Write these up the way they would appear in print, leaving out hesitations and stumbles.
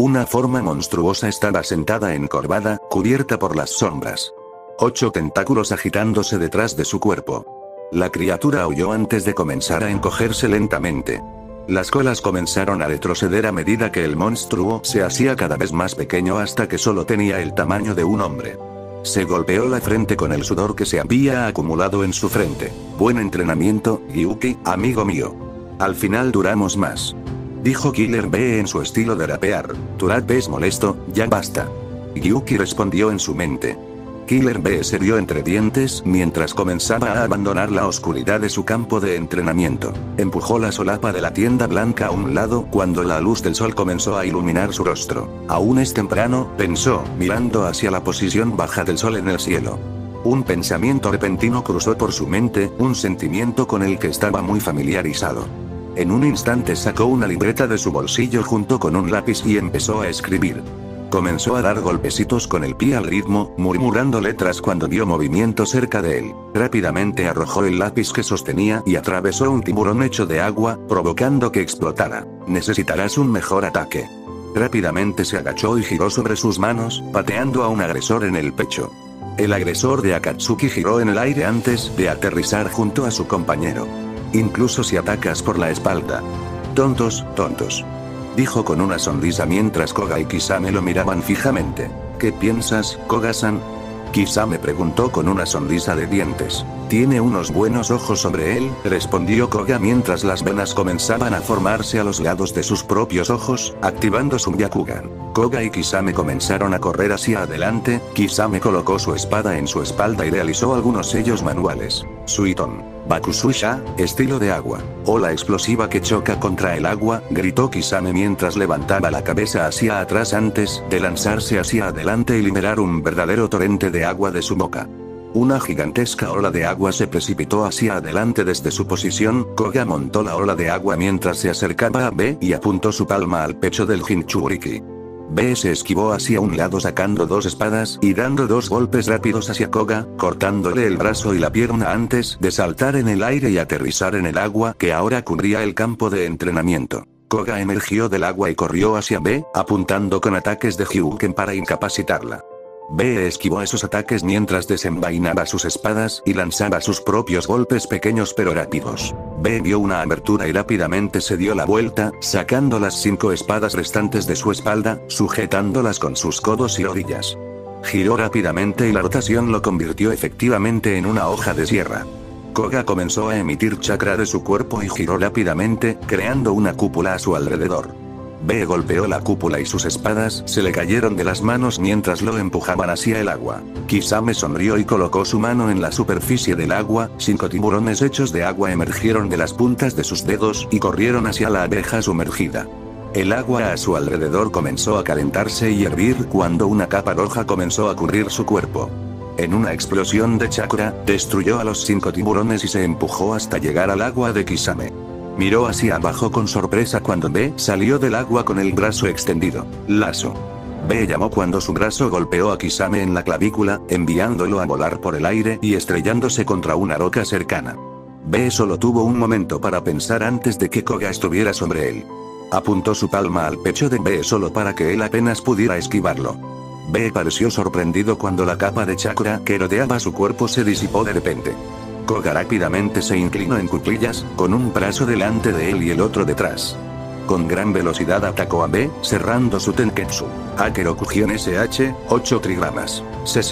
Una forma monstruosa estaba sentada encorvada, cubierta por las sombras. 8 tentáculos agitándose detrás de su cuerpo. La criatura aulló antes de comenzar a encogerse lentamente. Las colas comenzaron a retroceder a medida que el monstruo se hacía cada vez más pequeño hasta que solo tenía el tamaño de un hombre. Se golpeó la frente con el sudor que se había acumulado en su frente. Buen entrenamiento, Gyuki, amigo mío. Al final duramos más. Dijo Killer Bee en su estilo de rapear. Tu rap es molesto, ya basta. Gyuki respondió en su mente. Killer Bee se rió entre dientes mientras comenzaba a abandonar la oscuridad de su campo de entrenamiento. Empujó la solapa de la tienda blanca a un lado cuando la luz del sol comenzó a iluminar su rostro. Aún es temprano, pensó, mirando hacia la posición baja del sol en el cielo. Un pensamiento repentino cruzó por su mente, un sentimiento con el que estaba muy familiarizado. En un instante sacó una libreta de su bolsillo junto con un lápiz y empezó a escribir. Comenzó a dar golpecitos con el pie al ritmo, murmurando letras cuando vio movimiento cerca de él. Rápidamente arrojó el lápiz que sostenía y atravesó un tiburón hecho de agua, provocando que explotara. Necesitarás un mejor ataque. Rápidamente se agachó y giró sobre sus manos, pateando a un agresor en el pecho. El agresor de Akatsuki giró en el aire antes de aterrizar junto a su compañero. Incluso si atacas por la espalda. Tontos, tontos. Dijo con una sonrisa mientras Koga y Kisame lo miraban fijamente. ¿Qué piensas, Koga-san? Kisame preguntó con una sonrisa de dientes. Tiene unos buenos ojos sobre él, respondió Koga mientras las venas comenzaban a formarse a los lados de sus propios ojos, activando su Byakugan. Koga y Kisame comenzaron a correr hacia adelante. Kisame colocó su espada en su espalda y realizó algunos sellos manuales. Suiton. Bakususha, estilo de agua. Ola explosiva que choca contra el agua, gritó Kisame mientras levantaba la cabeza hacia atrás antes de lanzarse hacia adelante y liberar un verdadero torrente de agua de su boca. Una gigantesca ola de agua se precipitó hacia adelante desde su posición. Koga montó la ola de agua mientras se acercaba a B y apuntó su palma al pecho del Jinchuriki. B se esquivó hacia un lado sacando 2 espadas y dando 2 golpes rápidos hacia Koga, cortándole el brazo y la pierna antes de saltar en el aire y aterrizar en el agua que ahora cubría el campo de entrenamiento. Koga emergió del agua y corrió hacia B, apuntando con ataques de Hyuken para incapacitarla. B esquivó esos ataques mientras desenvainaba sus espadas y lanzaba sus propios golpes pequeños pero rápidos. B vio una abertura y rápidamente se dio la vuelta, sacando las 5 espadas restantes de su espalda, sujetándolas con sus codos y rodillas. Giró rápidamente y la rotación lo convirtió efectivamente en una hoja de sierra. Koga comenzó a emitir chakra de su cuerpo y giró rápidamente, creando una cúpula a su alrededor. B golpeó la cúpula y sus espadas se le cayeron de las manos mientras lo empujaban hacia el agua. Kisame sonrió y colocó su mano en la superficie del agua. 5 tiburones hechos de agua emergieron de las puntas de sus dedos y corrieron hacia la abeja sumergida. El agua a su alrededor comenzó a calentarse y hervir cuando una capa roja comenzó a cubrir su cuerpo. En una explosión de chakra, destruyó a los 5 tiburones y se empujó hasta llegar al agua de Kisame. Miró hacia abajo con sorpresa cuando B salió del agua con el brazo extendido. Lazo. B llamó cuando su brazo golpeó a Kisame en la clavícula, enviándolo a volar por el aire y estrellándose contra una roca cercana. B solo tuvo un momento para pensar antes de que Koga estuviera sobre él. Apuntó su palma al pecho de B solo para que él apenas pudiera esquivarlo. B pareció sorprendido cuando la capa de chakra que rodeaba su cuerpo se disipó de repente. Koga rápidamente se inclinó en cuclillas, con un brazo delante de él y el otro detrás. Con gran velocidad atacó a B, cerrando su Tenketsu. Akerokugen SH, 8 trigramas.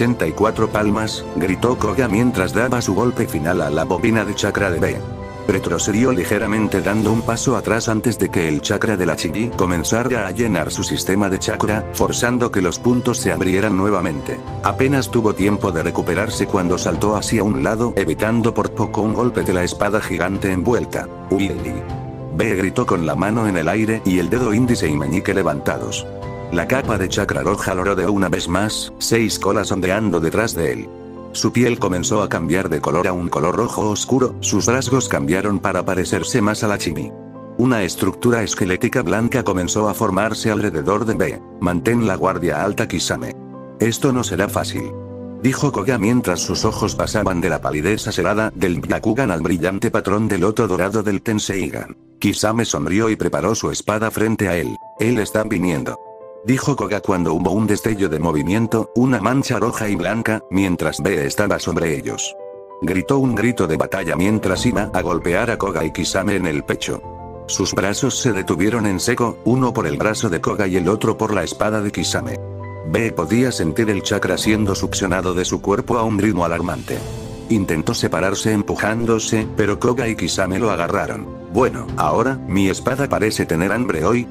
64 palmas, gritó Koga mientras daba su golpe final a la bobina de chakra de B. Retrocedió ligeramente dando un paso atrás antes de que el chakra de la Chigi comenzara a llenar su sistema de chakra, forzando que los puntos se abrieran nuevamente. Apenas tuvo tiempo de recuperarse cuando saltó hacia un lado, evitando por poco un golpe de la espada gigante envuelta. Uili. B gritó con la mano en el aire y el dedo índice y meñique levantados. La capa de chakra roja lo rodeó una vez más, 6 colas ondeando detrás de él. Su piel comenzó a cambiar de color a un color rojo oscuro, sus rasgos cambiaron para parecerse más a la Chimi. Una estructura esquelética blanca comenzó a formarse alrededor de B. Mantén la guardia alta, Kisame. Esto no será fácil. Dijo Koga mientras sus ojos pasaban de la palidez aserada del Byakugan al brillante patrón de loto dorado del Tenseigan. Kisame sonrió y preparó su espada frente a él. Él está viniendo. dijo Koga cuando hubo un destello de movimiento, una mancha roja y blanca, mientras B estaba sobre ellos. Gritó un grito de batalla mientras iba a golpear a Koga y Kisame en el pecho. Sus brazos se detuvieron en seco, uno por el brazo de Koga y el otro por la espada de Kisame. B podía sentir el chakra siendo succionado de su cuerpo a un ritmo alarmante. Intentó separarse empujándose, pero Koga y Kisame lo agarraron. Bueno, ahora, mi espada parece tener hambre hoy,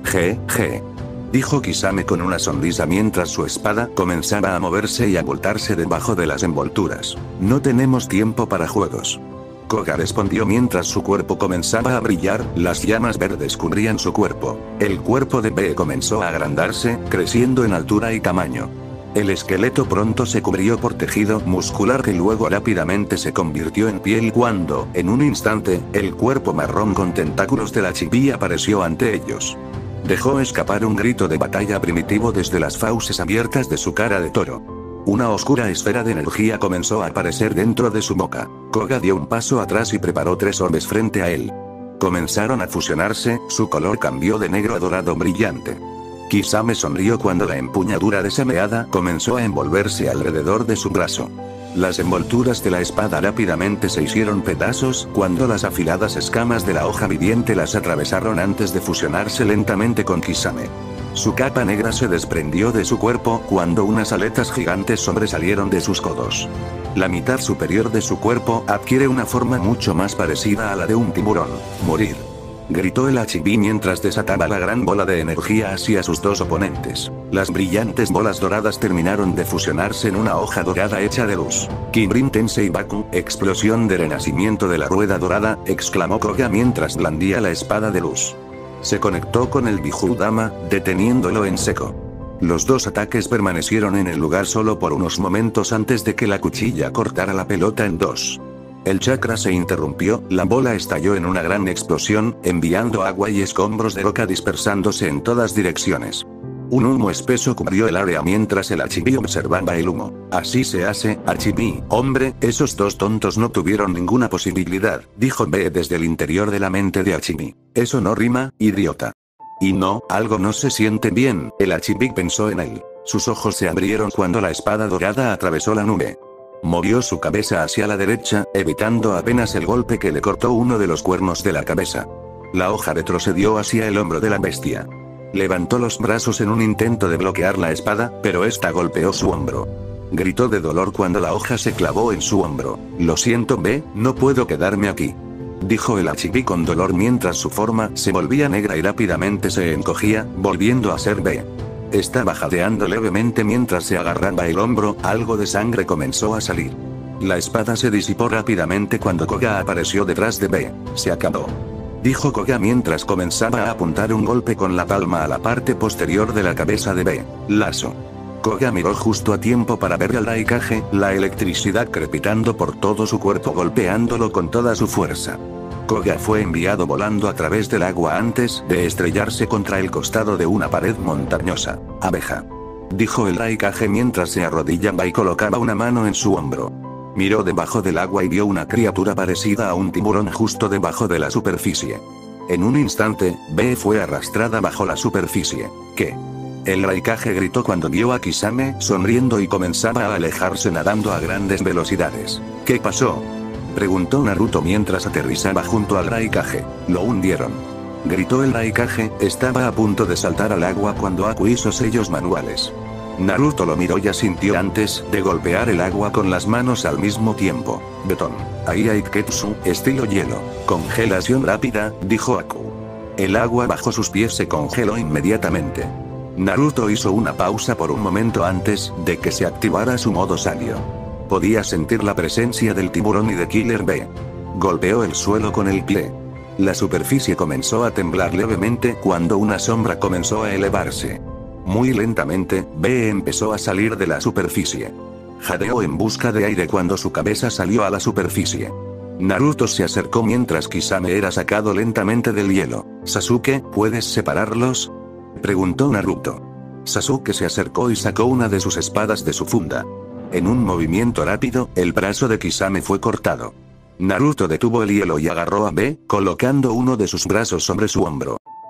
dijo Kisame con una sonrisa mientras su espada comenzaba a moverse y a voltarse debajo de las envolturas. No tenemos tiempo para juegos. Koga respondió mientras su cuerpo comenzaba a brillar, las llamas verdes cubrían su cuerpo. El cuerpo de B comenzó a agrandarse, creciendo en altura y tamaño. El esqueleto pronto se cubrió por tejido muscular que luego rápidamente se convirtió en piel cuando, en un instante, el cuerpo marrón con tentáculos de la chibi apareció ante ellos. Dejó escapar un grito de batalla primitivo desde las fauces abiertas de su cara de toro. Una oscura esfera de energía comenzó a aparecer dentro de su boca. Koga dio un paso atrás y preparó 3 orbes frente a él. Comenzaron a fusionarse, su color cambió de negro a dorado brillante. Kisame sonrió cuando la empuñadura desameada comenzó a envolverse alrededor de su brazo. Las envolturas de la espada rápidamente se hicieron pedazos cuando las afiladas escamas de la hoja viviente las atravesaron antes de fusionarse lentamente con Kisame. Su capa negra se desprendió de su cuerpo cuando unas aletas gigantes sobresalieron de sus codos. La mitad superior de su cuerpo adquiere una forma mucho más parecida a la de un tiburón. Morir. Gritó el Chibi mientras desataba la gran bola de energía hacia sus dos oponentes. Las brillantes bolas doradas terminaron de fusionarse en una hoja dorada hecha de luz. Kinrin Tensei Baku, explosión de renacimiento de la rueda dorada, exclamó Koga mientras blandía la espada de luz. Se conectó con el Bijudama, deteniéndolo en seco. Los dos ataques permanecieron en el lugar solo por unos momentos antes de que la cuchilla cortara la pelota en dos. El chakra se interrumpió, la bola estalló en una gran explosión, enviando agua y escombros de roca dispersándose en todas direcciones. Un humo espeso cubrió el área mientras el Chibi observaba el humo. Así se hace, Chibi, hombre, esos dos tontos no tuvieron ninguna posibilidad, dijo B desde el interior de la mente de Chibi. Eso no rima, idiota. Y no, algo no se siente bien, el Chibi pensó en él. Sus ojos se abrieron cuando la espada dorada atravesó la nube. Movió su cabeza hacia la derecha, evitando apenas el golpe que le cortó uno de los cuernos de la cabeza. La hoja retrocedió hacia el hombro de la bestia. Levantó los brazos en un intento de bloquear la espada, pero esta golpeó su hombro. Gritó de dolor cuando la hoja se clavó en su hombro. Lo siento B, no puedo quedarme aquí. Dijo el Chibi con dolor mientras su forma se volvía negra y rápidamente se encogía, volviendo a ser B. Estaba jadeando levemente mientras se agarraba el hombro, algo de sangre comenzó a salir. La espada se disipó rápidamente cuando Koga apareció detrás de B. Se acabó. Dijo Koga mientras comenzaba a apuntar un golpe con la palma a la parte posterior de la cabeza de B. Lazo. Koga miró justo a tiempo para ver al Raikage, la electricidad crepitando por todo su cuerpo golpeándolo con toda su fuerza. Koga fue enviado volando a través del agua antes de estrellarse contra el costado de una pared montañosa. Abeja. Dijo el Raikage mientras se arrodillaba y colocaba una mano en su hombro. Miró debajo del agua y vio una criatura parecida a un tiburón justo debajo de la superficie. En un instante, B fue arrastrada bajo la superficie. ¿Qué? El Raikage gritó cuando vio a Kisame sonriendo y comenzaba a alejarse nadando a grandes velocidades. ¿Qué pasó? Preguntó Naruto mientras aterrizaba junto al Raikage. Lo hundieron. Gritó el Raikage, estaba a punto de saltar al agua cuando Aku hizo sellos manuales. Naruto lo miró y asintió antes de golpear el agua con las manos al mismo tiempo. Betón. Ahí hay Ketsu, estilo hielo. Congelación rápida, dijo Aku. El agua bajo sus pies se congeló inmediatamente. Naruto hizo una pausa por un momento antes de que se activara su modo sabio. Podía sentir la presencia del tiburón y de Killer B. Golpeó el suelo con el pie. La superficie comenzó a temblar levemente cuando una sombra comenzó a elevarse. Muy lentamente, B empezó a salir de la superficie. Jadeó en busca de aire cuando su cabeza salió a la superficie. Naruto se acercó mientras Kisame era sacado lentamente del hielo. Sasuke, ¿puedes separarlos? Preguntó Naruto. Sasuke se acercó y sacó una de sus espadas de su funda. En un movimiento rápido, el brazo de Kisame fue cortado. Naruto detuvo el hielo y agarró a B, colocando uno de sus brazos sobre su hombro. Un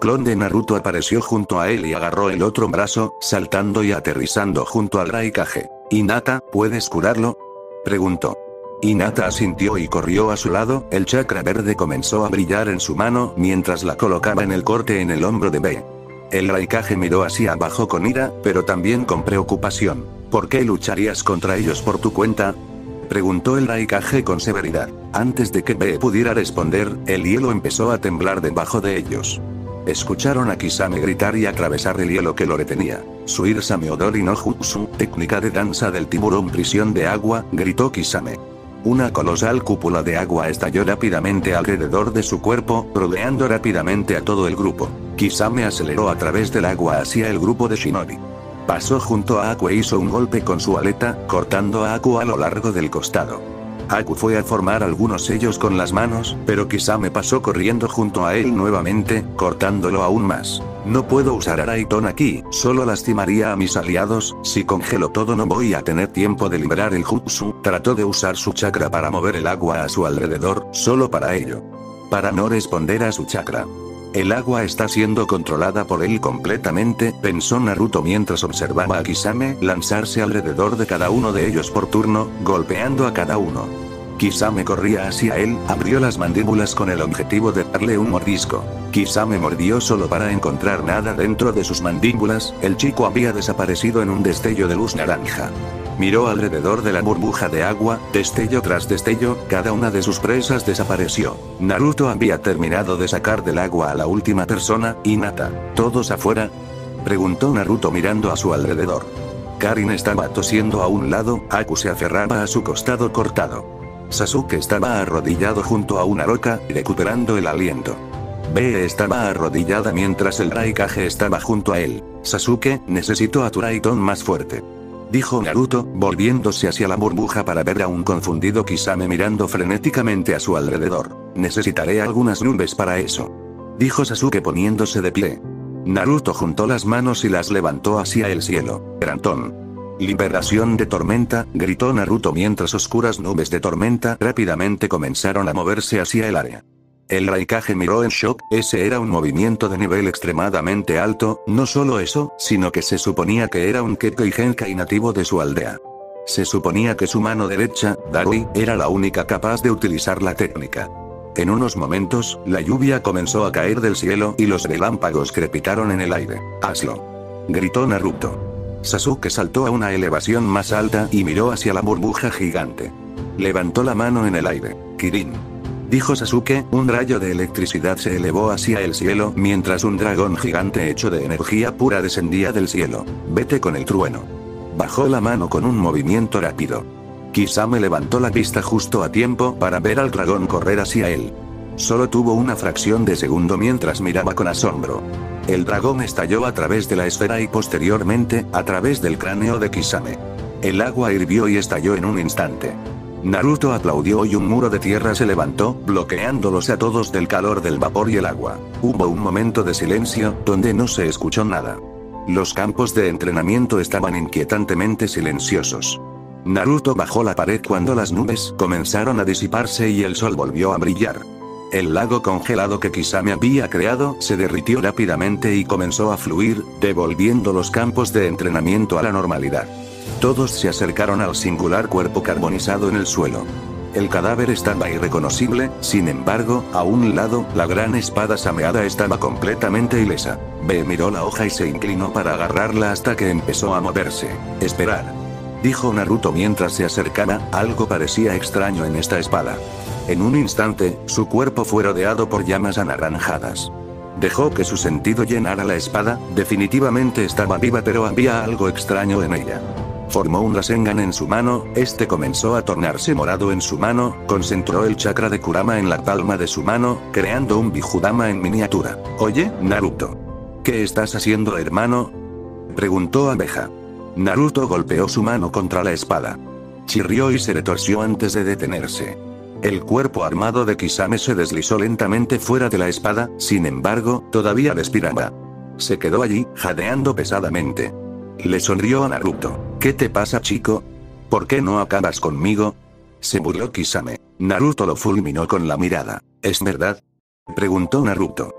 clon de Naruto apareció junto a él y agarró el otro brazo, saltando y aterrizando junto al Raikage. «Hinata, ¿puedes curarlo?», preguntó. Hinata asintió y corrió a su lado. El chakra verde comenzó a brillar en su mano mientras la colocaba en el corte en el hombro de B. El Raikage miró hacia abajo con ira, pero también con preocupación. «¿Por qué lucharías contra ellos por tu cuenta?», preguntó el Raikage con severidad. Antes de que B pudiera responder, el hielo empezó a temblar debajo de ellos. Escucharon a Kisame gritar y atravesar el hielo que lo retenía. «Suirsame Odori no Jutsu, técnica de danza del tiburón prisión de agua», gritó Kisame. Una colosal cúpula de agua estalló rápidamente alrededor de su cuerpo, rodeando rápidamente a todo el grupo. Kisame aceleró a través del agua hacia el grupo de Shinobi. Pasó junto a Aku e hizo un golpe con su aleta, cortando a Aku a lo largo del costado. Aku fue a formar algunos sellos con las manos, pero Kisame pasó corriendo junto a él nuevamente, cortándolo aún más. «No puedo usar Araiton aquí, solo lastimaría a mis aliados, si congelo todo no voy a tener tiempo de liberar el jutsu». Trató de usar su chakra para mover el agua a su alrededor, solo para ello. Para no responder a su chakra. «El agua está siendo controlada por él completamente», pensó Naruto mientras observaba a Kisame lanzarse alrededor de cada uno de ellos por turno, golpeando a cada uno. Kisame corría hacia él, abrió las mandíbulas con el objetivo de darle un mordisco. Kisame mordió solo para encontrar nada dentro de sus mandíbulas. El chico había desaparecido en un destello de luz naranja. Miró alrededor de la burbuja de agua, destello tras destello, cada una de sus presas desapareció. Naruto había terminado de sacar del agua a la última persona. «Hinata, ¿todos afuera?», preguntó Naruto mirando a su alrededor. Karin estaba tosiendo a un lado, Aku se aferraba a su costado cortado. Sasuke estaba arrodillado junto a una roca, recuperando el aliento. B estaba arrodillada mientras el Raikage estaba junto a él. «Sasuke, necesito a tu Raikton más fuerte», dijo Naruto, volviéndose hacia la burbuja para ver a un confundido Kisame mirando frenéticamente a su alrededor. «Necesitaré algunas nubes para eso», dijo Sasuke poniéndose de pie. Naruto juntó las manos y las levantó hacia el cielo. «Grantón. Liberación de tormenta», gritó Naruto mientras oscuras nubes de tormenta rápidamente comenzaron a moverse hacia el área. El Raikage miró en shock. Ese era un movimiento de nivel extremadamente alto. No solo eso, sino que se suponía que era un Kekkei Genkai nativo de su aldea. Se suponía que su mano derecha, Darui, era la única capaz de utilizar la técnica. En unos momentos, la lluvia comenzó a caer del cielo y los relámpagos crepitaron en el aire. «Hazlo», gritó Naruto. Sasuke saltó a una elevación más alta y miró hacia la burbuja gigante. Levantó la mano en el aire. «Kirin», dijo Sasuke. Un rayo de electricidad se elevó hacia el cielo mientras un dragón gigante hecho de energía pura descendía del cielo. «Vete con el trueno». Bajó la mano con un movimiento rápido. Kisame levantó la vista justo a tiempo para ver al dragón correr hacia él. Solo tuvo una fracción de segundo mientras miraba con asombro. El dragón estalló a través de la esfera y posteriormente, a través del cráneo de Kisame. El agua hirvió y estalló en un instante. Naruto aplaudió y un muro de tierra se levantó, bloqueándolos a todos del calor del vapor y el agua. Hubo un momento de silencio, donde no se escuchó nada. Los campos de entrenamiento estaban inquietantemente silenciosos. Naruto bajó la pared cuando las nubes comenzaron a disiparse y el sol volvió a brillar. El lago congelado que Kisame había creado se derritió rápidamente y comenzó a fluir, devolviendo los campos de entrenamiento a la normalidad. Todos se acercaron al singular cuerpo carbonizado en el suelo. El cadáver estaba irreconocible, sin embargo, a un lado, la gran espada sameada estaba completamente ilesa. B miró la hoja y se inclinó para agarrarla hasta que empezó a moverse. «Esperar», dijo Naruto mientras se acercaba. Algo parecía extraño en esta espada. En un instante, su cuerpo fue rodeado por llamas anaranjadas. Dejó que su sentido llenara la espada. Definitivamente estaba viva, pero había algo extraño en ella. Formó un Rasengan en su mano, este comenzó a tornarse morado en su mano, concentró el chakra de Kurama en la palma de su mano, creando un Bijudama en miniatura. «Oye, Naruto. ¿Qué estás haciendo, hermano?», preguntó Abeja. Naruto golpeó su mano contra la espada. Chirrió y se retorció antes de detenerse. El cuerpo armado de Kisame se deslizó lentamente fuera de la espada, sin embargo, todavía respiraba. Se quedó allí, jadeando pesadamente. Le sonrió a Naruto. «¿Qué te pasa, chico? ¿Por qué no acabas conmigo?», se burló Kisame. Naruto lo fulminó con la mirada. «¿Es verdad?», preguntó Naruto.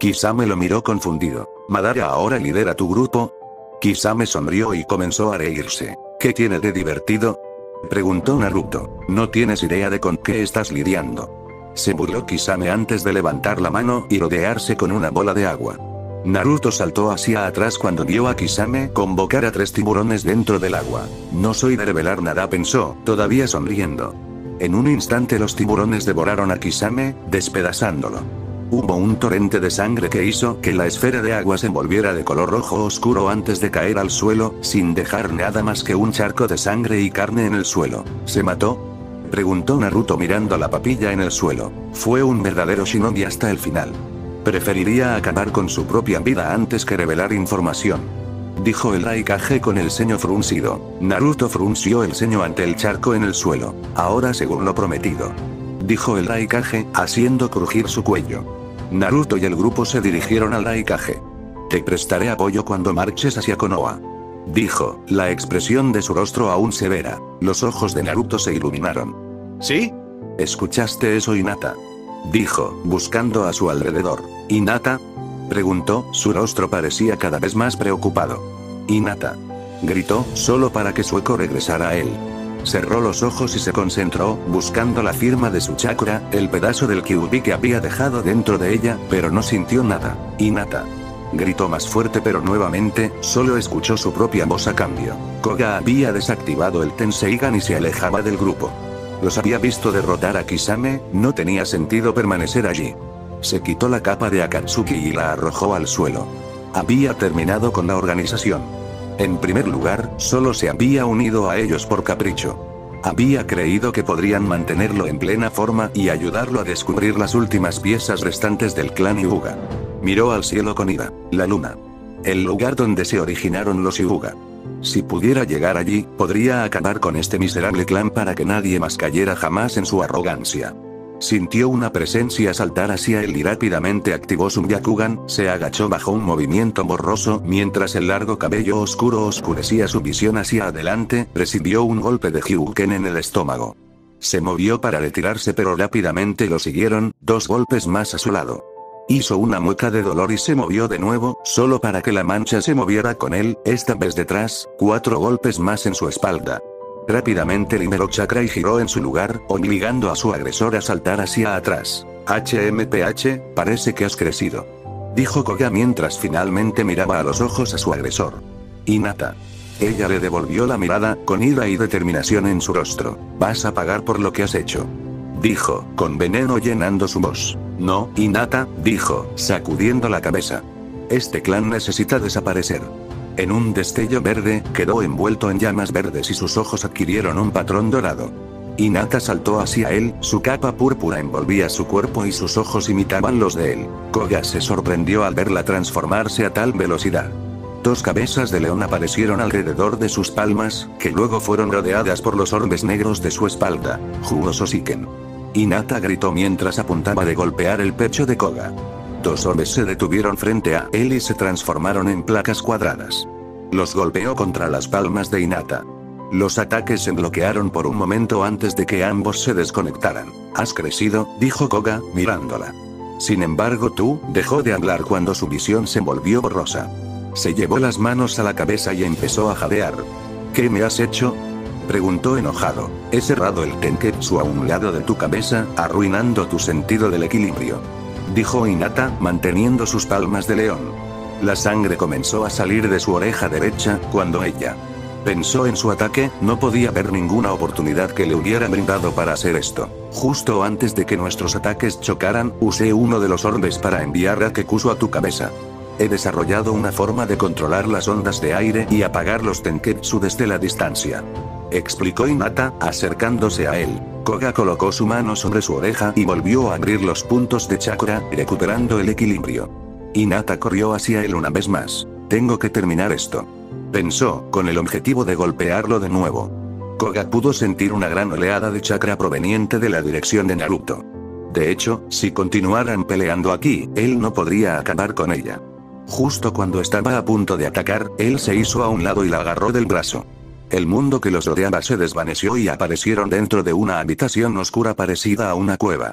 Kisame lo miró confundido. ¿Madara ahora lidera tu grupo? Kisame sonrió y comenzó a reírse. ¿Qué tiene de divertido?, preguntó Naruto. No tienes idea de con qué estás lidiando. Se burló Kisame antes de levantar la mano y rodearse con una bola de agua. Naruto saltó hacia atrás cuando vio a Kisame convocar a 3 tiburones dentro del agua. No soy de revelar nada, pensó, todavía sonriendo. En un instante los tiburones devoraron a Kisame, despedazándolo. Hubo un torrente de sangre que hizo que la esfera de agua se envolviera de color rojo oscuro antes de caer al suelo, sin dejar nada más que un charco de sangre y carne en el suelo. ¿Se mató?, preguntó Naruto mirando la papilla en el suelo. Fue un verdadero shinobi hasta el final. Preferiría acabar con su propia vida antes que revelar información, dijo el Raikage con el ceño fruncido. Naruto frunció el ceño ante el charco en el suelo. Ahora según lo prometido, dijo el Raikage, haciendo crujir su cuello. Naruto y el grupo se dirigieron al Raikage. Te prestaré apoyo cuando marches hacia Konoha, dijo, la expresión de su rostro aún severa. Los ojos de Naruto se iluminaron. ¿Sí? ¿Escuchaste eso, Hinata?, dijo, buscando a su alrededor. ¿Hinata?, preguntó, su rostro parecía cada vez más preocupado. «Hinata», gritó, solo para que su eco regresara a él. Cerró los ojos y se concentró, buscando la firma de su chakra, el pedazo del Kyuubi que había dejado dentro de ella, pero no sintió nada. «Hinata», gritó más fuerte, pero nuevamente, solo escuchó su propia voz a cambio. Koga había desactivado el Tenseigan y se alejaba del grupo. Los había visto derrotar a Kisame, no tenía sentido permanecer allí. Se quitó la capa de Akatsuki y la arrojó al suelo. Había terminado con la organización. En primer lugar, solo se había unido a ellos por capricho. Había creído que podrían mantenerlo en plena forma y ayudarlo a descubrir las últimas piezas restantes del clan Hyuga. Miró al cielo con ira. La luna. El lugar donde se originaron los Hyuga. Si pudiera llegar allí, podría acabar con este miserable clan para que nadie más cayera jamás en su arrogancia. Sintió una presencia saltar hacia él y rápidamente activó su Byakugan, se agachó bajo un movimiento borroso mientras el largo cabello oscuro oscurecía su visión hacia adelante, recibió un golpe de Hyuken en el estómago. Se movió para retirarse pero rápidamente lo siguieron, 2 golpes más a su lado. Hizo una mueca de dolor y se movió de nuevo, solo para que la mancha se moviera con él, esta vez detrás, 4 golpes más en su espalda. Rápidamente liberó chakra y giró en su lugar, obligando a su agresor a saltar hacia atrás. HMPH, parece que has crecido, dijo Koga mientras finalmente miraba a los ojos a su agresor. Hinata. Ella le devolvió la mirada, con ira y determinación en su rostro. Vas a pagar por lo que has hecho, dijo, con veneno llenando su voz. No, Hinata, dijo, sacudiendo la cabeza. Este clan necesita desaparecer. En un destello verde, quedó envuelto en llamas verdes y sus ojos adquirieron un patrón dorado. Hinata saltó hacia él, su capa púrpura envolvía su cuerpo y sus ojos imitaban los de él. Koga se sorprendió al verla transformarse a tal velocidad. 2 cabezas de león aparecieron alrededor de sus palmas, que luego fueron rodeadas por los orbes negros de su espalda. Juososiken. Hinata gritó mientras apuntaba de golpear el pecho de Koga. 2 orbes se detuvieron frente a él y se transformaron en placas cuadradas. Los golpeó contra las palmas de Hinata. Los ataques se bloquearon por un momento antes de que ambos se desconectaran. Has crecido, dijo Koga, mirándola. Sin embargo dejó de hablar cuando su visión se volvió borrosa. Se llevó las manos a la cabeza y empezó a jadear. ¿Qué me has hecho?, preguntó enojado. He cerrado el Tenketsu a un lado de tu cabeza, arruinando tu sentido del equilibrio, dijo Hinata, manteniendo sus palmas de león. La sangre comenzó a salir de su oreja derecha, cuando ella pensó en su ataque, no podía ver ninguna oportunidad que le hubiera brindado para hacer esto. Justo antes de que nuestros ataques chocaran, usé uno de los orbes para enviar a Kekusu a tu cabeza. He desarrollado una forma de controlar las ondas de aire y apagar los Tenketsu desde la distancia, explicó Hinata, acercándose a él. Koga colocó su mano sobre su oreja y volvió a abrir los puntos de chakra, recuperando el equilibrio. Hinata corrió hacia él una vez más. Tengo que terminar esto, pensó, con el objetivo de golpearlo de nuevo. Koga pudo sentir una gran oleada de chakra proveniente de la dirección de Naruto. De hecho, si continuaran peleando aquí, él no podría acabar con ella. Justo cuando estaba a punto de atacar, él se hizo a un lado y la agarró del brazo. El mundo que los rodeaba se desvaneció y aparecieron dentro de una habitación oscura parecida a una cueva.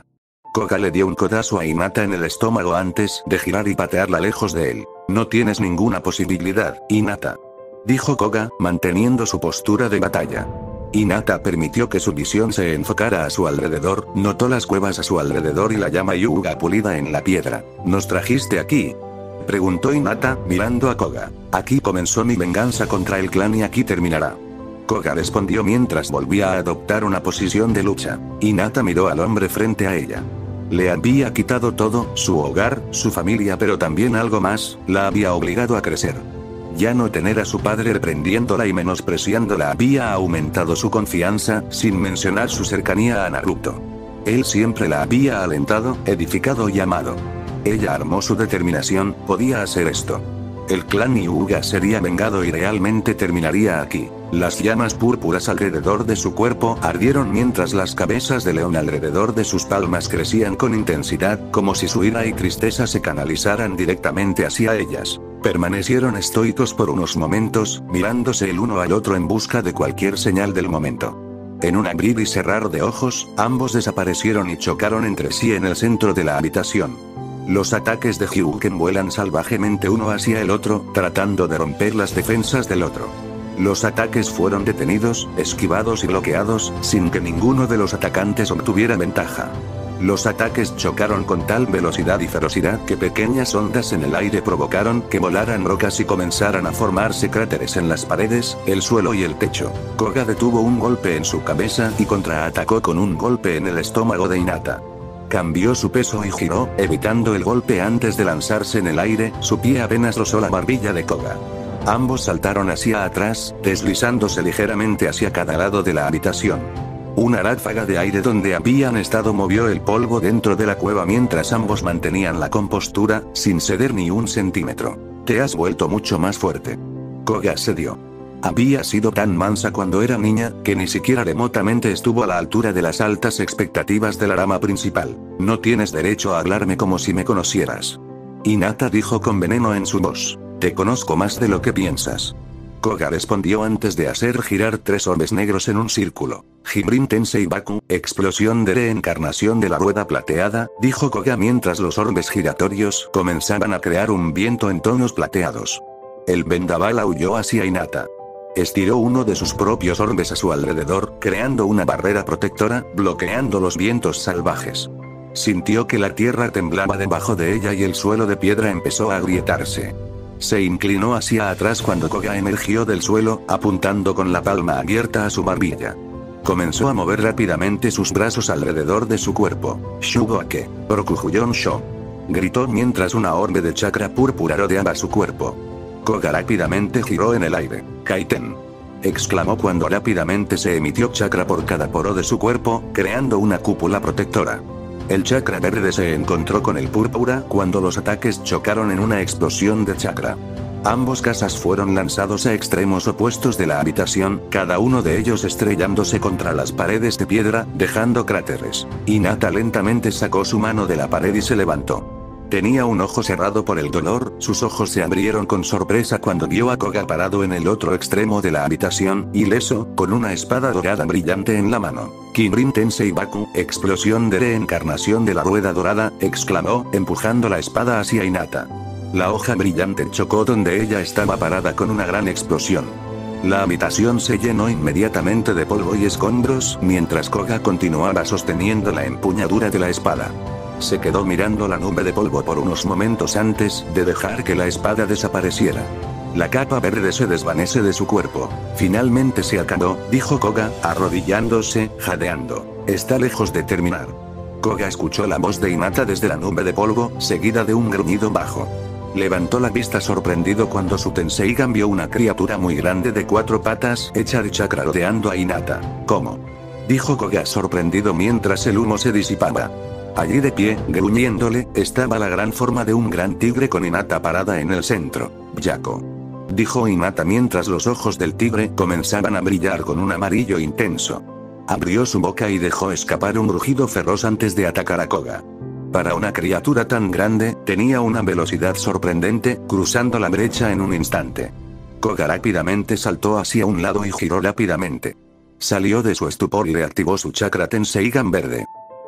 Koga le dio un codazo a Hinata en el estómago antes de girar y patearla lejos de él. No tienes ninguna posibilidad, Hinata, dijo Koga, manteniendo su postura de batalla. Hinata permitió que su visión se enfocara a su alrededor, notó las cuevas a su alrededor y la llama Hyuga pulida en la piedra. ¿Nos trajiste aquí?, preguntó Hinata, mirando a Koga. Aquí comenzó mi venganza contra el clan y aquí terminará. Koga respondió mientras volvía a adoptar una posición de lucha. Hinata miró al hombre frente a ella. Le había quitado todo, su hogar, su familia, pero también algo más, la había obligado a crecer. Ya no tener a su padre reprendiéndola y menospreciándola había aumentado su confianza, sin mencionar su cercanía a Naruto. Él siempre la había alentado, edificado y amado. Ella armó su determinación, podía hacer esto. El clan Hyuga sería vengado y realmente terminaría aquí. Las llamas púrpuras alrededor de su cuerpo ardieron mientras las cabezas de león alrededor de sus palmas crecían con intensidad, como si su ira y tristeza se canalizaran directamente hacia ellas. Permanecieron estoicos por unos momentos, mirándose el uno al otro en busca de cualquier señal del momento. En un abrir y cerrar de ojos, ambos desaparecieron y chocaron entre sí en el centro de la habitación. Los ataques de Hyugen vuelan salvajemente uno hacia el otro, tratando de romper las defensas del otro. Los ataques fueron detenidos, esquivados y bloqueados, sin que ninguno de los atacantes obtuviera ventaja. Los ataques chocaron con tal velocidad y ferocidad que pequeñas ondas en el aire provocaron que volaran rocas y comenzaran a formarse cráteres en las paredes, el suelo y el techo. Koga detuvo un golpe en su cabeza y contraatacó con un golpe en el estómago de Hinata. Cambió su peso y giró, evitando el golpe antes de lanzarse en el aire, su pie apenas rozó la barbilla de Koga. Ambos saltaron hacia atrás, deslizándose ligeramente hacia cada lado de la habitación. Una ráfaga de aire donde habían estado movió el polvo dentro de la cueva mientras ambos mantenían la compostura, sin ceder ni un centímetro. Te has vuelto mucho más fuerte. Koga cedió. Había sido tan mansa cuando era niña, que ni siquiera remotamente estuvo a la altura de las altas expectativas de la rama principal. No tienes derecho a hablarme como si me conocieras. Hinata dijo con veneno en su voz. Te conozco más de lo que piensas. Koga respondió antes de hacer girar 3 orbes negros en un círculo. Jinrin Tensei Baku, explosión de reencarnación de la rueda plateada, dijo Koga mientras los orbes giratorios comenzaban a crear un viento en tonos plateados. El vendaval aulló hacia Hinata. Estiró uno de sus propios orbes a su alrededor, creando una barrera protectora, bloqueando los vientos salvajes. Sintió que la tierra temblaba debajo de ella y el suelo de piedra empezó a agrietarse. Se inclinó hacia atrás cuando Koga emergió del suelo, apuntando con la palma abierta a su barbilla. Comenzó a mover rápidamente sus brazos alrededor de su cuerpo. Shugoake, Rokujuyon Sho, gritó mientras una orbe de chakra púrpura rodeaba su cuerpo. Koga rápidamente giró en el aire. Kaiten, exclamó cuando rápidamente se emitió chakra por cada poro de su cuerpo, creando una cúpula protectora. El chakra verde se encontró con el púrpura cuando los ataques chocaron en una explosión de chakra. Ambos casas fueron lanzados a extremos opuestos de la habitación, cada uno de ellos estrellándose contra las paredes de piedra, dejando cráteres. Hinata lentamente sacó su mano de la pared y se levantó. Tenía un ojo cerrado por el dolor, sus ojos se abrieron con sorpresa cuando vio a Koga parado en el otro extremo de la habitación, ileso, con una espada dorada brillante en la mano. Jinrin Tensei Baku, explosión de reencarnación de la rueda dorada, exclamó, empujando la espada hacia Hinata. La hoja brillante chocó donde ella estaba parada con una gran explosión. La habitación se llenó inmediatamente de polvo y escombros, mientras Koga continuaba sosteniendo la empuñadura de la espada. Se quedó mirando la nube de polvo por unos momentos antes de dejar que la espada desapareciera. La capa verde se desvanece de su cuerpo. Finalmente se acabó, dijo Koga, arrodillándose, jadeando. Está lejos de terminar. Koga escuchó la voz de Hinata desde la nube de polvo, seguida de un gruñido bajo. Levantó la vista sorprendido cuando su Tenseigan vio una criatura muy grande de 4 patas, hecha de chakra rodeando a Hinata. ¿Cómo?, dijo Koga sorprendido mientras el humo se disipaba. Allí de pie, gruñéndole, estaba la gran forma de un gran tigre con Hinata parada en el centro. Yako, dijo Hinata mientras los ojos del tigre comenzaban a brillar con un amarillo intenso. Abrió su boca y dejó escapar un rugido feroz antes de atacar a Koga. Para una criatura tan grande, tenía una velocidad sorprendente, cruzando la brecha en un instante. Koga rápidamente saltó hacia un lado y giró rápidamente. Salió de su estupor y reactivó su chakra Tenseigan verde.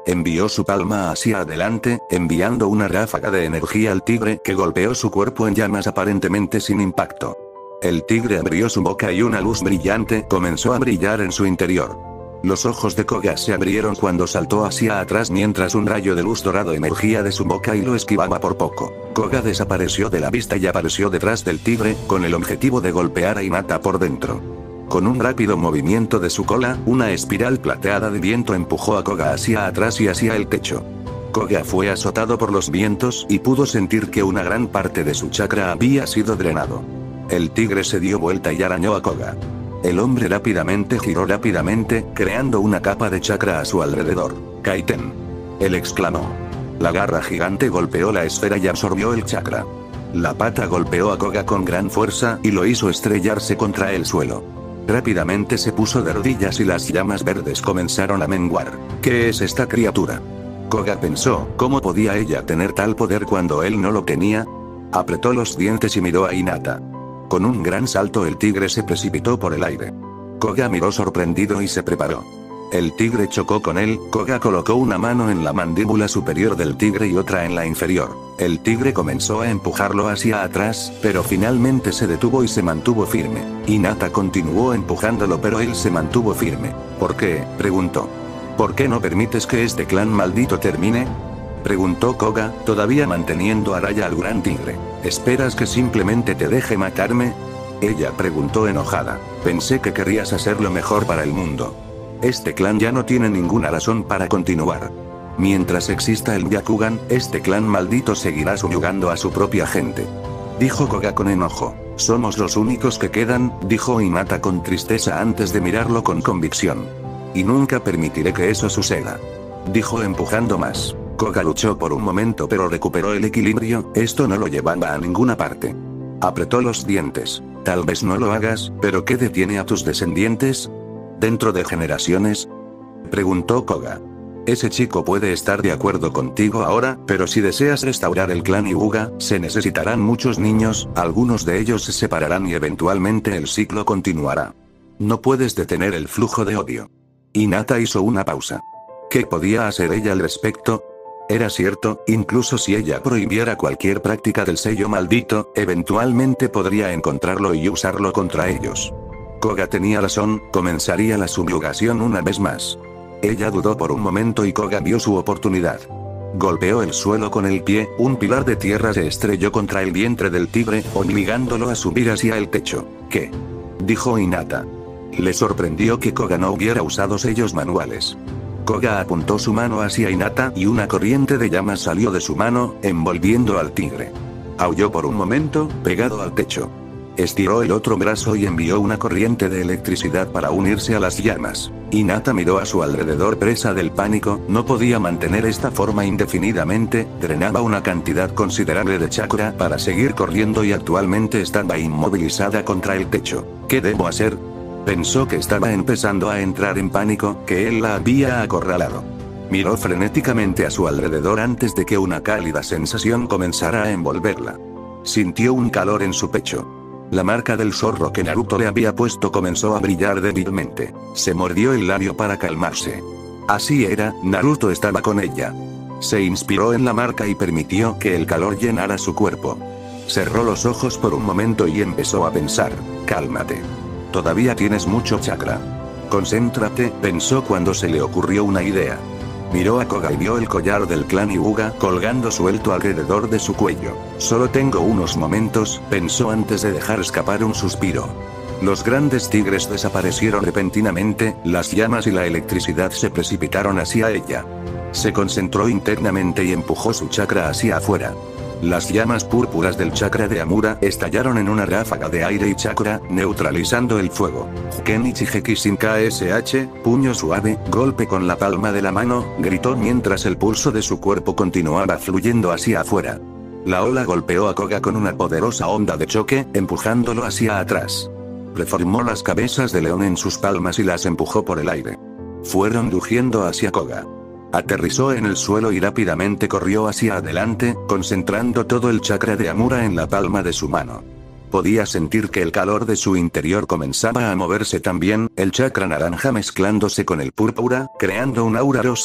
Envió su palma hacia adelante, enviando una ráfaga de energía al tigre que golpeó su cuerpo en llamas aparentemente sin impacto. El tigre abrió su boca y una luz brillante comenzó a brillar en su interior. Los ojos de Koga se abrieron cuando saltó hacia atrás mientras un rayo de luz dorado emergía de su boca y lo esquivaba por poco. Koga desapareció de la vista y apareció detrás del tigre, con el objetivo de golpear a Hinata por dentro. Con un rápido movimiento de su cola, una espiral plateada de viento empujó a Koga hacia atrás y hacia el techo. Koga fue azotado por los vientos y pudo sentir que una gran parte de su chakra había sido drenado. El tigre se dio vuelta y arañó a Koga. El hombre rápidamente giró rápidamente, creando una capa de chakra a su alrededor. «Kaiten». Él exclamó. La garra gigante golpeó la esfera y absorbió el chakra. La pata golpeó a Koga con gran fuerza y lo hizo estrellarse contra el suelo. Rápidamente se puso de rodillas y las llamas verdes comenzaron a menguar. ¿Qué es esta criatura? Koga pensó, ¿cómo podía ella tener tal poder cuando él no lo tenía? Apretó los dientes y miró a Hinata. Con un gran salto el tigre se precipitó por el aire. Koga miró sorprendido y se preparó. El tigre chocó con él, Koga colocó una mano en la mandíbula superior del tigre y otra en la inferior. El tigre comenzó a empujarlo hacia atrás, pero finalmente se detuvo y se mantuvo firme. Hinata continuó empujándolo pero él se mantuvo firme. ¿Por qué?, preguntó. ¿Por qué no permites que este clan maldito termine?, preguntó Koga, todavía manteniendo a raya al gran tigre. ¿Esperas que simplemente te deje matarme?, ella preguntó enojada. Pensé que querías hacer lo mejor para el mundo. Este clan ya no tiene ninguna razón para continuar. Mientras exista el Byakugan, este clan maldito seguirá subyugando a su propia gente. Dijo Koga con enojo. Somos los únicos que quedan, dijo Hinata con tristeza antes de mirarlo con convicción. Y nunca permitiré que eso suceda, dijo empujando más. Koga luchó por un momento pero recuperó el equilibrio, esto no lo llevaba a ninguna parte. Apretó los dientes. Tal vez no lo hagas, pero ¿qué detiene a tus descendientes? ¿Dentro de generaciones?, preguntó Koga. Ese chico puede estar de acuerdo contigo ahora, pero si deseas restaurar el clan Hyuga, se necesitarán muchos niños, algunos de ellos se separarán y eventualmente el ciclo continuará. No puedes detener el flujo de odio. Hinata hizo una pausa. ¿Qué podía hacer ella al respecto? Era cierto, incluso si ella prohibiera cualquier práctica del sello maldito, eventualmente podría encontrarlo y usarlo contra ellos. Koga tenía razón, comenzaría la subyugación una vez más. Ella dudó por un momento y Koga vio su oportunidad. Golpeó el suelo con el pie, un pilar de tierra se estrelló contra el vientre del tigre, obligándolo a subir hacia el techo. ¿Qué?, dijo Hinata. Le sorprendió que Koga no hubiera usado sellos manuales. Koga apuntó su mano hacia Hinata y una corriente de llamas salió de su mano, envolviendo al tigre. Aulló por un momento, pegado al techo. Estiró el otro brazo y envió una corriente de electricidad para unirse a las llamas. Hinata miró a su alrededor presa del pánico, no podía mantener esta forma indefinidamente, drenaba una cantidad considerable de chakra para seguir corriendo y actualmente estaba inmovilizada contra el techo. ¿Qué debo hacer?, pensó que estaba empezando a entrar en pánico, que él la había acorralado. Miró frenéticamente a su alrededor antes de que una cálida sensación comenzara a envolverla. Sintió un calor en su pecho. La marca del zorro que Naruto le había puesto comenzó a brillar débilmente. Se mordió el labio para calmarse. Así era, Naruto estaba con ella. Se inspiró en la marca y permitió que el calor llenara su cuerpo. Cerró los ojos por un momento y empezó a pensar. Cálmate. Todavía tienes mucho chakra. Concéntrate, pensó cuando se le ocurrió una idea. Miró a Koga y vio el collar del clan Hyuga colgando suelto alrededor de su cuello. Solo tengo unos momentos, pensó antes de dejar escapar un suspiro. Los grandes tigres desaparecieron repentinamente, las llamas y la electricidad se precipitaron hacia ella. Se concentró internamente y empujó su chakra hacia afuera. Las llamas púrpuras del chakra de Amura estallaron en una ráfaga de aire y chakra, neutralizando el fuego. Kenichi Heki sin KSH, puño suave, golpe con la palma de la mano, gritó mientras el pulso de su cuerpo continuaba fluyendo hacia afuera. La ola golpeó a Koga con una poderosa onda de choque, empujándolo hacia atrás. Reformó las cabezas de león en sus palmas y las empujó por el aire. Fueron rugiendo hacia Koga. Aterrizó en el suelo y rápidamente corrió hacia adelante, concentrando todo el chakra de Amura en la palma de su mano. Podía sentir que el calor de su interior comenzaba a moverse también, el chakra naranja mezclándose con el púrpura, creando un aura rosada.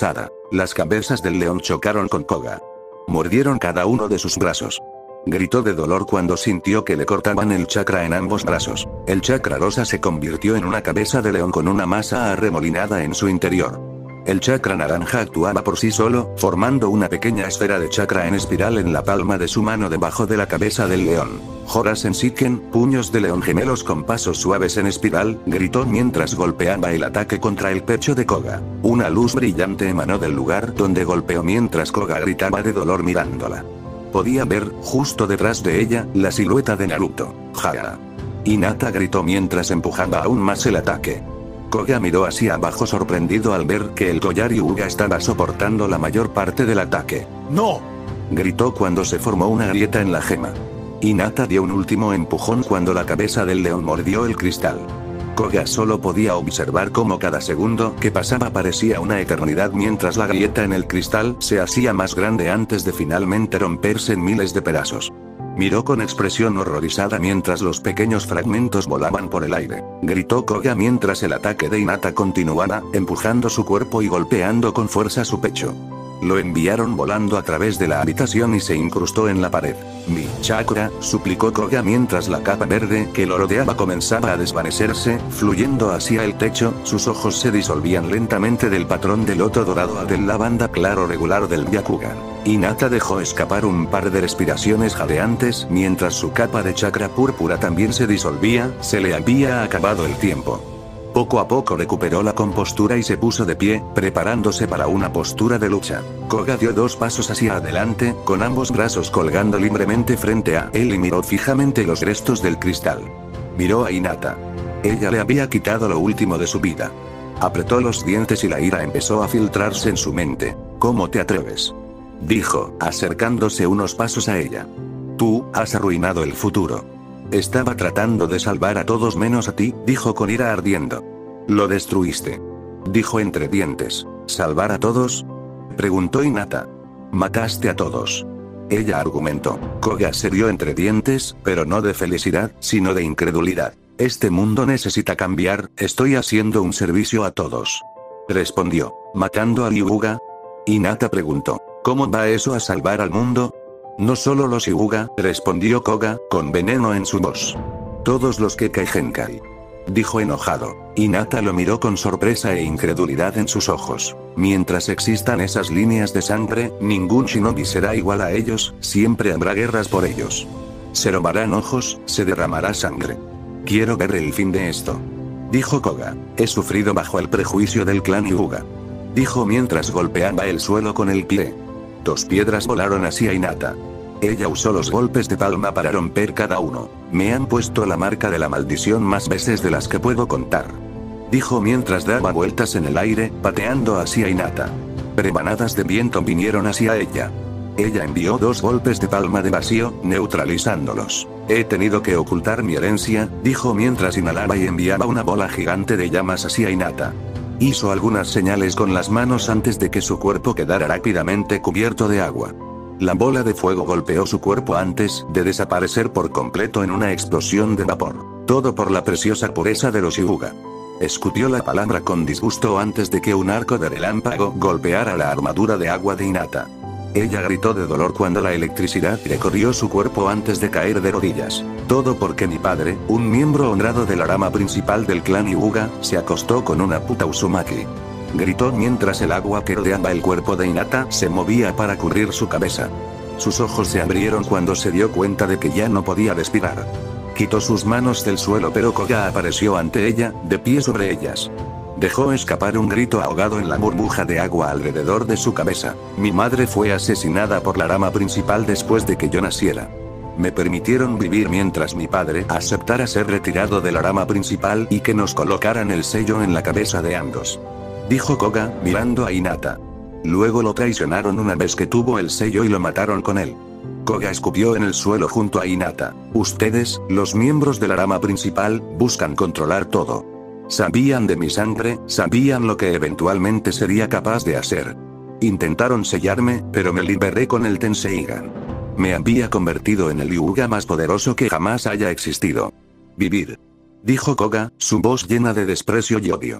Las cabezas del león chocaron con Koga. Mordieron cada uno de sus brazos. Gritó de dolor cuando sintió que le cortaban el chakra en ambos brazos. El chakra rosa se convirtió en una cabeza de león con una masa arremolinada en su interior. El chakra naranja actuaba por sí solo, formando una pequeña esfera de chakra en espiral en la palma de su mano debajo de la cabeza del león. Horasen Shiken, puños de león gemelos con pasos suaves en espiral, gritó mientras golpeaba el ataque contra el pecho de Koga. Una luz brillante emanó del lugar donde golpeó mientras Koga gritaba de dolor mirándola. Podía ver, justo detrás de ella, la silueta de Naruto. ¡Jaga! Hinata gritó mientras empujaba aún más el ataque. Koga miró hacia abajo sorprendido al ver que el collar Hyuga estaba soportando la mayor parte del ataque. ¡No! Gritó cuando se formó una grieta en la gema. Hinata dio un último empujón cuando la cabeza del león mordió el cristal. Koga solo podía observar cómo cada segundo que pasaba parecía una eternidad mientras la grieta en el cristal se hacía más grande antes de finalmente romperse en miles de pedazos. Miró con expresión horrorizada mientras los pequeños fragmentos volaban por el aire. Gritó Koga mientras el ataque de Hinata continuaba, empujando su cuerpo y golpeando con fuerza su pecho. Lo enviaron volando a través de la habitación y se incrustó en la pared. Mi chakra, suplicó Koga mientras la capa verde que lo rodeaba comenzaba a desvanecerse, fluyendo hacia el techo, sus ojos se disolvían lentamente del patrón de loto dorado a del lavanda claro regular del Byakugan. Hinata dejó escapar un par de respiraciones jadeantes mientras su capa de chakra púrpura también se disolvía, se le había acabado el tiempo. Poco a poco recuperó la compostura y se puso de pie, preparándose para una postura de lucha. Koga dio 2 pasos hacia adelante, con ambos brazos colgando libremente frente a él y miró fijamente los restos del cristal. Miró a Hinata. Ella le había quitado lo último de su vida. Apretó los dientes y la ira empezó a filtrarse en su mente. ¿Cómo te atreves?, dijo, acercándose unos pasos a ella. Tú, has arruinado el futuro. Estaba tratando de salvar a todos menos a ti, dijo con ira ardiendo. Lo destruiste. Dijo entre dientes. ¿Salvar a todos?, preguntó Hinata. Mataste a todos. Ella argumentó. Koga se rió entre dientes, pero no de felicidad, sino de incredulidad. Este mundo necesita cambiar, estoy haciendo un servicio a todos. Respondió. ¿Matando a Hyuga?, Hinata preguntó. ¿Cómo va eso a salvar al mundo? No solo los Hyuga, respondió Koga, con veneno en su voz. Todos los Kekkei-genkai, dijo enojado. Hinata lo miró con sorpresa e incredulidad en sus ojos. Mientras existan esas líneas de sangre, ningún shinobi será igual a ellos, siempre habrá guerras por ellos. Se robarán ojos, se derramará sangre. Quiero ver el fin de esto, dijo Koga. He sufrido bajo el prejuicio del clan Hyuga, dijo mientras golpeaba el suelo con el pie. 2 piedras volaron hacia Hinata. Ella usó los golpes de palma para romper cada uno. Me han puesto la marca de la maldición más veces de las que puedo contar, dijo mientras daba vueltas en el aire, pateando hacia Hinata. Rebanadas de viento vinieron hacia ella. Ella envió 2 golpes de palma de vacío, neutralizándolos. He tenido que ocultar mi herencia, dijo mientras inhalaba y enviaba una bola gigante de llamas hacia Hinata. Hizo algunas señales con las manos antes de que su cuerpo quedara rápidamente cubierto de agua. La bola de fuego golpeó su cuerpo antes de desaparecer por completo en una explosión de vapor. Todo por la preciosa pureza de los Hyuga. Escutió la palabra con disgusto antes de que un arco de relámpago golpeara la armadura de agua de Hinata. Ella gritó de dolor cuando la electricidad recorrió su cuerpo antes de caer de rodillas. Todo porque mi padre, un miembro honrado de la rama principal del clan Hyuga, se acostó con una puta Uzumaki. Gritó mientras el agua que rodeaba el cuerpo de Hinata se movía para cubrir su cabeza. Sus ojos se abrieron cuando se dio cuenta de que ya no podía respirar. Quitó sus manos del suelo pero Koga apareció ante ella, de pie sobre ellas. Dejó escapar un grito ahogado en la burbuja de agua alrededor de su cabeza. Mi madre fue asesinada por la rama principal después de que yo naciera. Me permitieron vivir mientras mi padre aceptara ser retirado de la rama principal y que nos colocaran el sello en la cabeza de ambos, dijo Koga, mirando a Hinata. Luego lo traicionaron una vez que tuvo el sello y lo mataron con él. Koga escupió en el suelo junto a Hinata. Ustedes, los miembros de la rama principal, buscan controlar todo. Sabían de mi sangre, sabían lo que eventualmente sería capaz de hacer. Intentaron sellarme, pero me liberé con el Tenseigan. Me había convertido en el Hyuga más poderoso que jamás haya existido. Vivir, dijo Koga, su voz llena de desprecio y odio.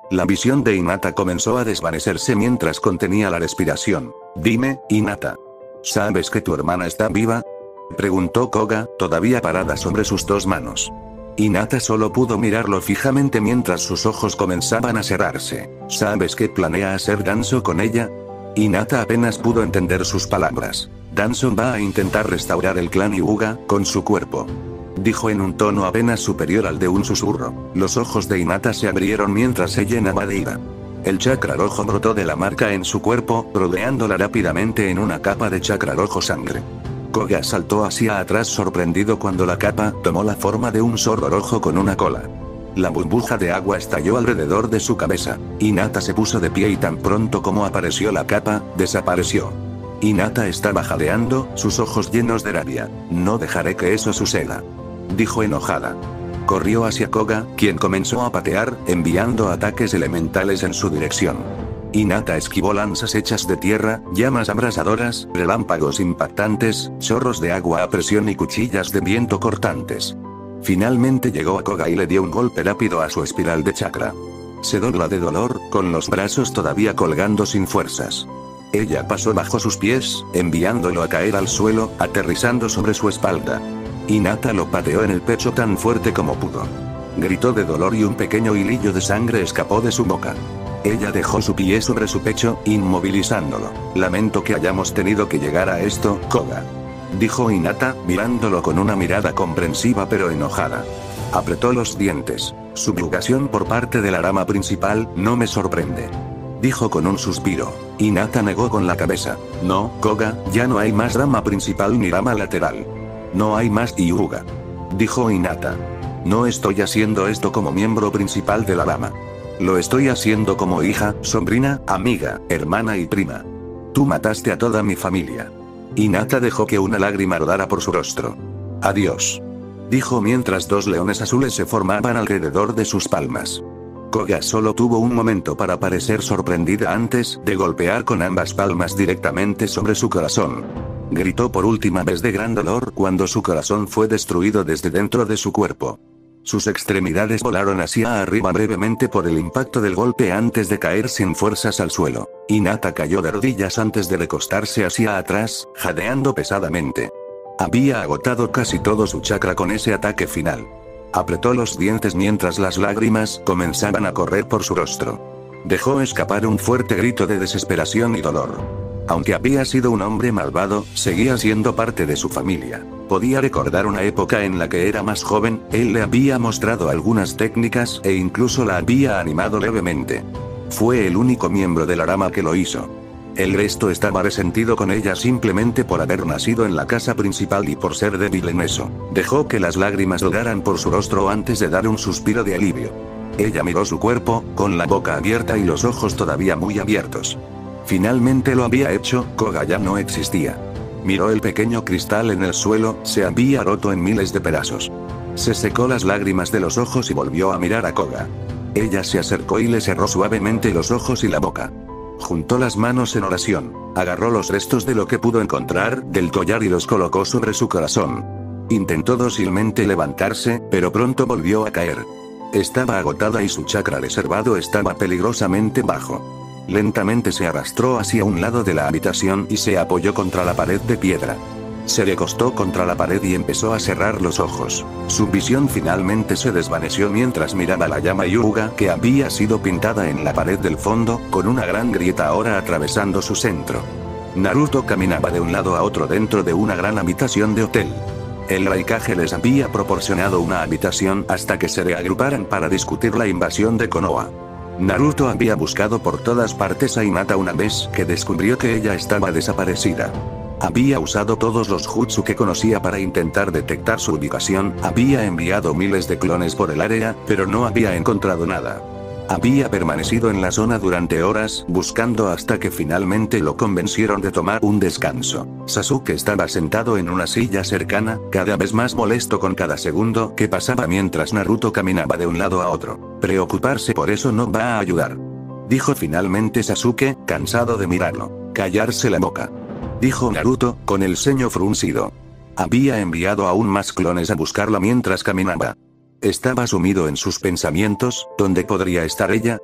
La visión de Hinata comenzó a desvanecerse mientras contenía la respiración. Dime, Hinata. ¿Sabes que tu hermana está viva? Preguntó Koga, todavía parada sobre sus dos manos. Hinata solo pudo mirarlo fijamente mientras sus ojos comenzaban a cerrarse. ¿Sabes qué planea hacer Danzo con ella? Hinata apenas pudo entender sus palabras. Danzo va a intentar restaurar el clan Hyuga con su cuerpo. Dijo en un tono apenas superior al de un susurro. Los ojos de Hinata se abrieron mientras se llenaba de ira. El chakra rojo brotó de la marca en su cuerpo, rodeándola rápidamente en una capa de chakra rojo sangre. Koga saltó hacia atrás sorprendido cuando la capa tomó la forma de un zorro rojo con una cola. La burbuja de agua estalló alrededor de su cabeza. Hinata se puso de pie y tan pronto como apareció la capa, desapareció. Hinata estaba jadeando, sus ojos llenos de rabia. No dejaré que eso suceda. Dijo enojada. Corrió hacia Koga, quien comenzó a patear, enviando ataques elementales en su dirección. Hinata esquivó lanzas hechas de tierra, llamas abrasadoras, relámpagos impactantes, chorros de agua a presión y cuchillas de viento cortantes. Finalmente llegó a Koga y le dio un golpe rápido a su espiral de chakra. Se dobla de dolor, con los brazos todavía colgando sin fuerzas. Ella pasó bajo sus pies, enviándolo a caer al suelo, aterrizando sobre su espalda. Hinata lo pateó en el pecho tan fuerte como pudo. Gritó de dolor y un pequeño hilillo de sangre escapó de su boca. Ella dejó su pie sobre su pecho, inmovilizándolo. Lamento que hayamos tenido que llegar a esto, Koga. Dijo Hinata, mirándolo con una mirada comprensiva pero enojada. Apretó los dientes. Subyugación por parte de la rama principal, no me sorprende. Dijo con un suspiro. Hinata negó con la cabeza. No, Koga, ya no hay más rama principal ni rama lateral. No hay más Hyuga. Dijo Hinata. No estoy haciendo esto como miembro principal de la rama. Lo estoy haciendo como hija, sobrina, amiga, hermana y prima. Tú mataste a toda mi familia. Hinata dejó que una lágrima rodara por su rostro. Adiós. Dijo mientras dos leones azules se formaban alrededor de sus palmas. Koga solo tuvo un momento para parecer sorprendida antes de golpear con ambas palmas directamente sobre su corazón. Gritó por última vez de gran dolor cuando su corazón fue destruido desde dentro de su cuerpo. Sus extremidades volaron hacia arriba brevemente por el impacto del golpe antes de caer sin fuerzas al suelo. Hinata cayó de rodillas antes de recostarse hacia atrás, jadeando pesadamente. Había agotado casi todo su chakra con ese ataque final. Apretó los dientes mientras las lágrimas comenzaban a correr por su rostro. Dejó escapar un fuerte grito de desesperación y dolor. Aunque había sido un hombre malvado, seguía siendo parte de su familia. Podía recordar una época en la que era más joven, él le había mostrado algunas técnicas e incluso la había animado levemente. Fue el único miembro de la rama que lo hizo. El resto estaba resentido con ella simplemente por haber nacido en la casa principal y por ser débil en eso. Dejó que las lágrimas rodaran por su rostro antes de dar un suspiro de alivio. Ella miró su cuerpo, con la boca abierta y los ojos todavía muy abiertos. Finalmente lo había hecho, Koga ya no existía. Miró el pequeño cristal en el suelo, se había roto en miles de pedazos. Se secó las lágrimas de los ojos y volvió a mirar a Koga. Ella se acercó y le cerró suavemente los ojos y la boca. Juntó las manos en oración, agarró los restos de lo que pudo encontrar del collar y los colocó sobre su corazón. Intentó dócilmente levantarse, pero pronto volvió a caer. Estaba agotada y su chakra reservado estaba peligrosamente bajo. Lentamente se arrastró hacia un lado de la habitación y se apoyó contra la pared de piedra. Se recostó contra la pared y empezó a cerrar los ojos. Su visión finalmente se desvaneció mientras miraba la llama Hyuga que había sido pintada en la pared del fondo, con una gran grieta ahora atravesando su centro. Naruto caminaba de un lado a otro dentro de una gran habitación de hotel. El Raikage les había proporcionado una habitación hasta que se reagruparan para discutir la invasión de Konoha. Naruto había buscado por todas partes a Hinata una vez que descubrió que ella estaba desaparecida. Había usado todos los jutsu que conocía para intentar detectar su ubicación, había enviado miles de clones por el área, pero no había encontrado nada. Había permanecido en la zona durante horas, buscando hasta que finalmente lo convencieron de tomar un descanso. Sasuke estaba sentado en una silla cercana, cada vez más molesto con cada segundo que pasaba mientras Naruto caminaba de un lado a otro. Preocuparse por eso no va a ayudar. Dijo finalmente Sasuke, cansado de mirarlo. Callarse la boca. Dijo Naruto, con el ceño fruncido. Había enviado aún más clones a buscarla mientras caminaba. Estaba sumido en sus pensamientos, ¿dónde podría estar ella?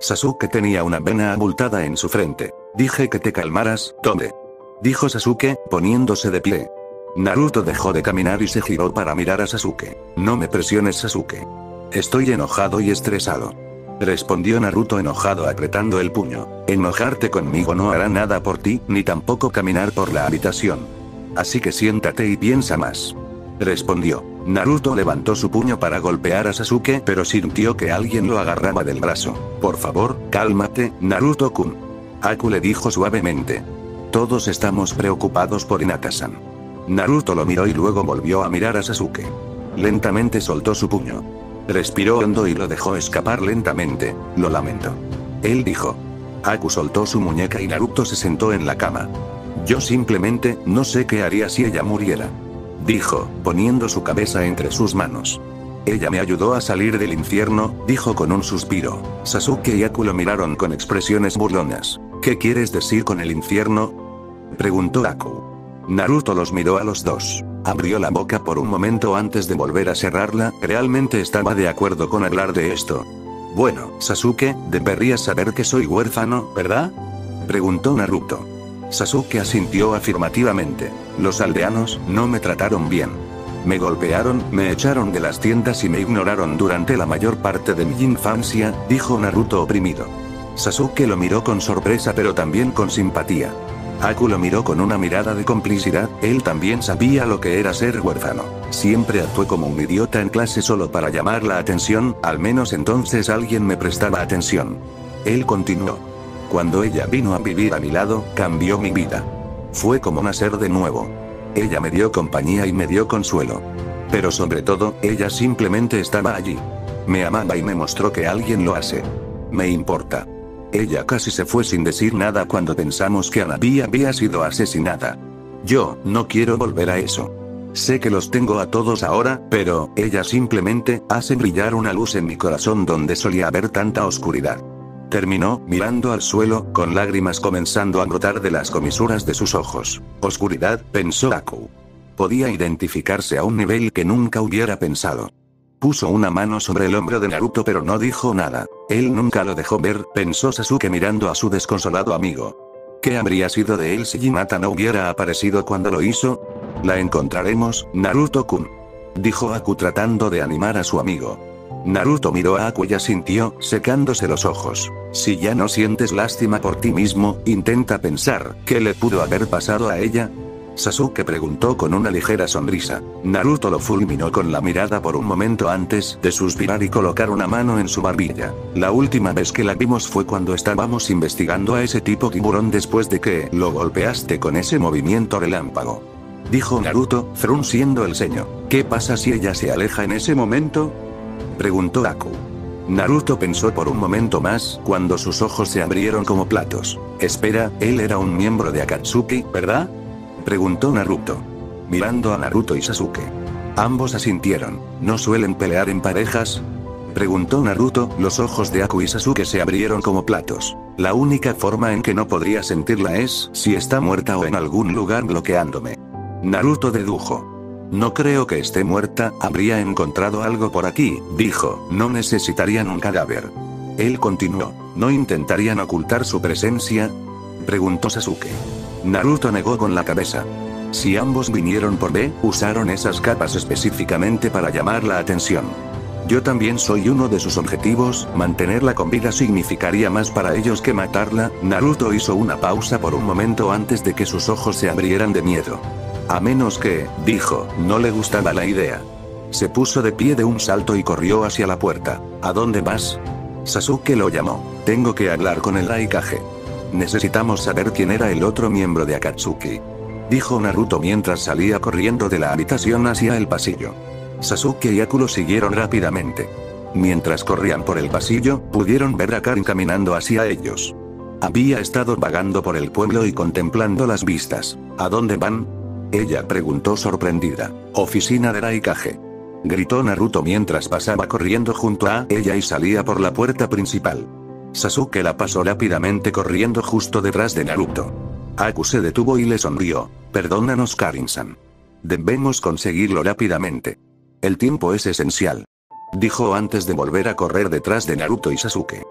Sasuke tenía una vena abultada en su frente. Dije que te calmaras, Tome. Dijo Sasuke, poniéndose de pie. Naruto dejó de caminar y se giró para mirar a Sasuke. No me presiones, Sasuke. Estoy enojado y estresado. Respondió Naruto enojado apretando el puño. Enojarte conmigo no hará nada por ti, ni tampoco caminar por la habitación. Así que siéntate y piensa más. Respondió. Naruto levantó su puño para golpear a Sasuke, pero sintió que alguien lo agarraba del brazo. Por favor, cálmate, Naruto-kun. Aku le dijo suavemente. Todos estamos preocupados por Hinata-san. Naruto lo miró y luego volvió a mirar a Sasuke. Lentamente soltó su puño. Respiró hondo y lo dejó escapar lentamente. Lo lamento. Él dijo. Aku soltó su muñeca y Naruto se sentó en la cama. Yo simplemente no sé qué haría si ella muriera. Dijo, poniendo su cabeza entre sus manos. Ella me ayudó a salir del infierno, dijo con un suspiro. Sasuke y Aku lo miraron con expresiones burlonas. ¿Qué quieres decir con el infierno? Preguntó Aku. Naruto los miró a los dos. Abrió la boca por un momento antes de volver a cerrarla, realmente estaba de acuerdo con hablar de esto. Bueno, Sasuke, deberías saber que soy huérfano, ¿verdad? Preguntó Naruto. Sasuke asintió afirmativamente. Los aldeanos no me trataron bien. Me golpearon, me echaron de las tiendas y me ignoraron durante la mayor parte de mi infancia, dijo Naruto oprimido. Sasuke lo miró con sorpresa pero también con simpatía. Aku lo miró con una mirada de complicidad, él también sabía lo que era ser huérfano. Siempre actué como un idiota en clase solo para llamar la atención, al menos entonces alguien me prestaba atención. Él continuó. Cuando ella vino a vivir a mi lado, cambió mi vida. Fue como nacer de nuevo. Ella me dio compañía y me dio consuelo. Pero sobre todo, ella simplemente estaba allí. Me amaba y me mostró que alguien lo hace. Me importa. Ella casi se fue sin decir nada cuando pensamos que Hanabi había sido asesinada. Yo no quiero volver a eso. Sé que los tengo a todos ahora, pero ella simplemente hace brillar una luz en mi corazón donde solía haber tanta oscuridad. Terminó, mirando al suelo, con lágrimas comenzando a brotar de las comisuras de sus ojos. Oscuridad, pensó Aku. Podía identificarse a un nivel que nunca hubiera pensado. Puso una mano sobre el hombro de Naruto pero no dijo nada. Él nunca lo dejó ver, pensó Sasuke mirando a su desconsolado amigo. ¿Qué habría sido de él si Hinata no hubiera aparecido cuando lo hizo? La encontraremos, Naruto-kun. Dijo Aku tratando de animar a su amigo. Naruto miró a Aku y asintió, secándose los ojos. Si ya no sientes lástima por ti mismo, intenta pensar, ¿qué le pudo haber pasado a ella? Sasuke preguntó con una ligera sonrisa. Naruto lo fulminó con la mirada por un momento antes de suspirar y colocar una mano en su barbilla. La última vez que la vimos fue cuando estábamos investigando a ese tipo tiburón después de que lo golpeaste con ese movimiento relámpago. Dijo Naruto, frunciendo el ceño. ¿Qué pasa si ella se aleja en ese momento? Preguntó Aku. Naruto pensó por un momento más, cuando sus ojos se abrieron como platos. Espera, él era un miembro de Akatsuki, ¿verdad? Preguntó Naruto. Mirando a Naruto y Sasuke. Ambos asintieron. ¿No suelen pelear en parejas? Preguntó Naruto, los ojos de Aku y Sasuke se abrieron como platos. La única forma en que no podría sentirla es si está muerta o en algún lugar bloqueándome. Naruto dedujo. No creo que esté muerta, habría encontrado algo por aquí, dijo, no necesitarían un cadáver. Él continuó. ¿No intentarían ocultar su presencia? Preguntó Sasuke. Naruto negó con la cabeza. Si ambos vinieron por B, usaron esas capas específicamente para llamar la atención. Yo también soy uno de sus objetivos, mantenerla con vida significaría más para ellos que matarla. Naruto hizo una pausa por un momento antes de que sus ojos se abrieran de miedo. A menos que, dijo, no le gustaba la idea. Se puso de pie de un salto y corrió hacia la puerta. ¿A dónde vas? Sasuke lo llamó. Tengo que hablar con el Raikage. Necesitamos saber quién era el otro miembro de Akatsuki. Dijo Naruto mientras salía corriendo de la habitación hacia el pasillo. Sasuke y Aku lo siguieron rápidamente. Mientras corrían por el pasillo, pudieron ver a Karin caminando hacia ellos. Había estado vagando por el pueblo y contemplando las vistas. ¿A dónde van? Ella preguntó sorprendida. Oficina de Raikage. Gritó Naruto mientras pasaba corriendo junto a ella y salía por la puerta principal. Sasuke la pasó rápidamente corriendo justo detrás de Naruto. Aku se detuvo y le sonrió. Perdónanos, Karin-san. Debemos conseguirlo rápidamente. El tiempo es esencial. Dijo antes de volver a correr detrás de Naruto y Sasuke.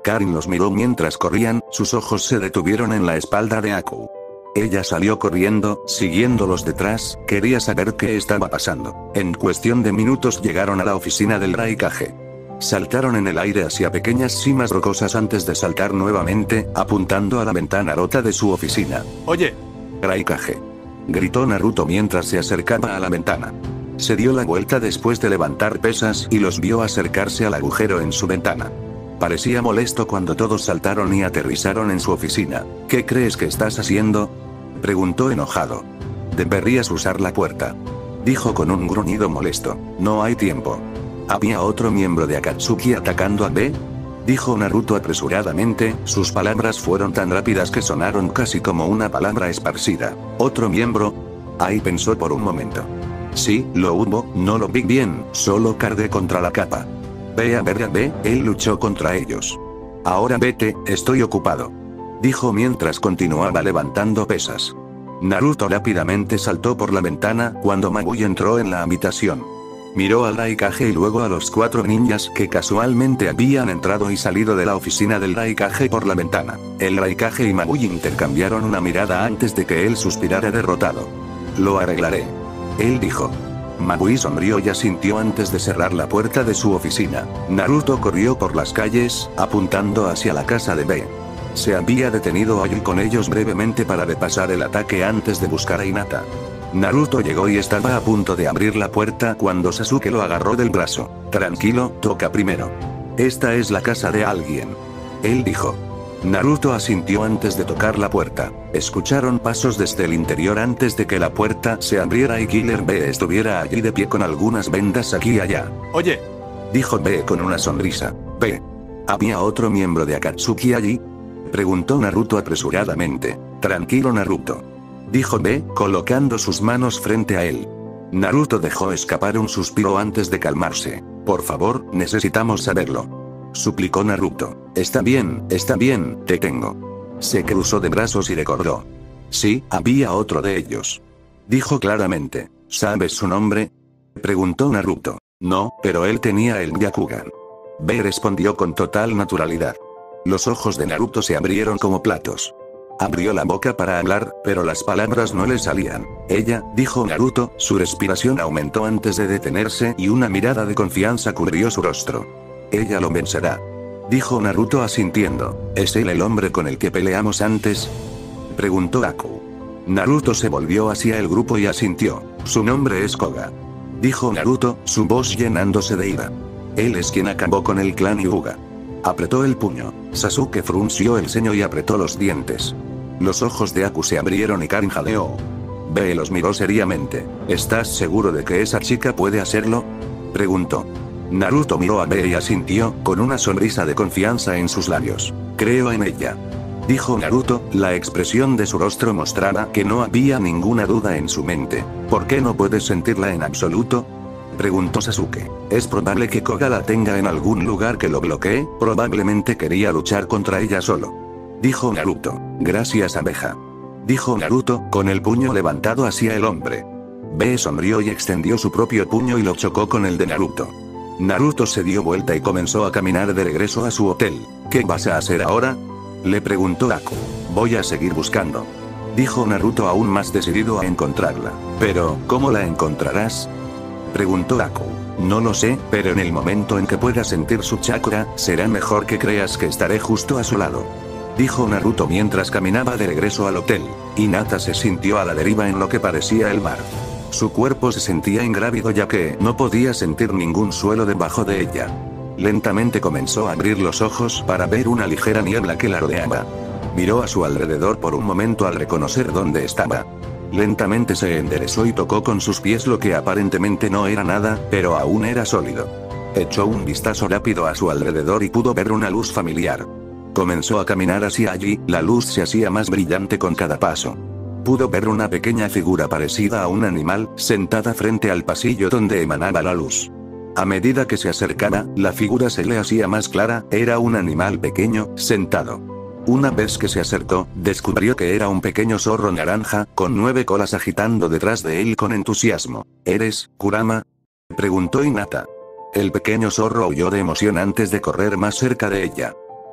Karin los miró mientras corrían, sus ojos se detuvieron en la espalda de Aku. Ella salió corriendo, siguiéndolos detrás, quería saber qué estaba pasando. En cuestión de minutos llegaron a la oficina del Raikage. Saltaron en el aire hacia pequeñas cimas rocosas antes de saltar nuevamente, apuntando a la ventana rota de su oficina. Oye, Raikage, gritó Naruto mientras se acercaba a la ventana. Se dio la vuelta después de levantar pesas y los vio acercarse al agujero en su ventana. Parecía molesto cuando todos saltaron y aterrizaron en su oficina. ¿Qué crees que estás haciendo?, preguntó enojado. Deberías usar la puerta, dijo con un gruñido molesto. No hay tiempo. ¿Había otro miembro de Akatsuki atacando a B?, dijo Naruto apresuradamente, sus palabras fueron tan rápidas que sonaron casi como una palabra esparcida. ¿Otro miembro? Ahí pensó por un momento. Sí, lo hubo, no lo vi bien, solo cargué contra la capa. Ve a ver a B, él luchó contra ellos. Ahora vete, estoy ocupado, dijo mientras continuaba levantando pesas. Naruto rápidamente saltó por la ventana cuando Mabui entró en la habitación. Miró al Raikage y luego a los 4 ninjas que casualmente habían entrado y salido de la oficina del Raikage por la ventana. El Raikage y Mabui intercambiaron una mirada antes de que él suspirara derrotado. Lo arreglaré, él dijo. Mabui sonrió y asintió antes de cerrar la puerta de su oficina. Naruto corrió por las calles, apuntando hacia la casa de B. Se había detenido allí con ellos brevemente para repasar el ataque antes de buscar a Hinata. Naruto llegó y estaba a punto de abrir la puerta cuando Sasuke lo agarró del brazo. Tranquilo, toca primero. Esta es la casa de alguien, él dijo. Naruto asintió antes de tocar la puerta. Escucharon pasos desde el interior antes de que la puerta se abriera y Killer B estuviera allí de pie con algunas vendas aquí y allá. Oye, dijo B con una sonrisa. B. ¿Había otro miembro de Akatsuki allí?, preguntó Naruto apresuradamente. Tranquilo Naruto, dijo B, colocando sus manos frente a él. Naruto dejó escapar un suspiro antes de calmarse. Por favor, necesitamos saberlo, suplicó Naruto. Está bien, te tengo. Se cruzó de brazos y recordó. Sí, había otro de ellos, dijo claramente. ¿Sabes su nombre?, preguntó Naruto. No, pero él tenía el Byakugan, B respondió con total naturalidad. Los ojos de Naruto se abrieron como platos. Abrió la boca para hablar, pero las palabras no le salían. Ella, dijo Naruto, su respiración aumentó antes de detenerse y una mirada de confianza cubrió su rostro. Ella lo vencerá, dijo Naruto asintiendo. ¿Es él el hombre con el que peleamos antes?, preguntó Aku. Naruto se volvió hacia el grupo y asintió. Su nombre es Koga, dijo Naruto, su voz llenándose de ira. Él es quien acabó con el clan Hyuga. Apretó el puño. Sasuke frunció el ceño y apretó los dientes. Los ojos de Aku se abrieron y Karin jadeó. B los miró seriamente. ¿Estás seguro de que esa chica puede hacerlo?, preguntó. Naruto miró a B y asintió, con una sonrisa de confianza en sus labios. Creo en ella, dijo Naruto, la expresión de su rostro mostraba que no había ninguna duda en su mente. ¿Por qué no puedes sentirla en absoluto?, preguntó Sasuke. Es probable que Koga la tenga en algún lugar que lo bloquee, probablemente quería luchar contra ella solo, dijo Naruto. Gracias abeja, dijo Naruto, con el puño levantado hacia el hombre. B sonrió y extendió su propio puño y lo chocó con el de Naruto. Naruto se dio vuelta y comenzó a caminar de regreso a su hotel. ¿Qué vas a hacer ahora?, le preguntó Aku. Voy a seguir buscando, dijo Naruto aún más decidido a encontrarla. Pero, ¿cómo la encontrarás?, preguntó Aku. No lo sé, pero en el momento en que pueda sentir su chakra, será mejor que creas que estaré justo a su lado, dijo Naruto mientras caminaba de regreso al hotel. Hinata se sintió a la deriva en lo que parecía el mar. Su cuerpo se sentía ingrávido ya que no podía sentir ningún suelo debajo de ella. Lentamente comenzó a abrir los ojos para ver una ligera niebla que la rodeaba. Miró a su alrededor por un momento al reconocer dónde estaba. Lentamente se enderezó y tocó con sus pies lo que aparentemente no era nada, pero aún era sólido. Echó un vistazo rápido a su alrededor y pudo ver una luz familiar. Comenzó a caminar hacia allí, la luz se hacía más brillante con cada paso. Pudo ver una pequeña figura parecida a un animal, sentada frente al pasillo donde emanaba la luz. A medida que se acercaba, la figura se le hacía más clara, era un animal pequeño, sentado. Una vez que se acercó, descubrió que era un pequeño zorro naranja, con 9 colas agitando detrás de él con entusiasmo. ¿Eres, Kurama?, preguntó Hinata. El pequeño zorro huyó de emoción antes de correr más cerca de ella.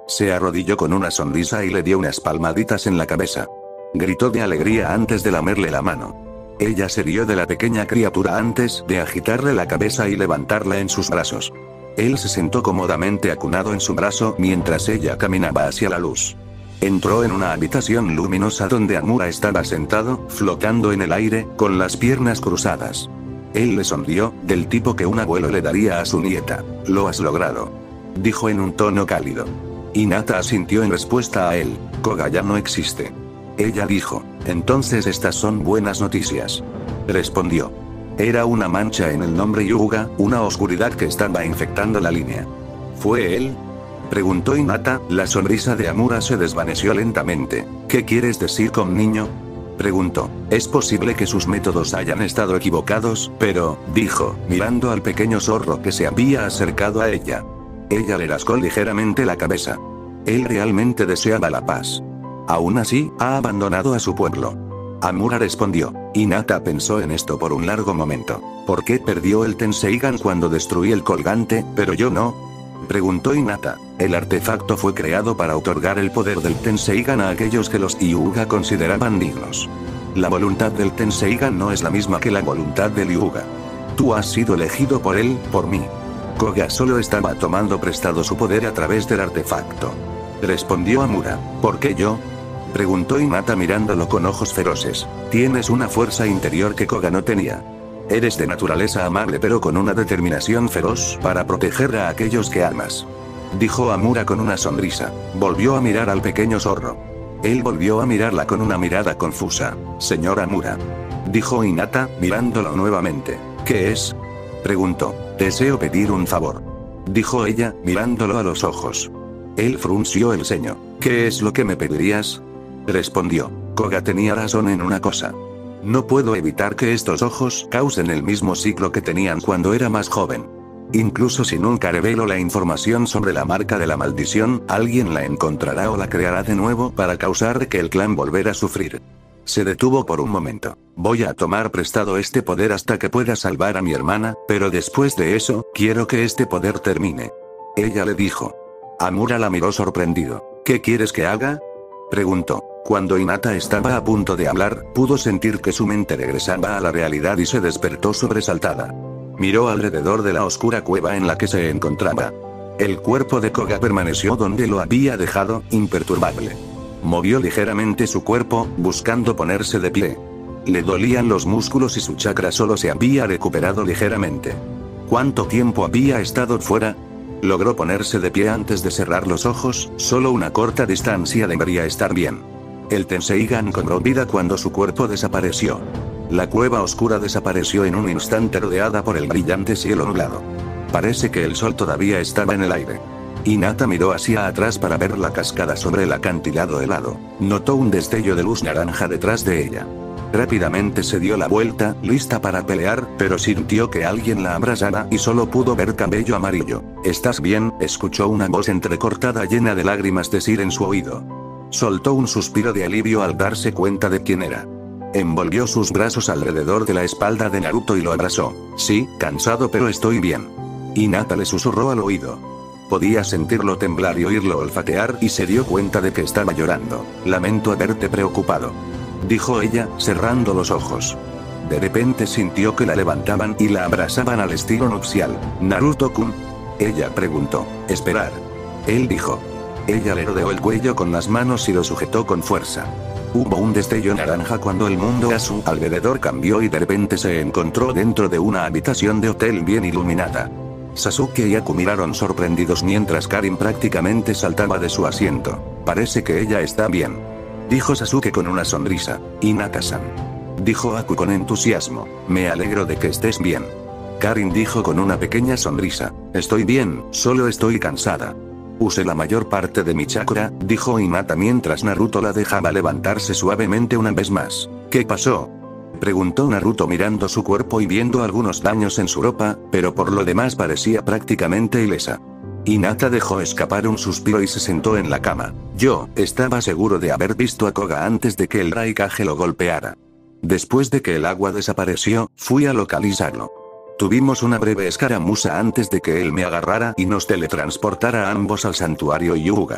Se arrodilló con una sonrisa y le dio unas palmaditas en la cabeza. Gritó de alegría antes de lamerle la mano. Ella se rió de la pequeña criatura antes de agitarle la cabeza y levantarla en sus brazos. Él se sentó cómodamente acunado en su brazo mientras ella caminaba hacia la luz. Entró en una habitación luminosa donde Amura estaba sentado, flotando en el aire, con las piernas cruzadas. Él le sonrió, del tipo que un abuelo le daría a su nieta. «Lo has logrado», dijo en un tono cálido. Hinata asintió en respuesta a él. «Koga ya no existe». Ella dijo. «Entonces estas son buenas noticias», respondió. Era una mancha en el nombre Yuga, una oscuridad que estaba infectando la línea. ¿Fue él?, preguntó Hinata. La sonrisa de Amura se desvaneció lentamente. «¿Qué quieres decir con niño?», preguntó. «Es posible que sus métodos hayan estado equivocados, pero», dijo, mirando al pequeño zorro que se había acercado a ella. Ella le rascó ligeramente la cabeza. Él realmente deseaba la paz. Aún así, ha abandonado a su pueblo. Amura respondió. Hinata pensó en esto por un largo momento. ¿Por qué perdió el Tenseigan cuando destruí el colgante, pero yo no?, preguntó Hinata. El artefacto fue creado para otorgar el poder del Tenseigan a aquellos que los Hyuga consideraban dignos. La voluntad del Tenseigan no es la misma que la voluntad del Hyuga. Tú has sido elegido por él, por mí. Koga solo estaba tomando prestado su poder a través del artefacto, respondió Amura. ¿Por qué yo?, preguntó Hinata mirándolo con ojos feroces. Tienes una fuerza interior que Koga no tenía. Eres de naturaleza amable pero con una determinación feroz para proteger a aquellos que amas, dijo Amura con una sonrisa. Volvió a mirar al pequeño zorro. Él volvió a mirarla con una mirada confusa. Señor Amura, dijo Hinata, mirándolo nuevamente. ¿Qué es?, preguntó. Deseo pedir un favor, dijo ella, mirándolo a los ojos. Él frunció el ceño. ¿Qué es lo que me pedirías?, respondió. Koga tenía razón en una cosa. No puedo evitar que estos ojos causen el mismo ciclo que tenían cuando era más joven. Incluso si nunca revelo la información sobre la marca de la maldición, alguien la encontrará o la creará de nuevo para causar que el clan volviera a sufrir. Se detuvo por un momento. Voy a tomar prestado este poder hasta que pueda salvar a mi hermana, pero después de eso, quiero que este poder termine. Ella le dijo. Amura la miró sorprendido. ¿Qué quieres que haga?, preguntó. Cuando Hinata estaba a punto de hablar, pudo sentir que su mente regresaba a la realidad y se despertó sobresaltada. Miró alrededor de la oscura cueva en la que se encontraba. El cuerpo de Koga permaneció donde lo había dejado, imperturbable. Movió ligeramente su cuerpo, buscando ponerse de pie. Le dolían los músculos y su chakra solo se había recuperado ligeramente. ¿Cuánto tiempo había estado fuera? Logró ponerse de pie antes de cerrar los ojos. Solo una corta distancia debería estar bien. El Tenseigan cobró vida cuando su cuerpo desapareció. La cueva oscura desapareció en un instante rodeada por el brillante cielo nublado. Parece que el sol todavía estaba en el aire. Hinata miró hacia atrás para ver la cascada sobre el acantilado helado. Notó un destello de luz naranja detrás de ella. Rápidamente se dio la vuelta, lista para pelear, pero sintió que alguien la abrazaba y solo pudo ver cabello amarillo. ¿Estás bien?, escuchó una voz entrecortada llena de lágrimas decir en su oído. Soltó un suspiro de alivio al darse cuenta de quién era. Envolvió sus brazos alrededor de la espalda de Naruto y lo abrazó. Sí, cansado pero estoy bien. Hinata le susurró al oído. Podía sentirlo temblar y oírlo olfatear y se dio cuenta de que estaba llorando. Lamento haberte preocupado, dijo ella, cerrando los ojos. De repente sintió que la levantaban y la abrazaban al estilo nupcial. ¿Naruto-kun?, ella preguntó. Esperar. Él dijo. Ella le rodeó el cuello con las manos y lo sujetó con fuerza. Hubo un destello naranja cuando el mundo a su alrededor cambió y de repente se encontró dentro de una habitación de hotel bien iluminada. Sasuke y Aku miraron sorprendidos mientras Karin prácticamente saltaba de su asiento. Parece que ella está bien, dijo Sasuke con una sonrisa. Hinata-san, dijo Aku con entusiasmo. Me alegro de que estés bien. Karin dijo con una pequeña sonrisa. Estoy bien, solo estoy cansada. Usé la mayor parte de mi chakra, dijo Hinata mientras Naruto la dejaba levantarse suavemente una vez más. ¿Qué pasó?, preguntó Naruto mirando su cuerpo y viendo algunos daños en su ropa, pero por lo demás parecía prácticamente ilesa. Hinata dejó escapar un suspiro y se sentó en la cama. Yo estaba seguro de haber visto a Koga antes de que el Raikage lo golpeara. Después de que el agua desapareció, fui a localizarlo. Tuvimos una breve escaramuza antes de que él me agarrara y nos teletransportara a ambos al santuario Hyuga.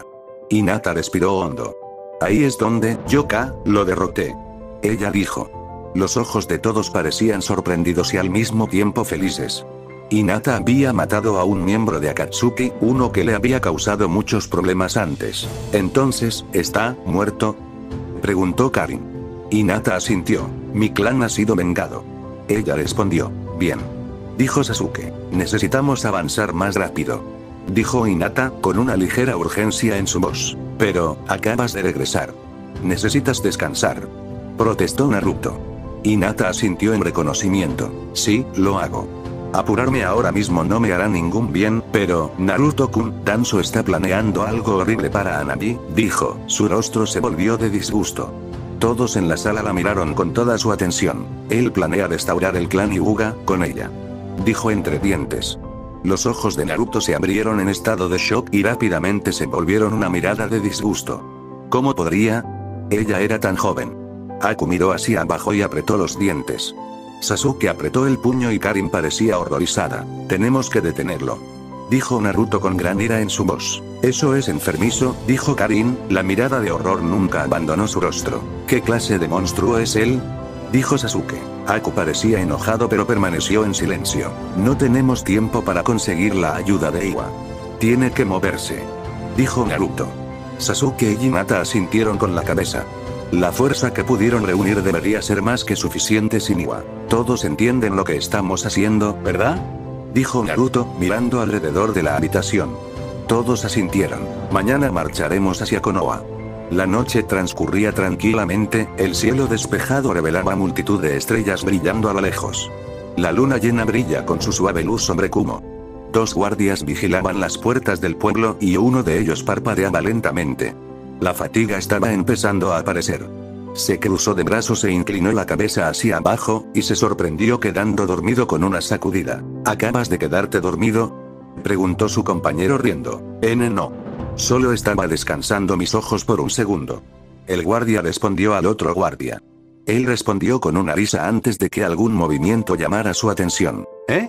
Hinata respiró hondo. Ahí es donde, Yoka, lo derroté. Ella dijo. Los ojos de todos parecían sorprendidos y al mismo tiempo felices. Hinata había matado a un miembro de Akatsuki, uno que le había causado muchos problemas antes. Entonces, ¿está muerto? Preguntó Karin. Hinata asintió. Mi clan ha sido vengado. Ella respondió. Bien. Dijo Sasuke. Necesitamos avanzar más rápido. Dijo Hinata, con una ligera urgencia en su voz. Pero, acabas de regresar. Necesitas descansar. Protestó Naruto. Hinata asintió en reconocimiento. Sí, lo hago. Apurarme ahora mismo no me hará ningún bien, pero, Naruto-kun, Danzo está planeando algo horrible para Hanabi, dijo. Su rostro se volvió de disgusto. Todos en la sala la miraron con toda su atención. Él planea restaurar el clan Hyuga, con ella. Dijo entre dientes. Los ojos de Naruto se abrieron en estado de shock y rápidamente se volvieron una mirada de disgusto. ¿Cómo podría? Ella era tan joven. Aku miró hacia abajo y apretó los dientes. Sasuke apretó el puño y Karin parecía horrorizada. Tenemos que detenerlo. Dijo Naruto con gran ira en su voz. Eso es enfermizo, dijo Karin, la mirada de horror nunca abandonó su rostro. ¿Qué clase de monstruo es él? Dijo Sasuke. Aku parecía enojado pero permaneció en silencio. No tenemos tiempo para conseguir la ayuda de Iwa. Tiene que moverse. Dijo Naruto. Sasuke y Hinata asintieron con la cabeza. La fuerza que pudieron reunir debería ser más que suficiente sin Iwa. Todos entienden lo que estamos haciendo, ¿verdad? Dijo Naruto, mirando alrededor de la habitación. Todos asintieron. Mañana marcharemos hacia Konoha. La noche transcurría tranquilamente, el cielo despejado revelaba multitud de estrellas brillando a lo lejos. La luna llena brilla con su suave luz sobre Kumo. 2 guardias vigilaban las puertas del pueblo y uno de ellos parpadeaba lentamente. La fatiga estaba empezando a aparecer. Se cruzó de brazos e inclinó la cabeza hacia abajo, y se sorprendió quedando dormido con una sacudida. ¿Acabas de quedarte dormido? Preguntó su compañero riendo. No. Solo estaba descansando mis ojos por un segundo. El guardia respondió al otro guardia. Él respondió con una risa antes de que algún movimiento llamara su atención.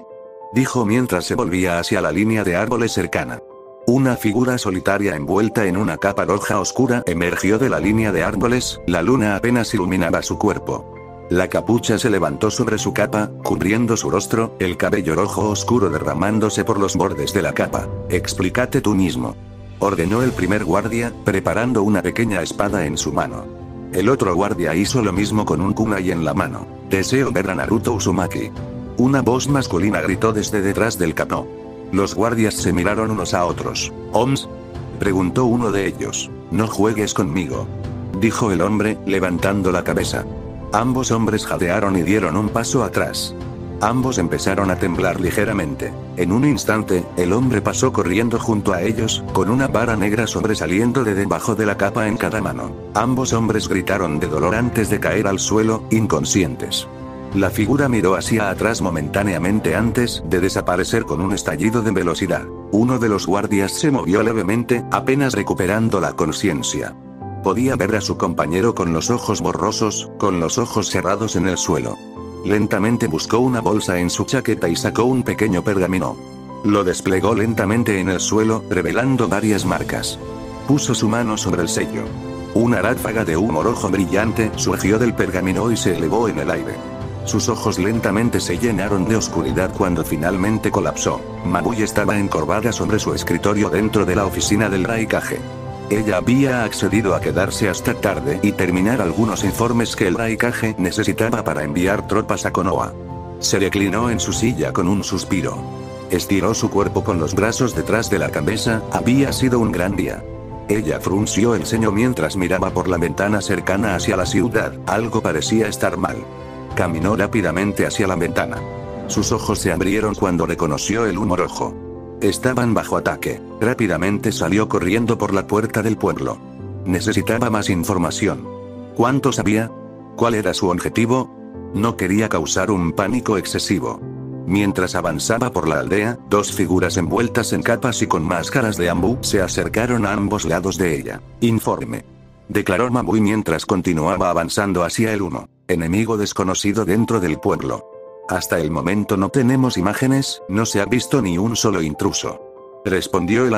Dijo mientras se volvía hacia la línea de árboles cercana. Una figura solitaria envuelta en una capa roja oscura emergió de la línea de árboles, la luna apenas iluminaba su cuerpo. La capucha se levantó sobre su capa, cubriendo su rostro, el cabello rojo oscuro derramándose por los bordes de la capa. Explícate tú mismo. Ordenó el primer guardia, preparando una pequeña espada en su mano. El otro guardia hizo lo mismo con un kunai en la mano. Deseo ver a Naruto Uzumaki. Una voz masculina gritó desde detrás del capó. Los guardias se miraron unos a otros. ¿Oms? Preguntó uno de ellos. No juegues conmigo. Dijo el hombre, levantando la cabeza. Ambos hombres jadearon y dieron un paso atrás. Ambos empezaron a temblar ligeramente. En un instante, el hombre pasó corriendo junto a ellos, con una vara negra sobresaliendo de debajo de la capa en cada mano. Ambos hombres gritaron de dolor antes de caer al suelo, inconscientes. La figura miró hacia atrás momentáneamente antes de desaparecer con un estallido de velocidad. Uno de los guardias se movió levemente, apenas recuperando la conciencia. Podía ver a su compañero con los ojos borrosos, con los ojos cerrados en el suelo. Lentamente buscó una bolsa en su chaqueta y sacó un pequeño pergamino. Lo desplegó lentamente en el suelo, revelando varias marcas. Puso su mano sobre el sello. Una ráfaga de humo rojo brillante surgió del pergamino y se elevó en el aire. Sus ojos lentamente se llenaron de oscuridad cuando finalmente colapsó. Mabui estaba encorvada sobre su escritorio dentro de la oficina del Raikage. Ella había accedido a quedarse hasta tarde y terminar algunos informes que el Raikage necesitaba para enviar tropas a Konoha. Se reclinó en su silla con un suspiro. Estiró su cuerpo con los brazos detrás de la cabeza, había sido un gran día. Ella frunció el ceño mientras miraba por la ventana cercana hacia la ciudad, algo parecía estar mal. Caminó rápidamente hacia la ventana. Sus ojos se abrieron cuando reconoció el humo rojo. Estaban bajo ataque. Rápidamente salió corriendo por la puerta del pueblo. Necesitaba más información. ¿Cuántos había? ¿Cuál era su objetivo? No quería causar un pánico excesivo. Mientras avanzaba por la aldea, 2 figuras envueltas en capas y con máscaras de bambú se acercaron a ambos lados de ella. Informe. Declaró Mabui mientras continuaba avanzando hacia el enemigo desconocido dentro del pueblo. Hasta el momento no tenemos imágenes, no se ha visto ni un solo intruso. Respondió el bambú.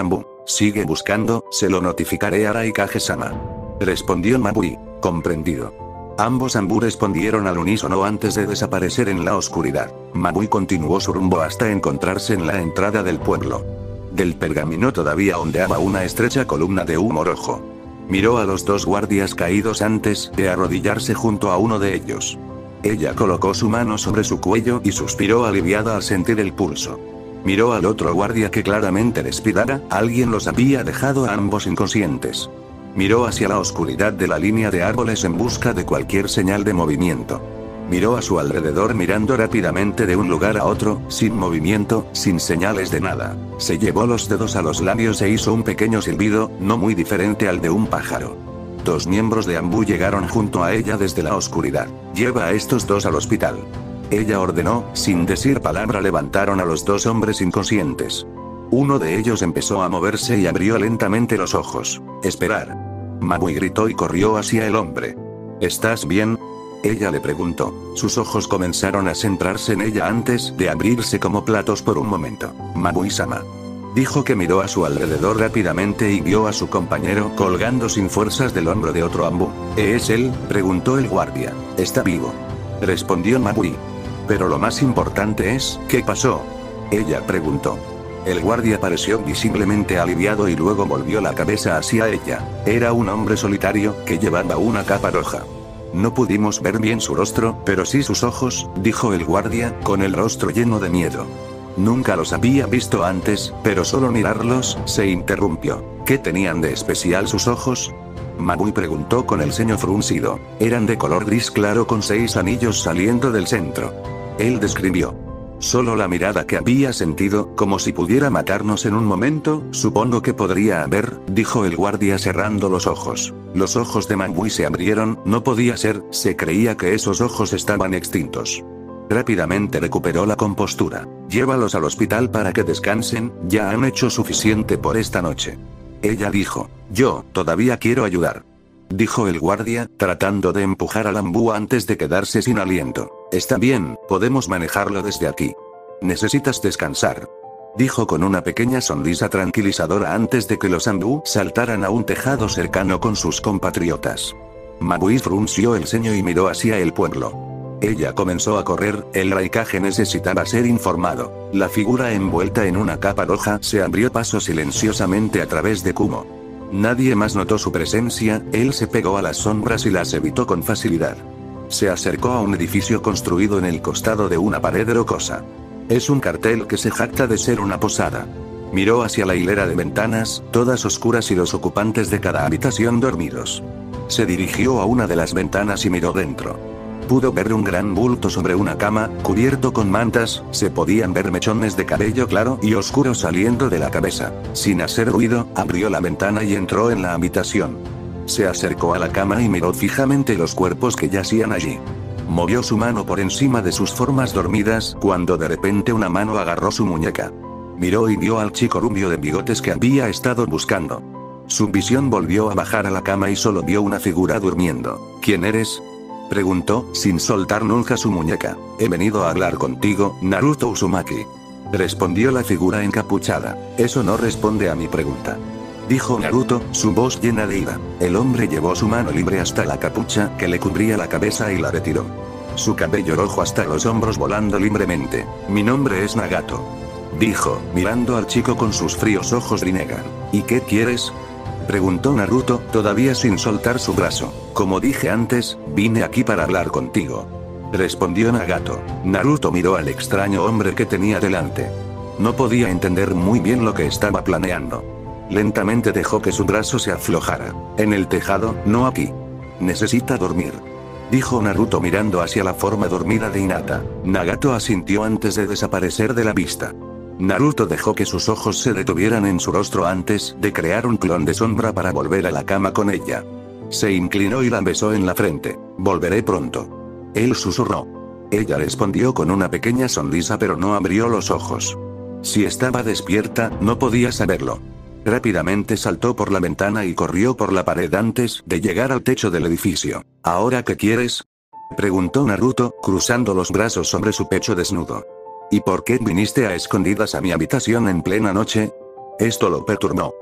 Sigue buscando, se lo notificaré a Raikage-sama. Respondió Mabui. Comprendido. Ambos Anbu respondieron al unísono antes de desaparecer en la oscuridad. Mabui continuó su rumbo hasta encontrarse en la entrada del pueblo. Del pergamino todavía ondeaba una estrecha columna de humo rojo. Miró a los dos guardias caídos antes de arrodillarse junto a uno de ellos. Ella colocó su mano sobre su cuello y suspiró aliviada al sentir el pulso. Miró al otro guardia que claramente respirara, alguien los había dejado a ambos inconscientes. Miró hacia la oscuridad de la línea de árboles en busca de cualquier señal de movimiento. Miró a su alrededor mirando rápidamente de un lugar a otro, sin movimiento, sin señales de nada. Se llevó los dedos a los labios e hizo un pequeño silbido, no muy diferente al de un pájaro. Dos miembros de Anbu llegaron junto a ella desde la oscuridad. Lleva a estos dos al hospital. Ella ordenó, sin decir palabra levantaron a los dos hombres inconscientes. Uno de ellos empezó a moverse y abrió lentamente los ojos. Esperar. Mabui gritó y corrió hacia el hombre. ¿Estás bien? Ella le preguntó. Sus ojos comenzaron a centrarse en ella antes de abrirse como platos por un momento. Mabui-sama. Dijo que miró a su alrededor rápidamente y vio a su compañero colgando sin fuerzas del hombro de otro Anbu. ¿Es él? Preguntó el guardia. Está vivo. Respondió Mabui. Pero lo más importante es, ¿qué pasó? Ella preguntó. El guardia pareció visiblemente aliviado y luego volvió la cabeza hacia ella. Era un hombre solitario, que llevaba una capa roja. No pudimos ver bien su rostro, pero sí sus ojos, dijo el guardia, con el rostro lleno de miedo. Nunca los había visto antes, pero solo mirarlos, se interrumpió. ¿Qué tenían de especial sus ojos? Mabui preguntó con el ceño fruncido. Eran de color gris claro con 6 anillos saliendo del centro. Él describió. Solo la mirada que había sentido, como si pudiera matarnos en un momento, supongo que podría haber, dijo el guardia cerrando los ojos. Los ojos de Mabui se abrieron, no podía ser, se creía que esos ojos estaban extintos. Rápidamente recuperó la compostura. Llévalos al hospital para que descansen, ya han hecho suficiente por esta noche. Ella dijo. Yo, todavía quiero ayudar. Dijo el guardia, tratando de empujar al Anbu antes de quedarse sin aliento. Está bien, podemos manejarlo desde aquí. Necesitas descansar. Dijo con una pequeña sonrisa tranquilizadora antes de que los Anbu saltaran a un tejado cercano con sus compatriotas. Mabui frunció el ceño y miró hacia el pueblo. Ella comenzó a correr, el Raikage necesitaba ser informado. La figura envuelta en una capa roja se abrió paso silenciosamente a través de Kumo. Nadie más notó su presencia, él se pegó a las sombras y las evitó con facilidad. Se acercó a un edificio construido en el costado de una pared rocosa. Es un cartel que se jacta de ser una posada. Miró hacia la hilera de ventanas, todas oscuras y los ocupantes de cada habitación dormidos. Se dirigió a una de las ventanas y miró dentro. Pudo ver un gran bulto sobre una cama, cubierto con mantas, se podían ver mechones de cabello claro y oscuro saliendo de la cabeza. Sin hacer ruido, abrió la ventana y entró en la habitación. Se acercó a la cama y miró fijamente los cuerpos que yacían allí. Movió su mano por encima de sus formas dormidas, cuando de repente una mano agarró su muñeca. Miró y vio al chico rubio de bigotes que había estado buscando. Su visión volvió a bajar a la cama y solo vio una figura durmiendo. ¿Quién eres?, preguntó, sin soltar nunca su muñeca. He venido a hablar contigo, Naruto Uzumaki. Respondió la figura encapuchada. Eso no responde a mi pregunta. Dijo Naruto, su voz llena de ira. El hombre llevó su mano libre hasta la capucha que le cubría la cabeza y la retiró. Su cabello rojo hasta los hombros volando libremente. Mi nombre es Nagato. Dijo, mirando al chico con sus fríos ojos Rinnegan. ¿Y qué quieres?, preguntó Naruto, todavía sin soltar su brazo. Como dije antes, vine aquí para hablar contigo. Respondió Nagato. Naruto miró al extraño hombre que tenía delante. No podía entender muy bien lo que estaba planeando. Lentamente dejó que su brazo se aflojara. En el tejado, no aquí. Necesita dormir. Dijo Naruto mirando hacia la forma dormida de Hinata. Nagato asintió antes de desaparecer de la vista. Naruto dejó que sus ojos se detuvieran en su rostro antes de crear un clon de sombra para volver a la cama con ella. Se inclinó y la besó en la frente. Volveré pronto. Él susurró. Ella respondió con una pequeña sonrisa pero no abrió los ojos. Si estaba despierta, no podía saberlo. Rápidamente saltó por la ventana y corrió por la pared antes de llegar al techo del edificio. ¿Ahora qué quieres?, preguntó Naruto, cruzando los brazos sobre su pecho desnudo. ¿Y por qué viniste a escondidas a mi habitación en plena noche? Esto lo perturbó.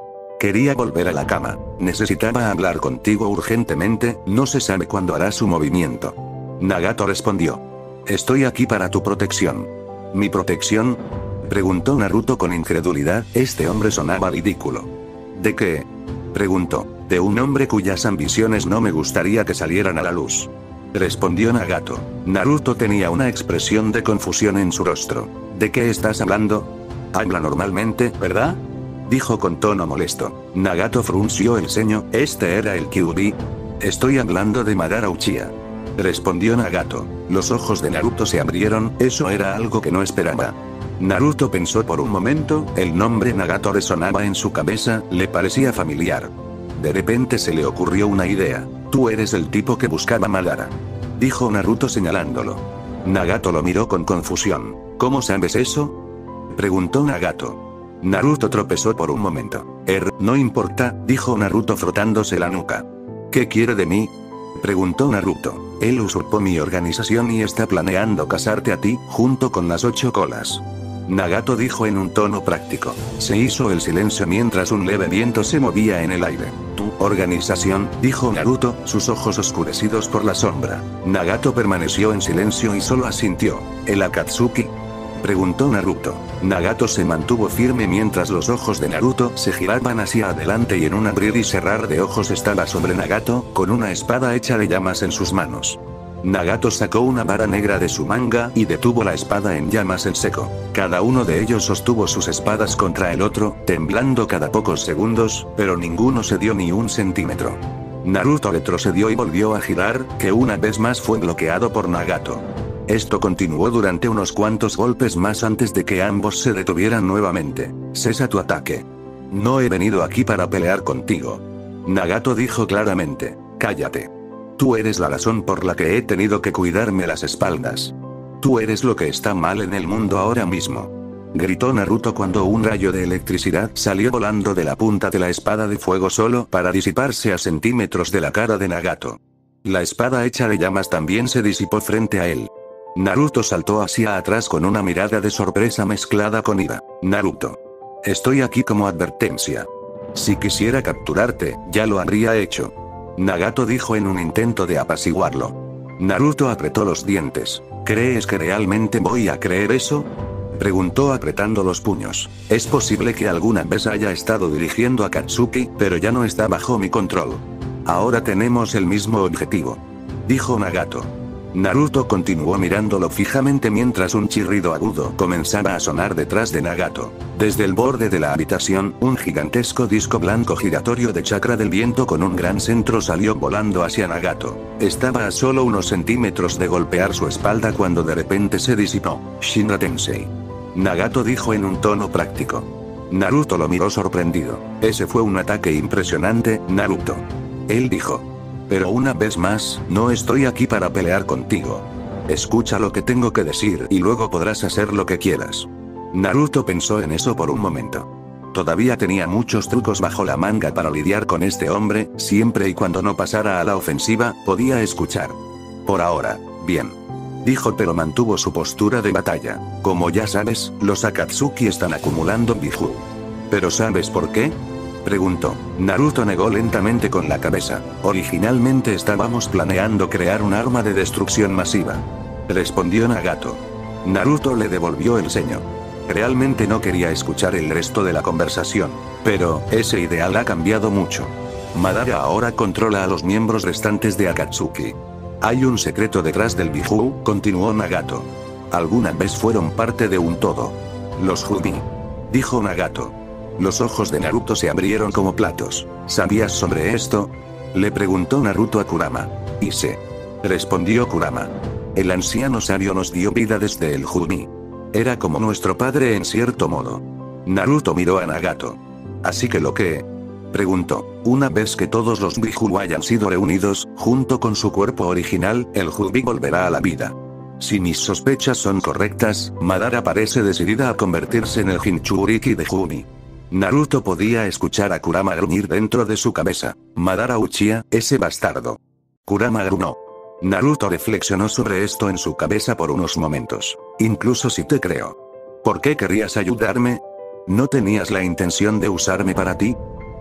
Quería volver a la cama. Necesitaba hablar contigo urgentemente, no se sabe cuándo hará su movimiento. Nagato respondió. Estoy aquí para tu protección. ¿Mi protección? Preguntó Naruto con incredulidad, este hombre sonaba ridículo. ¿De qué? Preguntó. De un hombre cuyas ambiciones no me gustaría que salieran a la luz. Respondió Nagato. Naruto tenía una expresión de confusión en su rostro. ¿De qué estás hablando? Habla normalmente, ¿verdad? Dijo con tono molesto. Nagato frunció el ceño, ¿este era el Kyuubi? Estoy hablando de Madara Uchiha. Respondió Nagato. Los ojos de Naruto se abrieron, eso era algo que no esperaba. Naruto pensó por un momento, el nombre Nagato resonaba en su cabeza, le parecía familiar. De repente se le ocurrió una idea. Tú eres el tipo que buscaba Madara. Dijo Naruto señalándolo. Nagato lo miró con confusión. ¿Cómo sabes eso? Preguntó Nagato. Naruto tropezó por un momento. No importa, dijo Naruto frotándose la nuca. ¿Qué quiere de mí? Preguntó Naruto. Él usurpó mi organización y está planeando casarte a ti, junto con las 8 colas. Nagato dijo en un tono práctico. Se hizo el silencio mientras un leve viento se movía en el aire. ¿Tu organización? Dijo Naruto, sus ojos oscurecidos por la sombra. Nagato permaneció en silencio y solo asintió. ¿El Akatsuki? Preguntó Naruto. Nagato se mantuvo firme mientras los ojos de Naruto se giraban hacia adelante y en un abrir y cerrar de ojos estaba sobre Nagato, con una espada hecha de llamas en sus manos. Nagato sacó una vara negra de su manga y detuvo la espada en llamas en seco. Cada uno de ellos sostuvo sus espadas contra el otro, temblando cada pocos segundos, pero ninguno se dio ni un centímetro. Naruto retrocedió y volvió a girar, que una vez más fue bloqueado por Nagato. Esto continuó durante unos cuantos golpes más antes de que ambos se detuvieran nuevamente. Cesa tu ataque. No he venido aquí para pelear contigo. Nagato dijo claramente. Cállate. Tú eres la razón por la que he tenido que cuidarme las espaldas. Tú eres lo que está mal en el mundo ahora mismo. Gritó Naruto cuando un rayo de electricidad salió volando de la punta de la espada de fuego solo para disiparse a centímetros de la cara de Nagato. La espada hecha de llamas también se disipó frente a él. Naruto saltó hacia atrás con una mirada de sorpresa mezclada con ira. Naruto. Estoy aquí como advertencia. Si quisiera capturarte, ya lo habría hecho. Nagato dijo en un intento de apaciguarlo. Naruto apretó los dientes. ¿Crees que realmente voy a creer eso? Preguntó apretando los puños. Es posible que alguna vez haya estado dirigiendo a Akatsuki, pero ya no está bajo mi control. Ahora tenemos el mismo objetivo. Dijo Nagato. Naruto continuó mirándolo fijamente mientras un chirrido agudo comenzaba a sonar detrás de Nagato. Desde el borde de la habitación, un gigantesco disco blanco giratorio de chakra del viento con un gran centro salió volando hacia Nagato. Estaba a solo unos centímetros de golpear su espalda cuando de repente se disipó. Shinra Tensei. Nagato dijo en un tono práctico. Naruto lo miró sorprendido. Ese fue un ataque impresionante, Naruto. Él dijo. Pero una vez más, no estoy aquí para pelear contigo. Escucha lo que tengo que decir y luego podrás hacer lo que quieras. Naruto pensó en eso por un momento. Todavía tenía muchos trucos bajo la manga para lidiar con este hombre, siempre y cuando no pasara a la ofensiva, podía escuchar. Por ahora, bien. Dijo pero mantuvo su postura de batalla. Como ya sabes, los Akatsuki están acumulando Biju. ¿Pero sabes por qué? Preguntó. Naruto negó lentamente con la cabeza. Originalmente estábamos planeando crear un arma de destrucción masiva. Respondió Nagato. Naruto le devolvió el ceño. Realmente no quería escuchar el resto de la conversación. Pero, ese ideal ha cambiado mucho. Madara ahora controla a los miembros restantes de Akatsuki. Hay un secreto detrás del Biju, continuó Nagato. Alguna vez fueron parte de un todo. Los Jubi. Dijo Nagato. Los ojos de Naruto se abrieron como platos. ¿Sabías sobre esto? Le preguntó Naruto a Kurama. Y sé. Respondió Kurama. El anciano sabio nos dio vida desde el Jubi. Era como nuestro padre en cierto modo. Naruto miró a Nagato. ¿Así que lo que? Preguntó. Una vez que todos los Biju hayan sido reunidos, junto con su cuerpo original, el Jubi volverá a la vida. Si mis sospechas son correctas, Madara parece decidida a convertirse en el Jinchuriki de Jubi. Naruto podía escuchar a Kurama gruñir dentro de su cabeza. Madara Uchiha, ese bastardo. Kurama gruñó. Naruto reflexionó sobre esto en su cabeza por unos momentos. Incluso si te creo. ¿Por qué querrías ayudarme? ¿No tenías la intención de usarme para ti?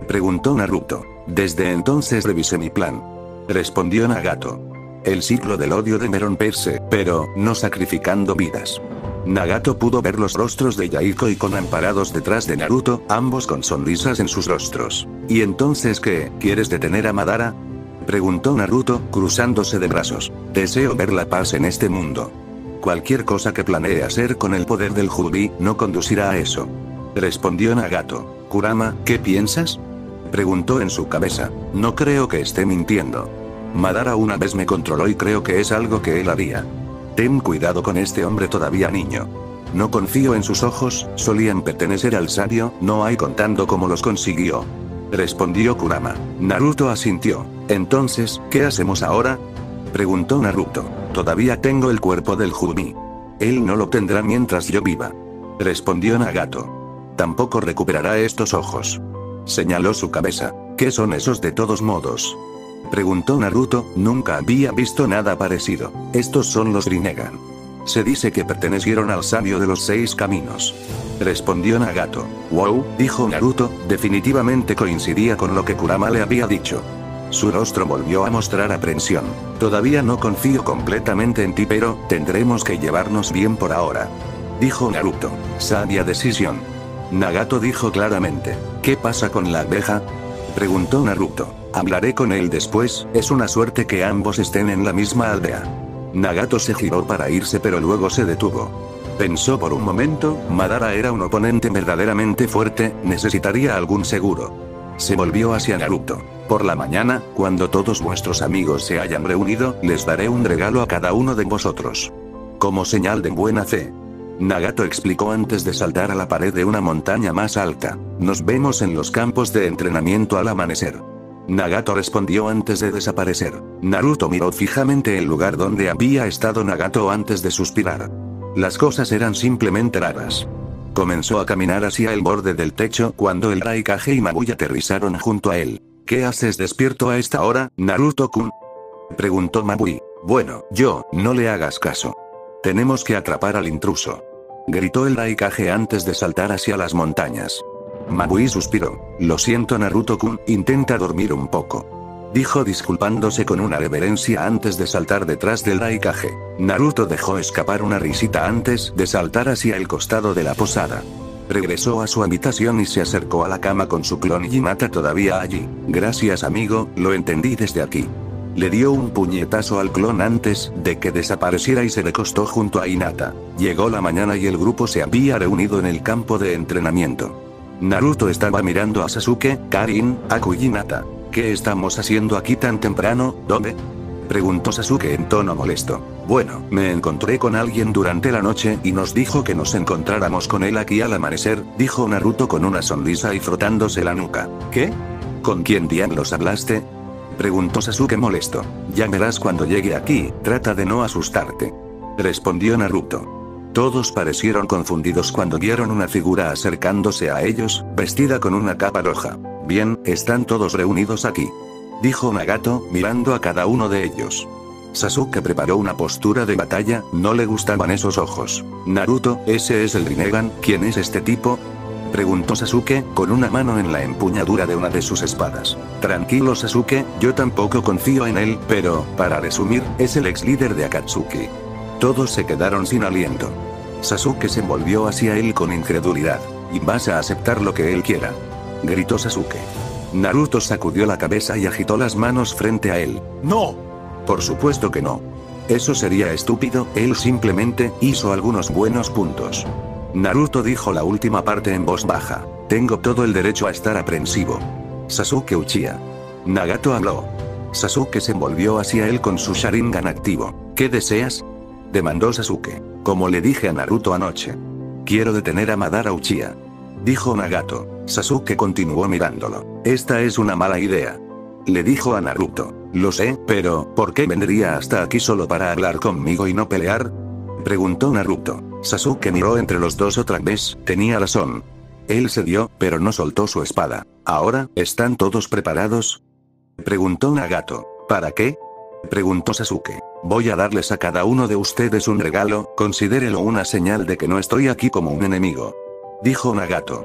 Preguntó Naruto. Desde entonces revisé mi plan. Respondió Nagato. El ciclo del odio de romperse, pero no sacrificando vidas. Nagato pudo ver los rostros de Yahiko y Konan parados detrás de Naruto, ambos con sonrisas en sus rostros. ¿Y entonces qué? ¿Quieres detener a Madara? Preguntó Naruto, cruzándose de brazos. Deseo ver la paz en este mundo. Cualquier cosa que planee hacer con el poder del Jubi no conducirá a eso. Respondió Nagato. Kurama, ¿qué piensas? Preguntó en su cabeza. No creo que esté mintiendo. Madara una vez me controló y creo que es algo que él haría. Ten cuidado con este hombre todavía niño. No confío en sus ojos, solían pertenecer al sabio, no hay contando cómo los consiguió. Respondió Kurama. Naruto asintió. Entonces, ¿qué hacemos ahora? Preguntó Naruto. Todavía tengo el cuerpo del Jubi. Él no lo tendrá mientras yo viva. Respondió Nagato. Tampoco recuperará estos ojos. Señaló su cabeza. ¿Qué son esos de todos modos? Preguntó Naruto, nunca había visto nada parecido. Estos son los Rinnegan. Se dice que pertenecieron al sabio de los 6 caminos. Respondió Nagato. Wow, dijo Naruto, definitivamente coincidía con lo que Kurama le había dicho. Su rostro volvió a mostrar aprensión. Todavía no confío completamente en ti, pero tendremos que llevarnos bien por ahora. Dijo Naruto. Sabia decisión. Nagato dijo claramente. ¿Qué pasa con la abeja? Preguntó Naruto. Hablaré con él después, es una suerte que ambos estén en la misma aldea. Nagato se giró para irse pero luego se detuvo. Pensó por un momento, Madara era un oponente verdaderamente fuerte, necesitaría algún seguro. Se volvió hacia Naruto. Por la mañana, cuando todos vuestros amigos se hayan reunido, les daré un regalo a cada uno de vosotros. Como señal de buena fe. Nagato explicó antes de saltar a la pared de una montaña más alta. Nos vemos en los campos de entrenamiento al amanecer. Nagato respondió antes de desaparecer. Naruto miró fijamente el lugar donde había estado Nagato antes de suspirar. Las cosas eran simplemente raras. Comenzó a caminar hacia el borde del techo cuando el Raikage y Mabui aterrizaron junto a él. ¿Qué haces despierto a esta hora, Naruto-kun? Preguntó Mabui. Bueno, no le hagas caso. Tenemos que atrapar al intruso. Gritó el Raikage antes de saltar hacia las montañas. Mabui suspiró. Lo siento Naruto-kun, intenta dormir un poco. Dijo disculpándose con una reverencia antes de saltar detrás del Raikage. Naruto dejó escapar una risita antes de saltar hacia el costado de la posada. Regresó a su habitación y se acercó a la cama con su clon Hinata todavía allí. Gracias amigo, lo entendí desde aquí. Le dio un puñetazo al clon antes de que desapareciera y se recostó junto a Hinata. Llegó la mañana y el grupo se había reunido en el campo de entrenamiento. Naruto estaba mirando a Sasuke, Karin, Aku y Hinata. ¿Qué estamos haciendo aquí tan temprano? ¿Dónde? Preguntó Sasuke en tono molesto. Bueno, me encontré con alguien durante la noche y nos dijo que nos encontráramos con él aquí al amanecer, dijo Naruto con una sonrisa y frotándose la nuca. ¿Qué? ¿Con quién diablos hablaste? Preguntó Sasuke molesto. Ya verás cuando llegue aquí, trata de no asustarte. Respondió Naruto. Todos parecieron confundidos cuando vieron una figura acercándose a ellos, vestida con una capa roja. Bien, están todos reunidos aquí. Dijo Nagato, mirando a cada uno de ellos. Sasuke preparó una postura de batalla, no le gustaban esos ojos. Naruto, ese es el Rinnegan, ¿quién es este tipo? Preguntó Sasuke, con una mano en la empuñadura de una de sus espadas. Tranquilo Sasuke, yo tampoco confío en él, pero, para resumir, es el ex líder de Akatsuki. Todos se quedaron sin aliento. Sasuke se volvió hacia él con incredulidad. ¿Y vas a aceptar lo que él quiera? Gritó Sasuke. Naruto sacudió la cabeza y agitó las manos frente a él. ¡No! Por supuesto que no. Eso sería estúpido, él simplemente hizo algunos buenos puntos. Naruto dijo la última parte en voz baja. Tengo todo el derecho a estar aprensivo. Sasuke Uchiha. Nagato habló. Sasuke se volvió hacia él con su Sharingan activo. ¿Qué deseas? Demandó Sasuke. Como le dije a Naruto anoche. Quiero detener a Madara Uchiha. Dijo Nagato. Sasuke continuó mirándolo. Esta es una mala idea. Le dijo a Naruto. Lo sé, pero, ¿por qué vendría hasta aquí solo para hablar conmigo y no pelear? Preguntó Naruto. Sasuke miró entre los dos otra vez, tenía razón. Él cedió, pero no soltó su espada. ¿Ahora, están todos preparados? Preguntó Nagato. ¿Para qué? Preguntó Sasuke. Voy a darles a cada uno de ustedes un regalo, considérelo una señal de que no estoy aquí como un enemigo. Dijo Nagato.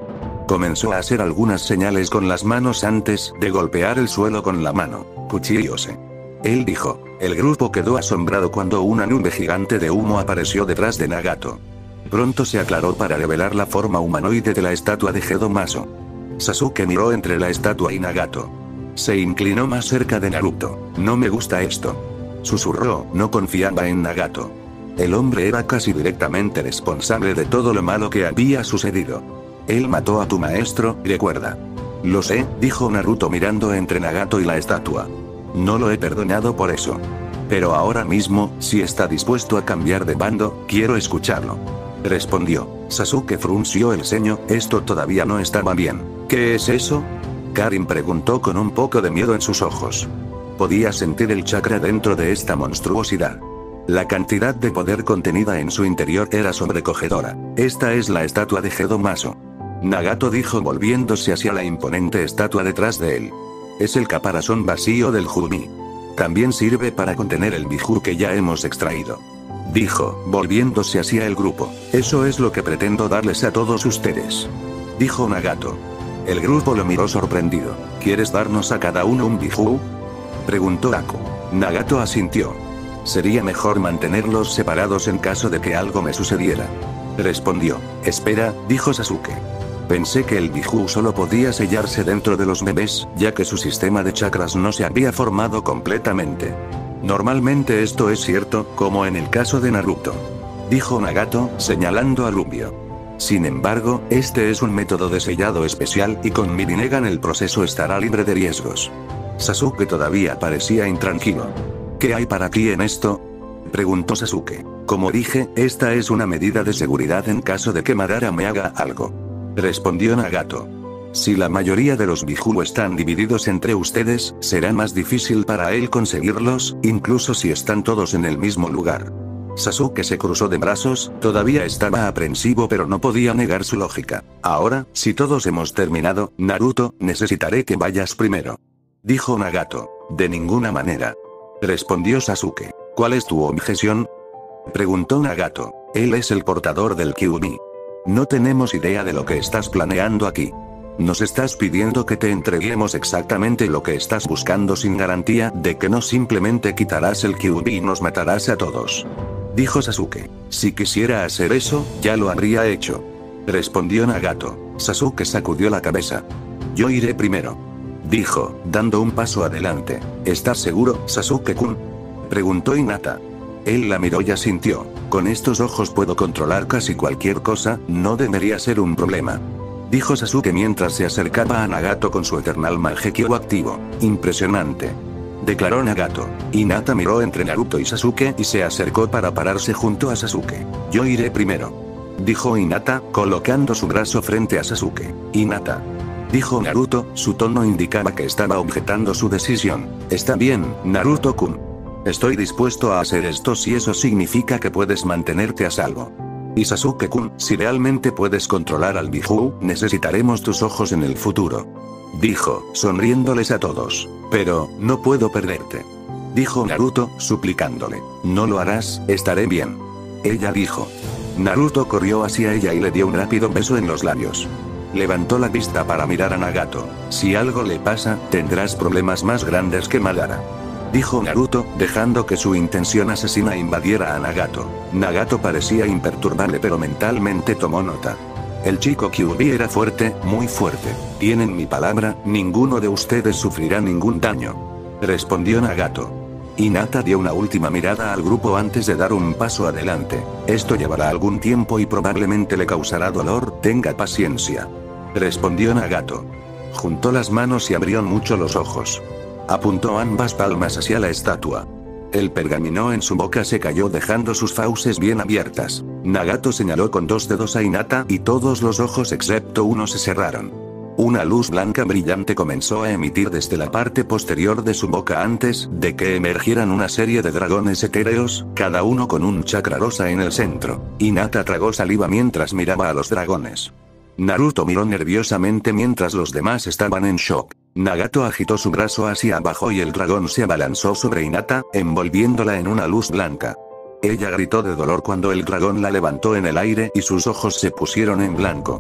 Comenzó a hacer algunas señales con las manos antes de golpear el suelo con la mano. Cuchillose. Él dijo. El grupo quedó asombrado cuando una nube gigante de humo apareció detrás de Nagato. Pronto se aclaró para revelar la forma humanoide de la estatua de Gedomaso. Sasuke miró entre la estatua y Nagato. Se inclinó más cerca de Naruto. No me gusta esto. Susurró, no confiaba en Nagato. El hombre era casi directamente responsable de todo lo malo que había sucedido. Él mató a tu maestro, recuerda. Lo sé, dijo Naruto mirando entre Nagato y la estatua. No lo he perdonado por eso. Pero ahora mismo, si está dispuesto a cambiar de bando, quiero escucharlo. Respondió. Sasuke frunció el ceño, esto todavía no estaba bien. ¿Qué es eso? Karin preguntó con un poco de miedo en sus ojos. Podía sentir el chakra dentro de esta monstruosidad. La cantidad de poder contenida en su interior era sobrecogedora. Esta es la estatua de Gedomaso. Nagato dijo volviéndose hacia la imponente estatua detrás de él. Es el caparazón vacío del Jumi. También sirve para contener el Biju que ya hemos extraído. Dijo, volviéndose hacia el grupo. Eso es lo que pretendo darles a todos ustedes. Dijo Nagato. El grupo lo miró sorprendido. ¿Quieres darnos a cada uno un Biju? Preguntó Aku. Nagato asintió. Sería mejor mantenerlos separados en caso de que algo me sucediera. Respondió. Espera, dijo Sasuke. Pensé que el Biju solo podía sellarse dentro de los bebés, ya que su sistema de chakras no se había formado completamente. Normalmente esto es cierto, como en el caso de Naruto. Dijo Nagato, señalando a Lumbio. Sin embargo, este es un método de sellado especial y con mi Rinnegan el proceso estará libre de riesgos. Sasuke todavía parecía intranquilo. ¿Qué hay para ti en esto? Preguntó Sasuke. Como dije, esta es una medida de seguridad en caso de que Madara me haga algo. Respondió Nagato. Si la mayoría de los Biju están divididos entre ustedes, será más difícil para él conseguirlos, incluso si están todos en el mismo lugar. Sasuke se cruzó de brazos, todavía estaba aprensivo pero no podía negar su lógica. Ahora, si todos hemos terminado, Naruto, necesitaré que vayas primero. Dijo Nagato. De ninguna manera. Respondió Sasuke. ¿Cuál es tu objeción? Preguntó Nagato. Él es el portador del Kyuubi. No tenemos idea de lo que estás planeando aquí. Nos estás pidiendo que te entreguemos exactamente lo que estás buscando sin garantía de que no simplemente quitarás el Kyuubi y nos matarás a todos. Dijo Sasuke. Si quisiera hacer eso, ya lo habría hecho. Respondió Nagato. Sasuke sacudió la cabeza. Yo iré primero. Dijo, dando un paso adelante. ¿Estás seguro, Sasuke-kun? Preguntó Hinata. Él la miró y asintió. Con estos ojos puedo controlar casi cualquier cosa, no debería ser un problema. Dijo Sasuke mientras se acercaba a Nagato con su Eternal Mangekyo activo. Impresionante. Declaró Nagato. Hinata miró entre Naruto y Sasuke y se acercó para pararse junto a Sasuke. Yo iré primero. Dijo Hinata, colocando su brazo frente a Sasuke. Hinata. Dijo Naruto, su tono indicaba que estaba objetando su decisión. Está bien, Naruto-kun. Estoy dispuesto a hacer esto si eso significa que puedes mantenerte a salvo. Y Sasuke-kun, si realmente puedes controlar al Biju, necesitaremos tus ojos en el futuro. Dijo, sonriéndoles a todos. Pero, no puedo perderte. Dijo Naruto, suplicándole. No lo harás, estaré bien. Ella dijo. Naruto corrió hacia ella y le dio un rápido beso en los labios. Levantó la vista para mirar a Nagato. Si algo le pasa, tendrás problemas más grandes que Madara. Dijo Naruto, dejando que su intención asesina invadiera a Nagato. Nagato parecía imperturbable pero mentalmente tomó nota. El chico Kyuubi era fuerte, muy fuerte. Tienen mi palabra, ninguno de ustedes sufrirá ningún daño. Respondió Nagato. Hinata dio una última mirada al grupo antes de dar un paso adelante. Esto llevará algún tiempo y probablemente le causará dolor, tenga paciencia. Respondió Nagato. Juntó las manos y abrió mucho los ojos. Apuntó ambas palmas hacia la estatua. El pergamino en su boca se cayó dejando sus fauces bien abiertas. Nagato señaló con dos dedos a Hinata y todos los ojos excepto uno se cerraron. Una luz blanca brillante comenzó a emitir desde la parte posterior de su boca antes de que emergieran una serie de dragones etéreos, cada uno con un chakra rosa en el centro. Hinata tragó saliva mientras miraba a los dragones. Naruto miró nerviosamente mientras los demás estaban en shock. Nagato agitó su brazo hacia abajo y el dragón se abalanzó sobre Hinata, envolviéndola en una luz blanca. Ella gritó de dolor cuando el dragón la levantó en el aire y sus ojos se pusieron en blanco.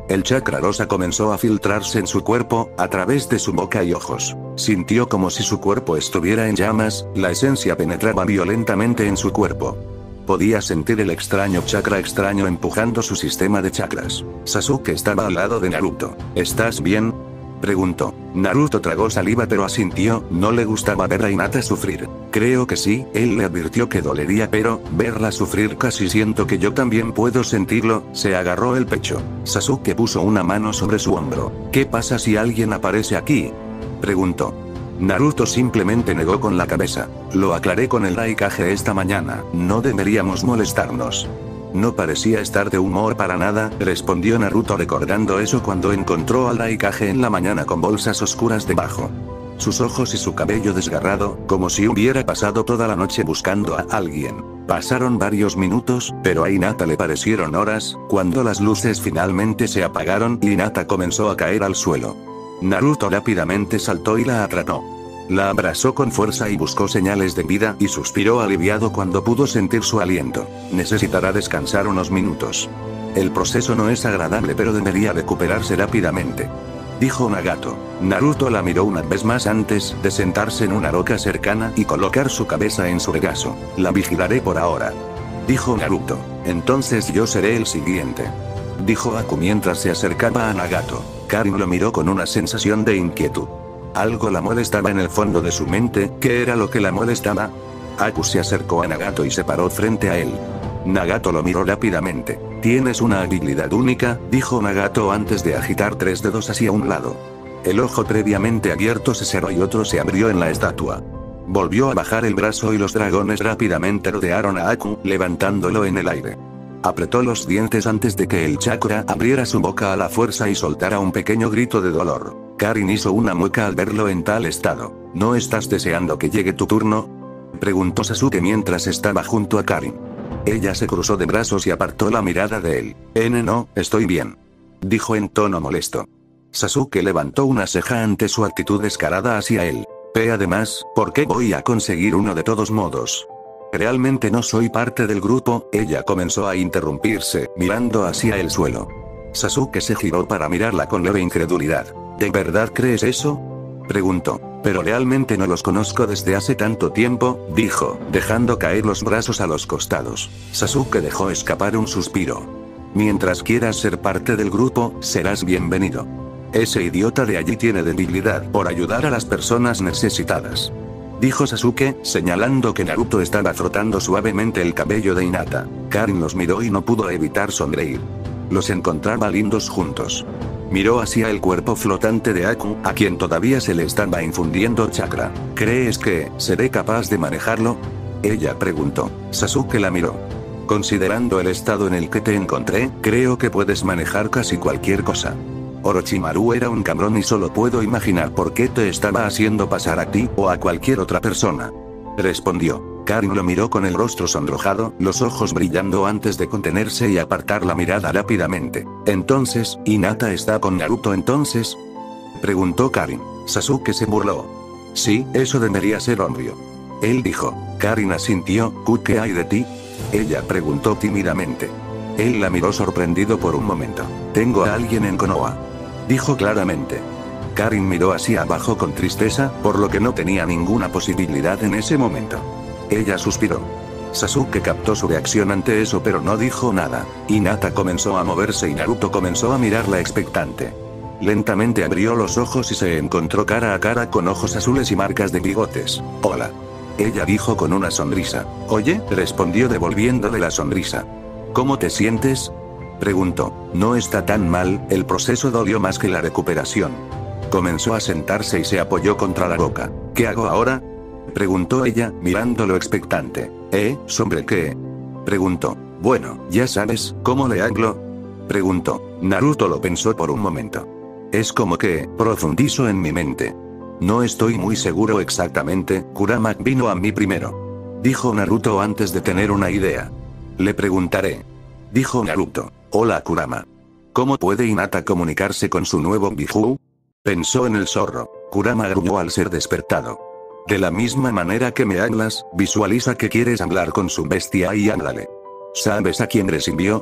El chakra rosa comenzó a filtrarse en su cuerpo, a través de su boca y ojos. Sintió como si su cuerpo estuviera en llamas, la esencia penetraba violentamente en su cuerpo. Podía sentir el extraño chakra extraño empujando su sistema de chakras. Sasuke estaba al lado de Naruto. ¿Estás bien?, preguntó. Naruto tragó saliva pero asintió, no le gustaba ver a Hinata sufrir. Creo que sí, él le advirtió que dolería pero, verla sufrir casi siento que yo también puedo sentirlo, se agarró el pecho. Sasuke puso una mano sobre su hombro. ¿Qué pasa si alguien aparece aquí?, preguntó. Naruto simplemente negó con la cabeza. Lo aclaré con el Raikage esta mañana, no deberíamos molestarnos. No parecía estar de humor para nada, respondió Naruto recordando eso cuando encontró al Raikage en la mañana con bolsas oscuras debajo. Sus ojos y su cabello desgarrado, como si hubiera pasado toda la noche buscando a alguien. Pasaron varios minutos, pero a Hinata le parecieron horas, cuando las luces finalmente se apagaron y Hinata comenzó a caer al suelo. Naruto rápidamente saltó y la atrapó. La abrazó con fuerza y buscó señales de vida y suspiró aliviado cuando pudo sentir su aliento. Necesitará descansar unos minutos. El proceso no es agradable pero debería recuperarse rápidamente, dijo Nagato. Naruto la miró una vez más antes de sentarse en una roca cercana y colocar su cabeza en su regazo. La vigilaré por ahora, dijo Naruto. Entonces yo seré el siguiente, dijo Aku mientras se acercaba a Nagato. Karin lo miró con una sensación de inquietud. Algo la molestaba en el fondo de su mente. ¿Qué era lo que la molestaba? Aku se acercó a Nagato y se paró frente a él. Nagato lo miró rápidamente. Tienes una habilidad única, dijo Nagato antes de agitar 3 dedos hacia un lado. El ojo previamente abierto se cerró y otro se abrió en la estatua. Volvió a bajar el brazo y los dragones rápidamente rodearon a Aku, levantándolo en el aire. Apretó los dientes antes de que el chakra abriera su boca a la fuerza y soltara un pequeño grito de dolor. Karin hizo una mueca al verlo en tal estado. ¿No estás deseando que llegue tu turno?, preguntó Sasuke mientras estaba junto a Karin. Ella se cruzó de brazos y apartó la mirada de él. No, estoy bien, dijo en tono molesto. Sasuke levantó una ceja ante su actitud descarada hacia él. Además, ¿por qué voy a conseguir uno de todos modos? Realmente no soy parte del grupo. Ella comenzó a interrumpirse, mirando hacia el suelo. Sasuke se giró para mirarla con leve incredulidad. ¿De verdad crees eso?, preguntó. Pero realmente no los conozco desde hace tanto tiempo, dijo, dejando caer los brazos a los costados. Sasuke dejó escapar un suspiro. Mientras quieras ser parte del grupo, serás bienvenido. Ese idiota de allí tiene debilidad por ayudar a las personas necesitadas, dijo Sasuke, señalando que Naruto estaba frotando suavemente el cabello de Hinata. Karin los miró y no pudo evitar sonreír. Los encontraba lindos juntos. Miró hacia el cuerpo flotante de Aku, a quien todavía se le estaba infundiendo chakra. ¿Crees que seré capaz de manejarlo?, ella preguntó. Sasuke la miró. Considerando el estado en el que te encontré, creo que puedes manejar casi cualquier cosa. Orochimaru era un cabrón y solo puedo imaginar por qué te estaba haciendo pasar a ti o a cualquier otra persona, respondió. Karin lo miró con el rostro sonrojado, los ojos brillando antes de contenerse y apartar la mirada rápidamente. Entonces, ¿Hinata está con Naruto entonces?, preguntó Karin. Sasuke se burló. Sí, eso debería ser obvio, él dijo. Karin asintió. ¿Qué hay de ti?, ella preguntó tímidamente. Él la miró sorprendido por un momento. Tengo a alguien en Konoha, dijo claramente. Karin miró hacia abajo con tristeza, por lo que no tenía ninguna posibilidad en ese momento. Ella suspiró. Sasuke captó su reacción ante eso pero no dijo nada. Hinata comenzó a moverse y Naruto comenzó a mirarla expectante. Lentamente abrió los ojos y se encontró cara a cara con ojos azules y marcas de bigotes. Hola, ella dijo con una sonrisa. Oye, respondió devolviéndole la sonrisa. ¿Cómo te sientes?, preguntó. No está tan mal, el proceso dolió más que la recuperación. Comenzó a sentarse y se apoyó contra la roca. ¿Qué hago ahora?, preguntó ella, mirándolo expectante. ¿Sobre qué?, preguntó. Bueno, ya sabes, ¿cómo le hablo?, preguntó. Naruto lo pensó por un momento. Es como que, profundizó en mi mente. No estoy muy seguro exactamente, Kurama vino a mí primero, dijo Naruto antes de tener una idea. Le preguntaré, dijo Naruto. Hola Kurama. ¿Cómo puede Hinata comunicarse con su nuevo Biju?, pensó en el zorro. Kurama gruñó al ser despertado. De la misma manera que me hablas, visualiza que quieres hablar con su bestia y háblale. ¿Sabes a quién recibió?,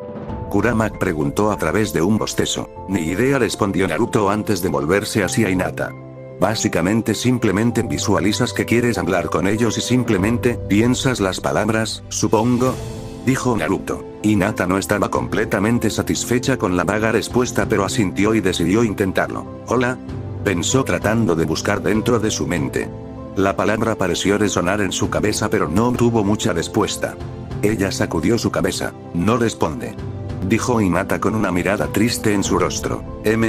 Kurama preguntó a través de un bostezo. Ni idea, respondió Naruto antes de volverse hacia Hinata. Básicamente simplemente visualizas que quieres hablar con ellos y simplemente piensas las palabras, supongo, dijo Naruto. Hinata no estaba completamente satisfecha con la vaga respuesta, pero asintió y decidió intentarlo. Hola, pensó tratando de buscar dentro de su mente. La palabra pareció resonar en su cabeza, pero no obtuvo mucha respuesta. Ella sacudió su cabeza. No responde, dijo Hinata con una mirada triste en su rostro.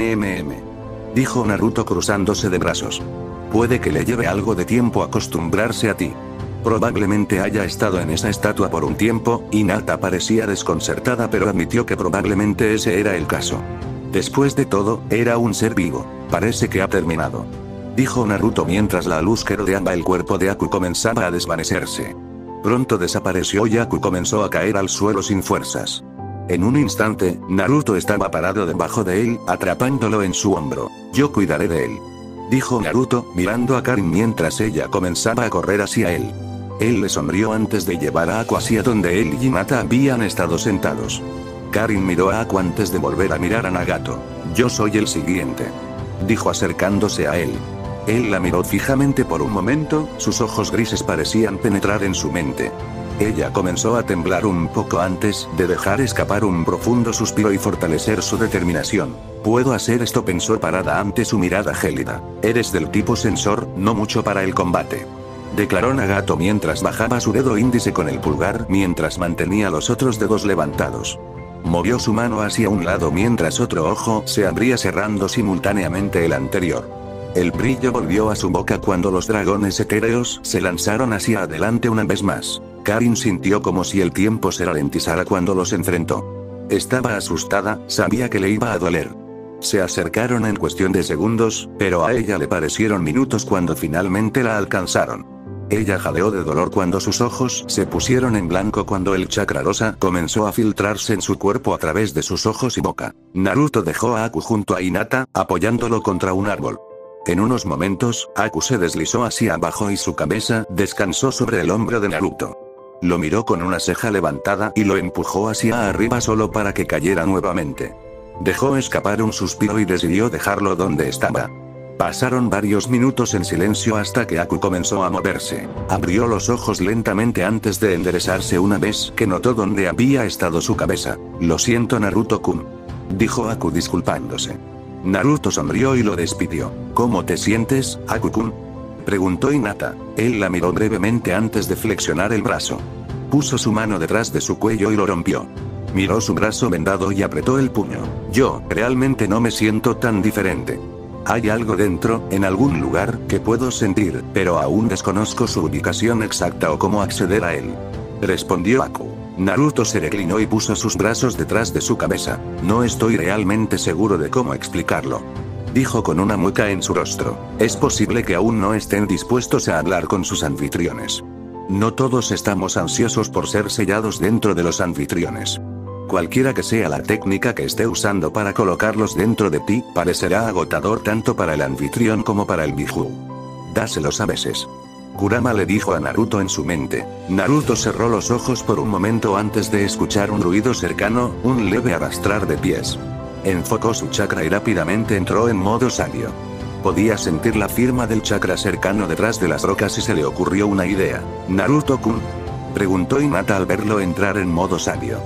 Dijo Naruto cruzándose de brazos. Puede que le lleve algo de tiempo acostumbrarse a ti. Probablemente haya estado en esa estatua por un tiempo. Hinata parecía desconcertada, pero admitió que probablemente ese era el caso. Después de todo, era un ser vivo. Parece que ha terminado, dijo Naruto mientras la luz que rodeaba el cuerpo de Aku comenzaba a desvanecerse. Pronto desapareció y Aku comenzó a caer al suelo sin fuerzas. En un instante, Naruto estaba parado debajo de él, atrapándolo en su hombro. Yo cuidaré de él, dijo Naruto, mirando a Karin mientras ella comenzaba a correr hacia él. Él le sonrió antes de llevar a Aku hacia donde él y Hinata habían estado sentados. Karin miró a Aku antes de volver a mirar a Nagato. Yo soy el siguiente, dijo acercándose a él. Él la miró fijamente por un momento, sus ojos grises parecían penetrar en su mente. Ella comenzó a temblar un poco antes de dejar escapar un profundo suspiro y fortalecer su determinación. Puedo hacer esto, pensó parada ante su mirada gélida. Eres del tipo sensor, no mucho para el combate, declaró Nagato mientras bajaba su dedo índice con el pulgar mientras mantenía los otros dedos levantados. Movió su mano hacia un lado mientras otro ojo se abría cerrando simultáneamente el anterior. El brillo volvió a su boca cuando los dragones etéreos se lanzaron hacia adelante una vez más. Karin sintió como si el tiempo se ralentizara cuando los enfrentó. Estaba asustada, sabía que le iba a doler. Se acercaron en cuestión de segundos, pero a ella le parecieron minutos cuando finalmente la alcanzaron. Ella jadeó de dolor cuando sus ojos se pusieron en blanco cuando el chakra rosa comenzó a filtrarse en su cuerpo a través de sus ojos y boca. Naruto dejó a Aku junto a Hinata, apoyándolo contra un árbol. En unos momentos, Aku se deslizó hacia abajo y su cabeza descansó sobre el hombro de Naruto. Lo miró con una ceja levantada y lo empujó hacia arriba solo para que cayera nuevamente. Dejó escapar un suspiro y decidió dejarlo donde estaba. Pasaron varios minutos en silencio hasta que Aku comenzó a moverse. Abrió los ojos lentamente antes de enderezarse una vez que notó dónde había estado su cabeza. Lo siento, Naruto-kun, dijo Aku disculpándose. Naruto sonrió y lo despidió. ¿Cómo te sientes, Aku-kun?, preguntó Hinata. Él la miró brevemente antes de flexionar el brazo. Puso su mano detrás de su cuello y lo rompió. Miró su brazo vendado y apretó el puño. Yo realmente no me siento tan diferente. Hay algo dentro, en algún lugar, que puedo sentir, pero aún desconozco su ubicación exacta o cómo acceder a él, respondió Aku. Naruto se reclinó y puso sus brazos detrás de su cabeza. No estoy realmente seguro de cómo explicarlo, dijo con una mueca en su rostro. Es posible que aún no estén dispuestos a hablar con sus anfitriones. No todos estamos ansiosos por ser sellados dentro de los anfitriones. Cualquiera que sea la técnica que esté usando para colocarlos dentro de ti, parecerá agotador tanto para el anfitrión como para el Biju. Dáselos a veces, Kurama le dijo a Naruto en su mente. Naruto cerró los ojos por un momento antes de escuchar un ruido cercano, un leve arrastrar de pies. Enfocó su chakra y rápidamente entró en modo sabio. Podía sentir la firma del chakra cercano detrás de las rocas y se le ocurrió una idea. ¿Naruto-kun?, preguntó Hinata al verlo entrar en modo sabio.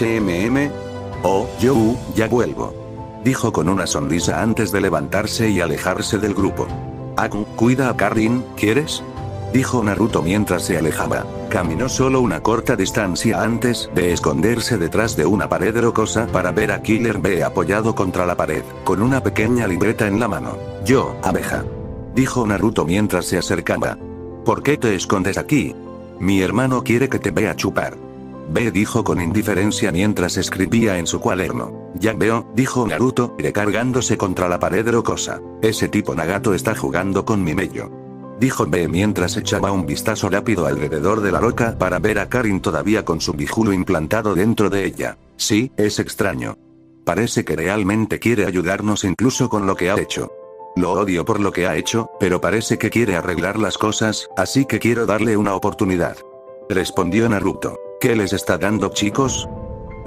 Oh, yo, ya vuelvo, dijo con una sonrisa antes de levantarse y alejarse del grupo. Aku, cuida a Karin, ¿quieres?, dijo Naruto mientras se alejaba. Caminó solo una corta distancia antes de esconderse detrás de una pared rocosa para ver a Killer Bee apoyado contra la pared, con una pequeña libreta en la mano. Yo, abeja, dijo Naruto mientras se acercaba. ¿Por qué te escondes aquí? Mi hermano quiere que te vea chupar, Bee dijo con indiferencia mientras escribía en su cuaderno. Ya veo, dijo Naruto, recargándose contra la pared rocosa. Ese tipo Nagato está jugando con mi mello, dijo Bee mientras echaba un vistazo rápido alrededor de la roca para ver a Karin todavía con su bijulo implantado dentro de ella. Sí, es extraño. Parece que realmente quiere ayudarnos incluso con lo que ha hecho. Lo odio por lo que ha hecho, pero parece que quiere arreglar las cosas, así que quiero darle una oportunidad, respondió Naruto. ¿Qué les está dando, chicos?,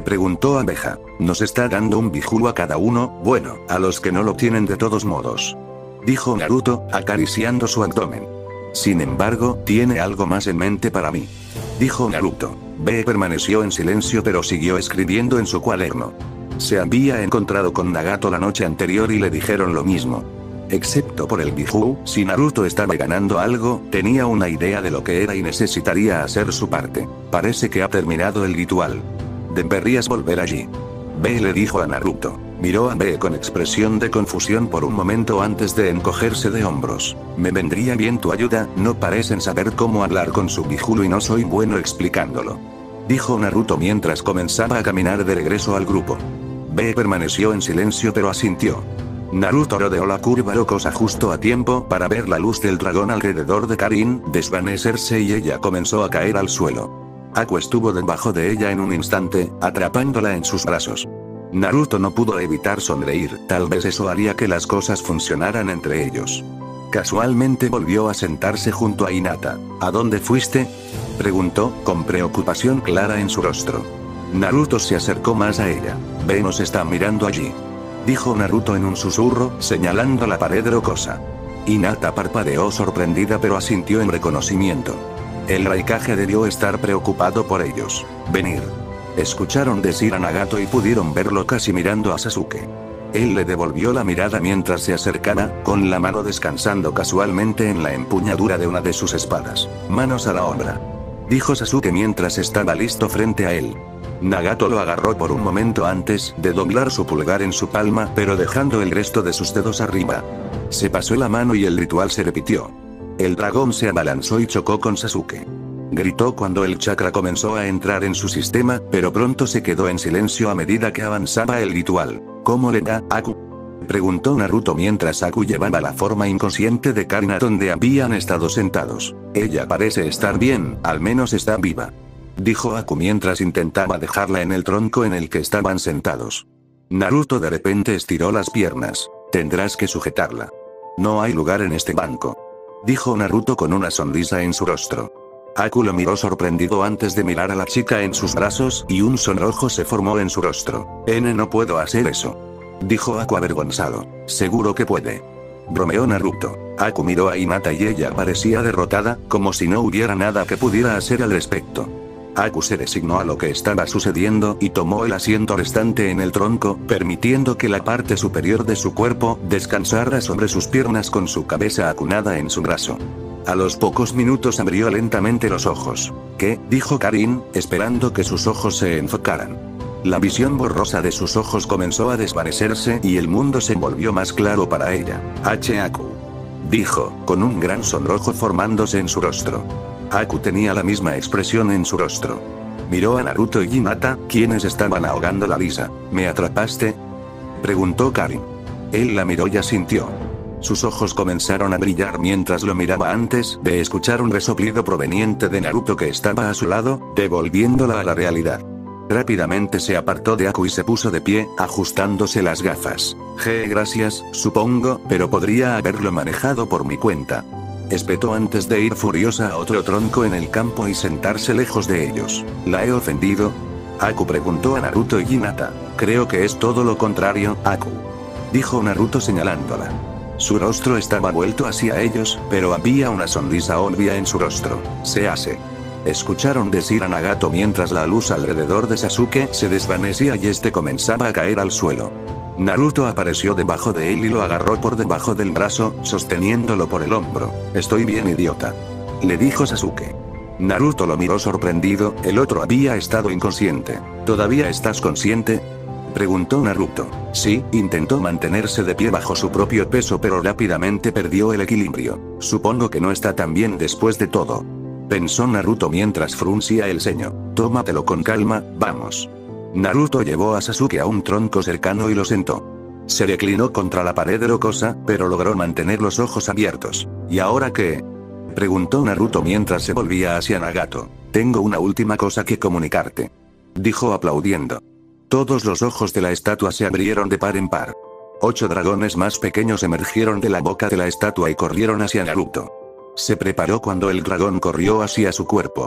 Preguntó Abeja. Nos está dando un bijuu a cada uno, bueno, a los que no lo tienen de todos modos. Dijo Naruto, acariciando su abdomen. Sin embargo, tiene algo más en mente para mí. Dijo Naruto. B permaneció en silencio pero siguió escribiendo en su cuaderno. Se había encontrado con Nagato la noche anterior y le dijeron lo mismo. Excepto por el bijuu, si Naruto estaba ganando algo, tenía una idea de lo que era y necesitaría hacer su parte. Parece que ha terminado el ritual. Deberías volver allí. B le dijo a Naruto. Miró a B con expresión de confusión por un momento antes de encogerse de hombros. Me vendría bien tu ayuda, no parecen saber cómo hablar con su bijuu y no soy bueno explicándolo. Dijo Naruto mientras comenzaba a caminar de regreso al grupo. B permaneció en silencio pero asintió. Naruto rodeó la curva rocosa justo a tiempo para ver la luz del dragón alrededor de Karin desvanecerse y ella comenzó a caer al suelo. Aku estuvo debajo de ella en un instante, atrapándola en sus brazos. Naruto no pudo evitar sonreír, tal vez eso haría que las cosas funcionaran entre ellos. Casualmente volvió a sentarse junto a Hinata. ¿A dónde fuiste?, preguntó, con preocupación clara en su rostro. Naruto se acercó más a ella. B nos está mirando allí. Dijo Naruto en un susurro, señalando la pared rocosa. Hinata parpadeó sorprendida pero asintió en reconocimiento. El Raikage debió estar preocupado por ellos. Venir. Escucharon decir a Nagato y pudieron verlo casi mirando a Sasuke. Él le devolvió la mirada mientras se acercaba, con la mano descansando casualmente en la empuñadura de una de sus espadas. Manos a la obra. Dijo Sasuke mientras estaba listo frente a él. Nagato lo agarró por un momento antes de doblar su pulgar en su palma, pero dejando el resto de sus dedos arriba. Se pasó la mano y el ritual se repitió. El dragón se abalanzó y chocó con Sasuke. Gritó cuando el chakra comenzó a entrar en su sistema, pero pronto se quedó en silencio a medida que avanzaba el ritual. ¿Cómo le da, Aku?, preguntó Naruto mientras Aku llevaba la forma inconsciente de Karin a donde habían estado sentados. Ella parece estar bien, al menos está viva. Dijo Aku mientras intentaba dejarla en el tronco en el que estaban sentados. Naruto de repente estiró las piernas. Tendrás que sujetarla. No hay lugar en este banco. Dijo Naruto con una sonrisa en su rostro. Aku lo miró sorprendido antes de mirar a la chica en sus brazos y un sonrojo se formó en su rostro. No puedo hacer eso. Dijo Aku avergonzado. Seguro que puede. Bromeó Naruto. Aku miró a Hinata y ella parecía derrotada, como si no hubiera nada que pudiera hacer al respecto. Aku se resignó a lo que estaba sucediendo y tomó el asiento restante en el tronco, permitiendo que la parte superior de su cuerpo descansara sobre sus piernas con su cabeza acunada en su brazo. A los pocos minutos abrió lentamente los ojos. ¿Qué?, dijo Karin, esperando que sus ojos se enfocaran. La visión borrosa de sus ojos comenzó a desvanecerse y el mundo se volvió más claro para ella. Aku, dijo, con un gran sonrojo formándose en su rostro. Aku tenía la misma expresión en su rostro. Miró a Naruto y Hinata, quienes estaban ahogando la risa. ¿Me atrapaste?, preguntó Karin. Él la miró y asintió. Sus ojos comenzaron a brillar mientras lo miraba antes de escuchar un resoplido proveniente de Naruto que estaba a su lado, devolviéndola a la realidad. Rápidamente se apartó de Aku y se puso de pie, ajustándose las gafas. Gracias, supongo, pero podría haberlo manejado por mi cuenta. Espetó antes de ir furiosa a otro tronco en el campo y sentarse lejos de ellos. ¿La he ofendido?, Aku preguntó a Naruto y Hinata. Creo que es todo lo contrario, Aku. Dijo Naruto señalándola. Su rostro estaba vuelto hacia ellos, pero había una sonrisa obvia en su rostro. Se hace. Escucharon decir a Nagato mientras la luz alrededor de Sasuke se desvanecía y este comenzaba a caer al suelo. Naruto apareció debajo de él y lo agarró por debajo del brazo, sosteniéndolo por el hombro. Estoy bien, idiota, le dijo Sasuke. Naruto lo miró sorprendido, el otro había estado inconsciente. ¿Todavía estás consciente?, preguntó Naruto. Sí, intentó mantenerse de pie bajo su propio peso pero rápidamente perdió el equilibrio. Supongo que no está tan bien después de todo, pensó Naruto mientras fruncía el ceño. Tómatelo con calma, vamos. Naruto llevó a Sasuke a un tronco cercano y lo sentó. Se reclinó contra la pared rocosa, pero logró mantener los ojos abiertos. ¿Y ahora qué?, preguntó Naruto mientras se volvía hacia Nagato. Tengo una última cosa que comunicarte, dijo aplaudiendo. Todos los ojos de la estatua se abrieron de par en par. 8 dragones más pequeños emergieron de la boca de la estatua y corrieron hacia Naruto. Se preparó cuando el dragón corrió hacia su cuerpo.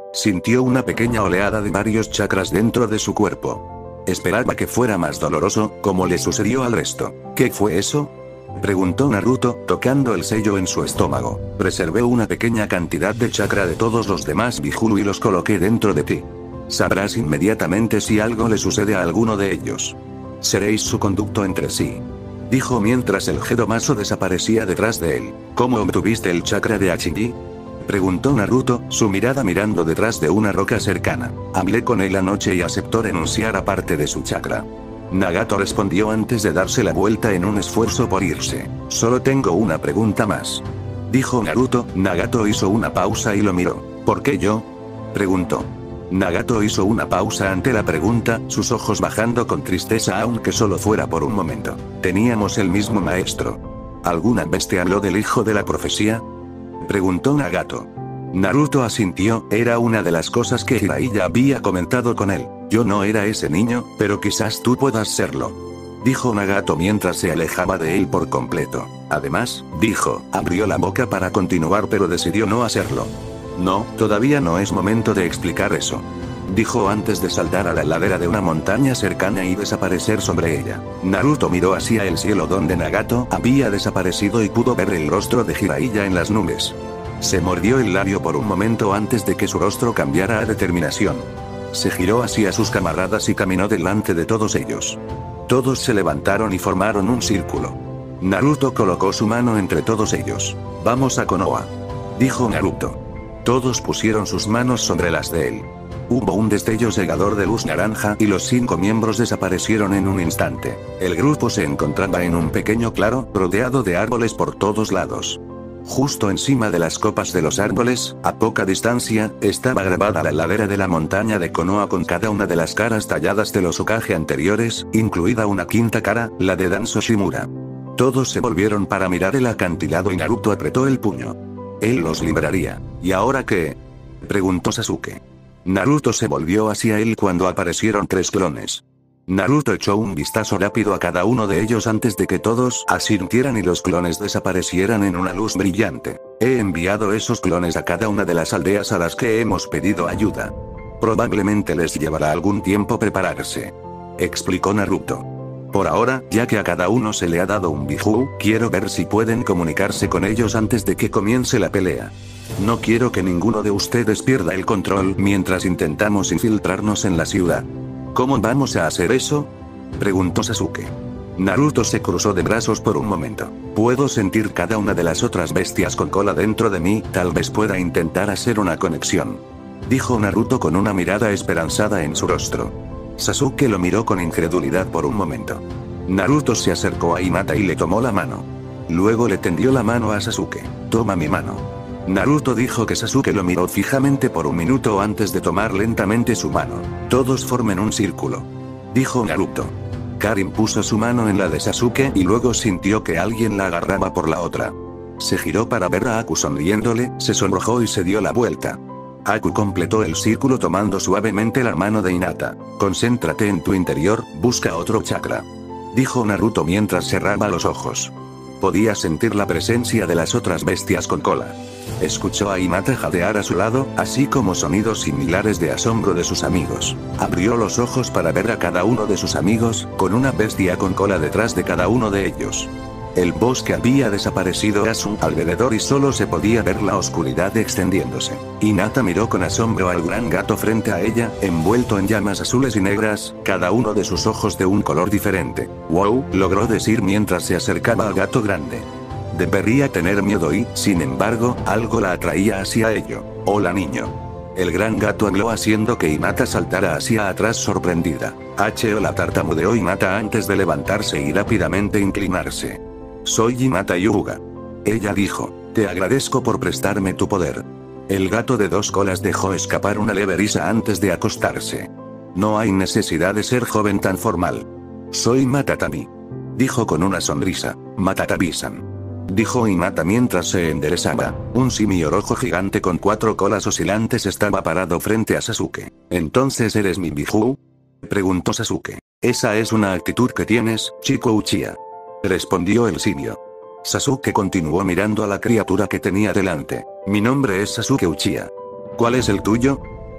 Sintió una pequeña oleada de varios chakras dentro de su cuerpo. Esperaba que fuera más doloroso, como le sucedió al resto. ¿Qué fue eso?, preguntó Naruto, tocando el sello en su estómago. Preservé una pequeña cantidad de chakra de todos los demás Biju y los coloqué dentro de ti. Sabrás inmediatamente si algo le sucede a alguno de ellos. Seréis su conducto entre sí, dijo mientras el Gedomazo desaparecía detrás de él. ¿Cómo obtuviste el chakra de Hachiji?, preguntó Naruto, su mirada mirando detrás de una roca cercana. Hablé con él anoche y aceptó renunciar a parte de su chakra. Nagato respondió antes de darse la vuelta en un esfuerzo por irse. Solo tengo una pregunta más, dijo Naruto. Nagato hizo una pausa y lo miró. ¿Por qué yo?, preguntó. Nagato hizo una pausa ante la pregunta, sus ojos bajando con tristeza aunque solo fuera por un momento. Teníamos el mismo maestro. ¿Alguna vez te habló del hijo de la profecía?, preguntó Nagato. Naruto asintió, era una de las cosas que Jiraiya había comentado con él. Yo no era ese niño, pero quizás tú puedas serlo, dijo Nagato mientras se alejaba de él por completo. Además, dijo, abrió la boca para continuar pero decidió no hacerlo. No, todavía no es momento de explicar eso, dijo antes de saltar a la ladera de una montaña cercana y desaparecer sobre ella. Naruto miró hacia el cielo donde Nagato había desaparecido y pudo ver el rostro de Jiraiya en las nubes. Se mordió el labio por un momento antes de que su rostro cambiara a determinación. Se giró hacia sus camaradas y caminó delante de todos ellos. Todos se levantaron y formaron un círculo. Naruto colocó su mano entre todos ellos. Vamos a Konoha, dijo Naruto. Todos pusieron sus manos sobre las de él. Hubo un destello cegador de luz naranja y los 5 miembros desaparecieron en un instante. El grupo se encontraba en un pequeño claro, rodeado de árboles por todos lados. Justo encima de las copas de los árboles, a poca distancia, estaba grabada la ladera de la montaña de Konoha con cada una de las caras talladas de los Hokage anteriores, incluida una quinta cara, la de Danzo Shimura. Todos se volvieron para mirar el acantilado y Naruto apretó el puño. Él los libraría. ¿Y ahora qué?, preguntó Sasuke. Naruto se volvió hacia él cuando aparecieron 3 clones. Naruto echó un vistazo rápido a cada uno de ellos antes de que todos asintieran y los clones desaparecieran en una luz brillante. He enviado esos clones a cada una de las aldeas a las que hemos pedido ayuda. Probablemente les llevará algún tiempo prepararse, explicó Naruto. Por ahora, ya que a cada uno se le ha dado un Biju, quiero ver si pueden comunicarse con ellos antes de que comience la pelea. No quiero que ninguno de ustedes pierda el control mientras intentamos infiltrarnos en la ciudad. ¿Cómo vamos a hacer eso?, preguntó Sasuke. Naruto se cruzó de brazos por un momento. Puedo sentir cada una de las otras bestias con cola dentro de mí, tal vez pueda intentar hacer una conexión, dijo Naruto con una mirada esperanzada en su rostro. Sasuke lo miró con incredulidad por un momento. Naruto se acercó a Hinata y le tomó la mano. Luego le tendió la mano a Sasuke. Toma mi mano. Naruto dijo que Sasuke lo miró fijamente por un minuto antes de tomar lentamente su mano. Todos formen un círculo, dijo Naruto. Karin puso su mano en la de Sasuke y luego sintió que alguien la agarraba por la otra. Se giró para ver a Aku sonriéndole, se sonrojó y se dio la vuelta. Aku completó el círculo tomando suavemente la mano de Hinata. Concéntrate en tu interior, busca otro chakra, dijo Naruto mientras cerraba los ojos. Podía sentir la presencia de las otras bestias con cola. Escuchó a Hinata jadear a su lado, así como sonidos similares de asombro de sus amigos. Abrió los ojos para ver a cada uno de sus amigos, con una bestia con cola detrás de cada uno de ellos. El bosque había desaparecido a su alrededor y solo se podía ver la oscuridad extendiéndose. Hinata miró con asombro al gran gato frente a ella, envuelto en llamas azules y negras, cada uno de sus ojos de un color diferente. «Wow», logró decir mientras se acercaba al gato grande. Debería tener miedo y, sin embargo, algo la atraía hacia ello. «Hola niño». El gran gato habló haciendo que Hinata saltara hacia atrás sorprendida. La tartamudeó Hinata antes de levantarse y rápidamente inclinarse. «Soy Hinata Hyuga». Ella dijo. «Te agradezco por prestarme tu poder». El gato de 2 colas dejó escapar una leve risa antes de acostarse. «No hay necesidad de ser joven tan formal. Soy Matatami», dijo con una sonrisa. «Matatami-san», dijo Hinata mientras se enderezaba. Un simio rojo gigante con 4 colas oscilantes estaba parado frente a Sasuke. «¿Entonces eres mi Biju?», preguntó Sasuke. «Esa es una actitud que tienes, chico Uchiha», respondió el simio. Sasuke continuó mirando a la criatura que tenía delante. «Mi nombre es Sasuke Uchiha. ¿Cuál es el tuyo?»,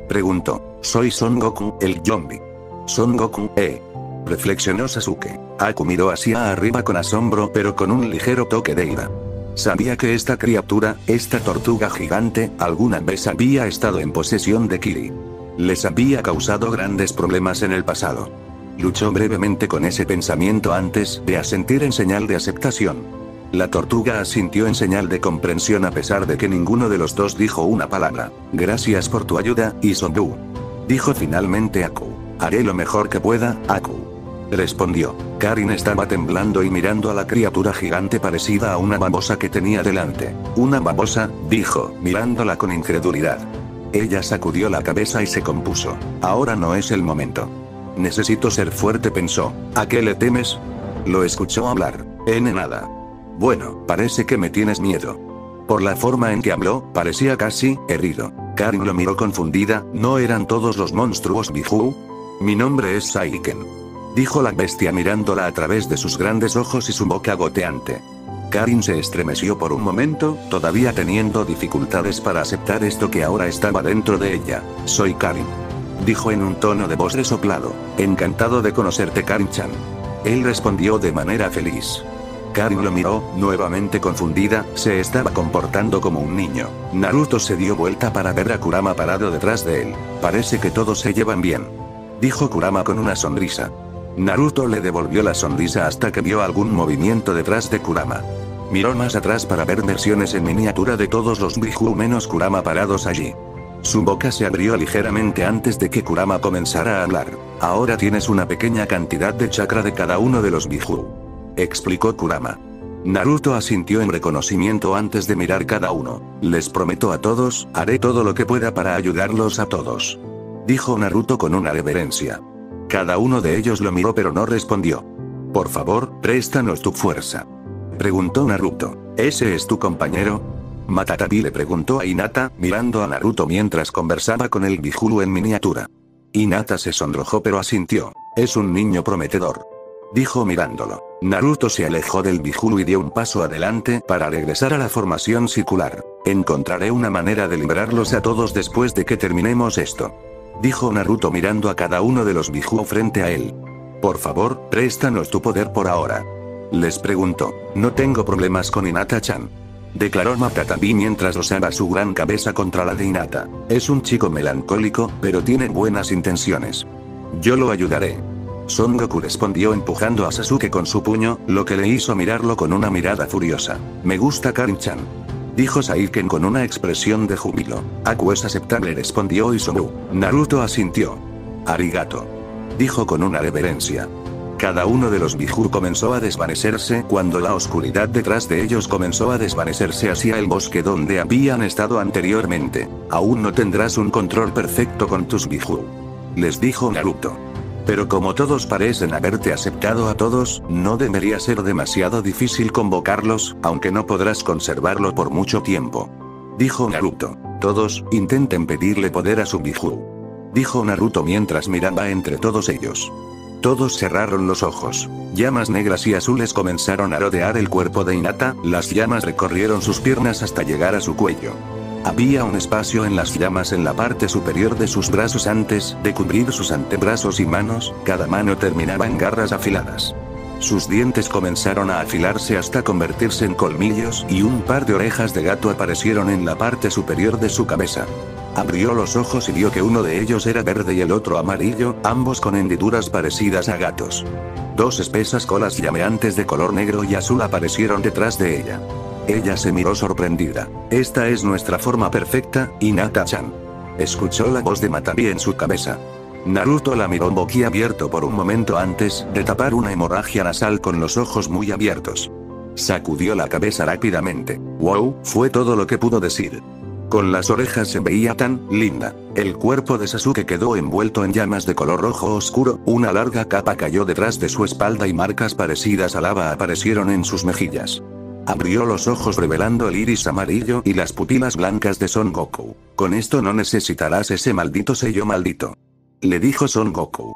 Preguntó. Soy Son Goku, el zombie. Son Goku, reflexionó Sasuke. Aku miró hacia arriba con asombro pero con un ligero toque de ira. Sabía que esta criatura, esta tortuga gigante, alguna vez había estado en posesión de Kiri. Les había causado grandes problemas en el pasado. Luchó brevemente con ese pensamiento antes de asentir en señal de aceptación. La tortuga asintió en señal de comprensión a pesar de que ninguno de los dos dijo una palabra. Gracias por tu ayuda, Isobu. Dijo finalmente Aku. Haré lo mejor que pueda, Aku. Respondió. Karin estaba temblando y mirando a la criatura gigante parecida a una babosa que tenía delante. ¿Una babosa?, dijo, mirándola con incredulidad. Ella sacudió la cabeza y se compuso. Ahora no es el momento. Necesito ser fuerte, pensó. ¿A qué le temes? Lo escuchó hablar. Nada. Bueno, parece que me tienes miedo. Por la forma en que habló, parecía casi herido. Karin lo miró confundida. ¿No eran todos los monstruos Biju? Mi nombre es Saiken. Dijo la bestia mirándola a través de sus grandes ojos y su boca goteante. Karin se estremeció por un momento, todavía teniendo dificultades para aceptar esto que ahora estaba dentro de ella. Soy Karin. Dijo en un tono de voz resoplado. Encantado de conocerte, Karin-chan. Él respondió de manera feliz. Karin lo miró, nuevamente confundida, se estaba comportando como un niño. Naruto se dio vuelta para ver a Kurama parado detrás de él. Parece que todos se llevan bien. Dijo Kurama con una sonrisa. Naruto le devolvió la sonrisa hasta que vio algún movimiento detrás de Kurama. Miró más atrás para ver versiones en miniatura de todos los Biju menos Kurama parados allí. Su boca se abrió ligeramente antes de que Kurama comenzara a hablar. Ahora tienes una pequeña cantidad de chakra de cada uno de los Biju. Explicó Kurama. Naruto asintió en reconocimiento antes de mirar cada uno. Les prometo a todos, haré todo lo que pueda para ayudarlos a todos. Dijo Naruto con una reverencia. Cada uno de ellos lo miró pero no respondió. Por favor, préstanos tu fuerza. Preguntó Naruto. ¿Ese es tu compañero? Matatabi le preguntó a Hinata, mirando a Naruto mientras conversaba con el Biju en miniatura. Hinata se sonrojó pero asintió. Es un niño prometedor. Dijo mirándolo. Naruto se alejó del Biju y dio un paso adelante para regresar a la formación circular. Encontraré una manera de liberarlos a todos después de que terminemos esto. Dijo Naruto mirando a cada uno de los Biju frente a él. Por favor, préstanos tu poder por ahora. Les preguntó. No tengo problemas con Hinata-chan. Declaró Matatabi mientras rozaba su gran cabeza contra la de Hinata. Es un chico melancólico, pero tiene buenas intenciones. Yo lo ayudaré. Son Goku respondió empujando a Sasuke con su puño, lo que le hizo mirarlo con una mirada furiosa. Me gusta Karin-chan. Dijo Saiken con una expresión de júbilo. Aku es aceptable, respondió Isobu. Naruto asintió. Arigato. Dijo con una reverencia. Cada uno de los Biju comenzó a desvanecerse cuando la oscuridad detrás de ellos comenzó a desvanecerse hacia el bosque donde habían estado anteriormente. Aún no tendrás un control perfecto con tus Biju. Les dijo Naruto. Pero como todos parecen haberte aceptado a todos, no debería ser demasiado difícil convocarlos, aunque no podrás conservarlo por mucho tiempo. Dijo Naruto. Todos, intenten pedirle poder a su Biju. Dijo Naruto mientras miraba entre todos ellos. Todos cerraron los ojos. Llamas negras y azules comenzaron a rodear el cuerpo de Hinata, las llamas recorrieron sus piernas hasta llegar a su cuello. Había un espacio en las llamas en la parte superior de sus brazos antes de cubrir sus antebrazos y manos, cada mano terminaba en garras afiladas. Sus dientes comenzaron a afilarse hasta convertirse en colmillos y un par de orejas de gato aparecieron en la parte superior de su cabeza. Abrió los ojos y vio que uno de ellos era verde y el otro amarillo, ambos con hendiduras parecidas a gatos. Dos espesas colas llameantes de color negro y azul aparecieron detrás de ella. Ella se miró sorprendida. Esta es nuestra forma perfecta, Hinata-chan. Escuchó la voz de Matatabi en su cabeza. Naruto la miró boquiabierto por un momento antes de tapar una hemorragia nasal con los ojos muy abiertos. Sacudió la cabeza rápidamente. Wow, fue todo lo que pudo decir. Con las orejas se veía tan linda. El cuerpo de Sasuke quedó envuelto en llamas de color rojo oscuro, una larga capa cayó detrás de su espalda y marcas parecidas a lava aparecieron en sus mejillas. Abrió los ojos revelando el iris amarillo y las pupilas blancas de Son Goku. Con esto no necesitarás ese maldito sello maldito. Le dijo Son Goku.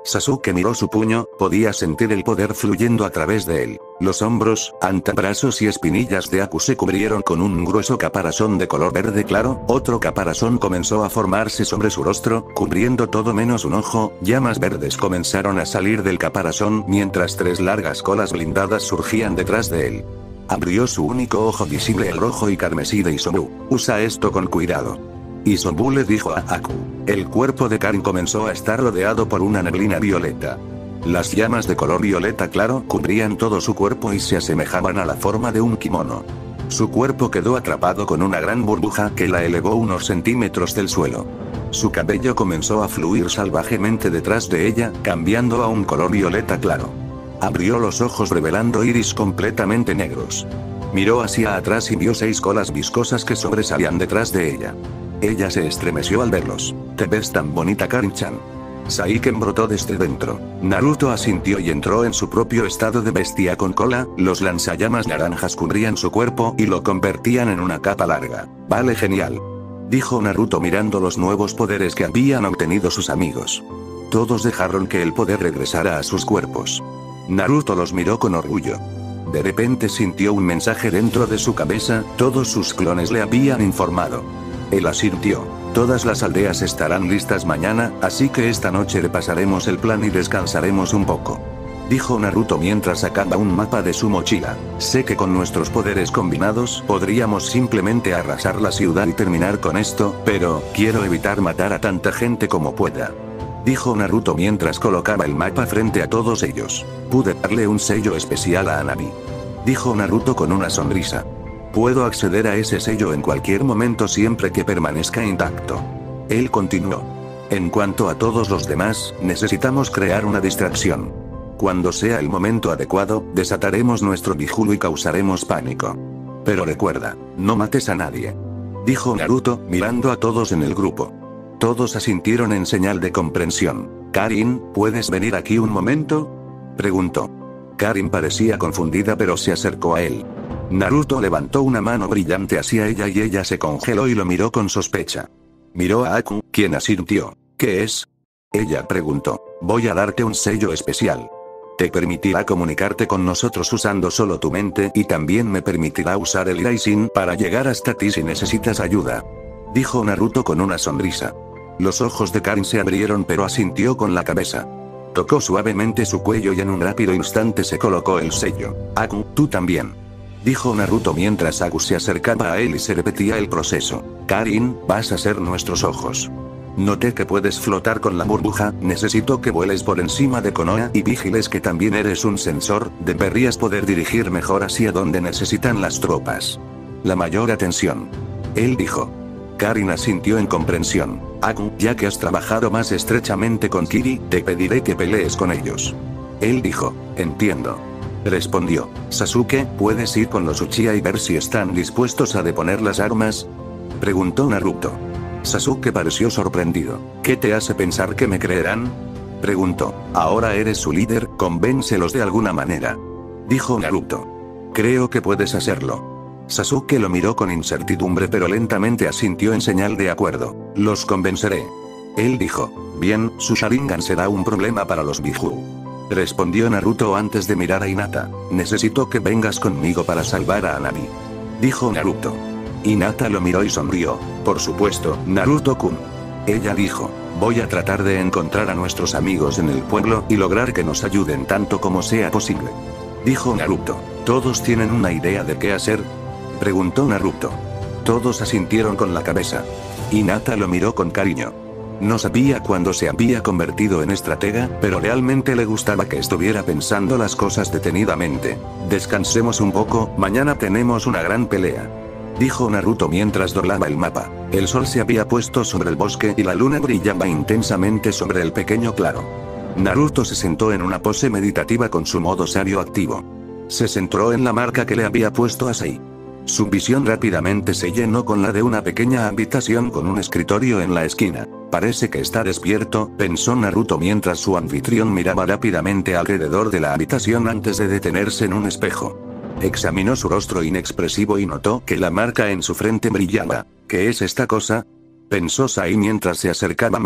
Sasuke miró su puño, podía sentir el poder fluyendo a través de él. Los hombros, antebrazos y espinillas de Aku se cubrieron con un grueso caparazón de color verde claro, otro caparazón comenzó a formarse sobre su rostro, cubriendo todo menos un ojo, llamas verdes comenzaron a salir del caparazón mientras 3 largas colas blindadas surgían detrás de él. Abrió su único ojo visible el rojo y carmesí de Isobu. Usa esto con cuidado. Isobu le dijo a Aku. El cuerpo de Karin comenzó a estar rodeado por una neblina violeta. Las llamas de color violeta claro cubrían todo su cuerpo y se asemejaban a la forma de un kimono. Su cuerpo quedó atrapado con una gran burbuja que la elevó unos centímetros del suelo. Su cabello comenzó a fluir salvajemente detrás de ella, cambiando a un color violeta claro. Abrió los ojos revelando iris completamente negros. Miró hacia atrás y vio 6 colas viscosas que sobresalían detrás de ella. Ella se estremeció al verlos. «Te ves tan bonita, Karin-chan». Saiken brotó desde dentro. Naruto asintió y entró en su propio estado de bestia con cola, los lanzallamas naranjas cubrían su cuerpo y lo convertían en una capa larga. «Vale, genial», dijo Naruto mirando los nuevos poderes que habían obtenido sus amigos. Todos dejaron que el poder regresara a sus cuerpos. Naruto los miró con orgullo. De repente sintió un mensaje dentro de su cabeza, todos sus clones le habían informado. Él asintió. Todas las aldeas estarán listas mañana, así que esta noche repasaremos el plan y descansaremos un poco. Dijo Naruto mientras sacaba un mapa de su mochila. Sé que con nuestros poderes combinados podríamos simplemente arrasar la ciudad y terminar con esto, pero quiero evitar matar a tanta gente como pueda. Dijo Naruto mientras colocaba el mapa frente a todos ellos. Pude darle un sello especial a Hanabi. Dijo Naruto con una sonrisa. Puedo acceder a ese sello en cualquier momento siempre que permanezca intacto. Él continuó. En cuanto a todos los demás, necesitamos crear una distracción. Cuando sea el momento adecuado, desataremos nuestro Bihulu y causaremos pánico. Pero recuerda, no mates a nadie. Dijo Naruto, mirando a todos en el grupo. Todos asintieron en señal de comprensión. Karin, ¿puedes venir aquí un momento?, preguntó. Karin parecía confundida pero se acercó a él. Naruto levantó una mano brillante hacia ella y ella se congeló y lo miró con sospecha. Miró a Aku, quien asintió. ¿Qué es?, ella preguntó. Voy a darte un sello especial. Te permitirá comunicarte con nosotros usando solo tu mente y también me permitirá usar el Iraishin para llegar hasta ti si necesitas ayuda. Dijo Naruto con una sonrisa. Los ojos de Karin se abrieron pero asintió con la cabeza. Tocó suavemente su cuello y en un rápido instante se colocó el sello. Aku, tú también. Dijo Naruto mientras Aku se acercaba a él y se repetía el proceso. Karin, vas a ser nuestros ojos. Noté que puedes flotar con la burbuja, necesito que vueles por encima de Konoha y vigiles que también eres un sensor, deberías poder dirigir mejor hacia donde necesitan las tropas. La mayor atención. Él dijo. Karin asintió en comprensión. Aku, ya que has trabajado más estrechamente con Kiri, te pediré que pelees con ellos. Él dijo. Entiendo. Respondió. Sasuke, ¿puedes ir con los Uchiha y ver si están dispuestos a deponer las armas?, preguntó Naruto. Sasuke pareció sorprendido. ¿Qué te hace pensar que me creerán?, preguntó. Ahora eres su líder, convéncelos de alguna manera. Dijo Naruto. Creo que puedes hacerlo. Sasuke lo miró con incertidumbre pero lentamente asintió en señal de acuerdo. Los convenceré. Él dijo. Bien, su Sharingan será un problema para los Biju. Respondió Naruto antes de mirar a Hinata. Necesito que vengas conmigo para salvar a Hanabi. Dijo Naruto. Hinata lo miró y sonrió. Por supuesto, Naruto-kun. Ella dijo. Voy a tratar de encontrar a nuestros amigos en el pueblo y lograr que nos ayuden tanto como sea posible. Dijo Naruto. ¿Todos tienen una idea de qué hacer?, preguntó Naruto. Todos asintieron con la cabeza. Hinata lo miró con cariño. No sabía cuándo se había convertido en estratega, pero realmente le gustaba que estuviera pensando las cosas detenidamente. Descansemos un poco, mañana tenemos una gran pelea. Dijo Naruto mientras doblaba el mapa. El sol se había puesto sobre el bosque y la luna brillaba intensamente sobre el pequeño claro. Naruto se sentó en una pose meditativa con su modo sabio activo. Se centró en la marca que le había puesto a Sei. Su visión rápidamente se llenó con la de una pequeña habitación con un escritorio en la esquina. Parece que está despierto, pensó Naruto mientras su anfitrión miraba rápidamente alrededor de la habitación antes de detenerse en un espejo. Examinó su rostro inexpresivo y notó que la marca en su frente brillaba. ¿Qué es esta cosa?, pensó Sai mientras se acercaba más.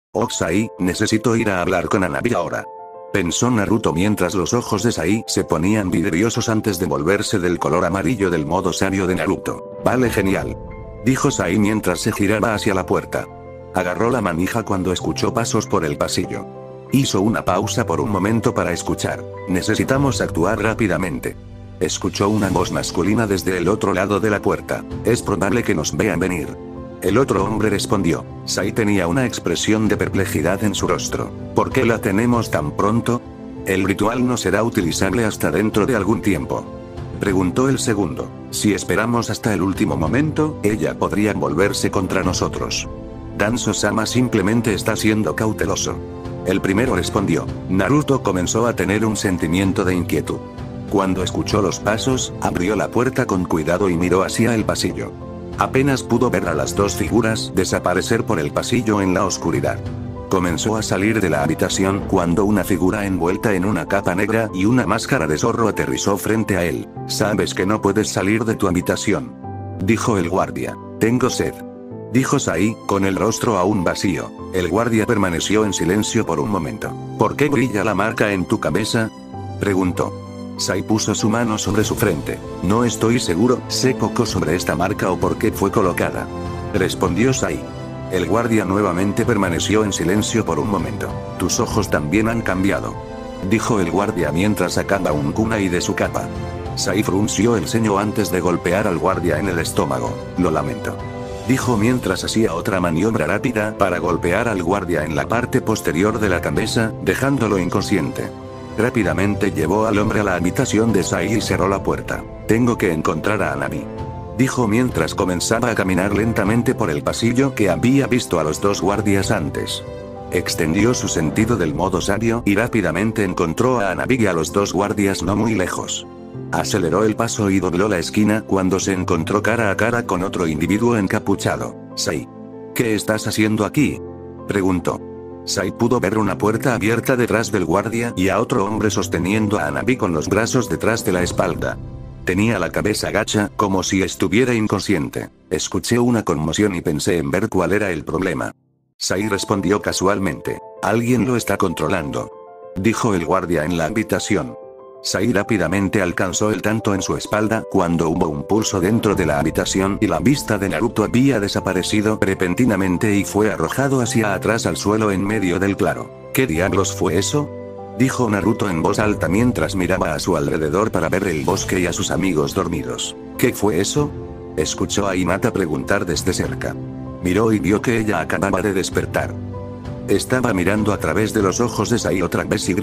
Oh Sai, necesito ir a hablar con Hanabi ahora. Pensó Naruto mientras los ojos de Sai se ponían vidriosos antes de volverse del color amarillo del modo sabio de Naruto. Vale, genial. Dijo Sai mientras se giraba hacia la puerta. Agarró la manija cuando escuchó pasos por el pasillo. Hizo una pausa por un momento para escuchar. Necesitamos actuar rápidamente. Escuchó una voz masculina desde el otro lado de la puerta. Es probable que nos vean venir. El otro hombre respondió. Sai tenía una expresión de perplejidad en su rostro. ¿Por qué la tenemos tan pronto? El ritual no será utilizable hasta dentro de algún tiempo. Preguntó el segundo. Si esperamos hasta el último momento, ella podría volverse contra nosotros. Danzo-sama simplemente está siendo cauteloso. El primero respondió. Naruto comenzó a tener un sentimiento de inquietud. Cuando escuchó los pasos, abrió la puerta con cuidado y miró hacia el pasillo. Apenas pudo ver a las dos figuras desaparecer por el pasillo en la oscuridad. Comenzó a salir de la habitación cuando una figura envuelta en una capa negra y una máscara de zorro aterrizó frente a él. Sabes que no puedes salir de tu habitación, dijo el guardia. Tengo sed, dijo Sai, con el rostro aún vacío. El guardia permaneció en silencio por un momento. ¿Por qué brilla la marca en tu cabeza?, preguntó. Sai puso su mano sobre su frente. No estoy seguro, sé poco sobre esta marca o por qué fue colocada, respondió Sai. El guardia nuevamente permaneció en silencio por un momento. Tus ojos también han cambiado, dijo el guardia mientras sacaba un kunai de su capa. Sai frunció el ceño antes de golpear al guardia en el estómago. Lo lamento, dijo mientras hacía otra maniobra rápida para golpear al guardia en la parte posterior de la cabeza, dejándolo inconsciente. Rápidamente llevó al hombre a la habitación de Sai y cerró la puerta. Tengo que encontrar a Hanabi, dijo mientras comenzaba a caminar lentamente por el pasillo que había visto a los dos guardias antes. Extendió su sentido del modo sabio y rápidamente encontró a Hanabi y a los dos guardias no muy lejos. Aceleró el paso y dobló la esquina cuando se encontró cara a cara con otro individuo encapuchado. Sai, ¿qué estás haciendo aquí?, preguntó. Sai pudo ver una puerta abierta detrás del guardia y a otro hombre sosteniendo a Hanabi con los brazos detrás de la espalda. Tenía la cabeza gacha, como si estuviera inconsciente. Escuché una conmoción y pensé en ver cuál era el problema. Sai respondió casualmente. Alguien lo está controlando, dijo el guardia en la habitación. Sai rápidamente alcanzó el tanto en su espalda cuando hubo un pulso dentro de la habitación y la vista de Naruto había desaparecido repentinamente y fue arrojado hacia atrás al suelo en medio del claro. ¿Qué diablos fue eso?, dijo Naruto en voz alta mientras miraba a su alrededor para ver el bosque y a sus amigos dormidos. ¿Qué fue eso?, escuchó a Hinata preguntar desde cerca. Miró y vio que ella acababa de despertar. Estaba mirando a través de los ojos de Sai otra vez y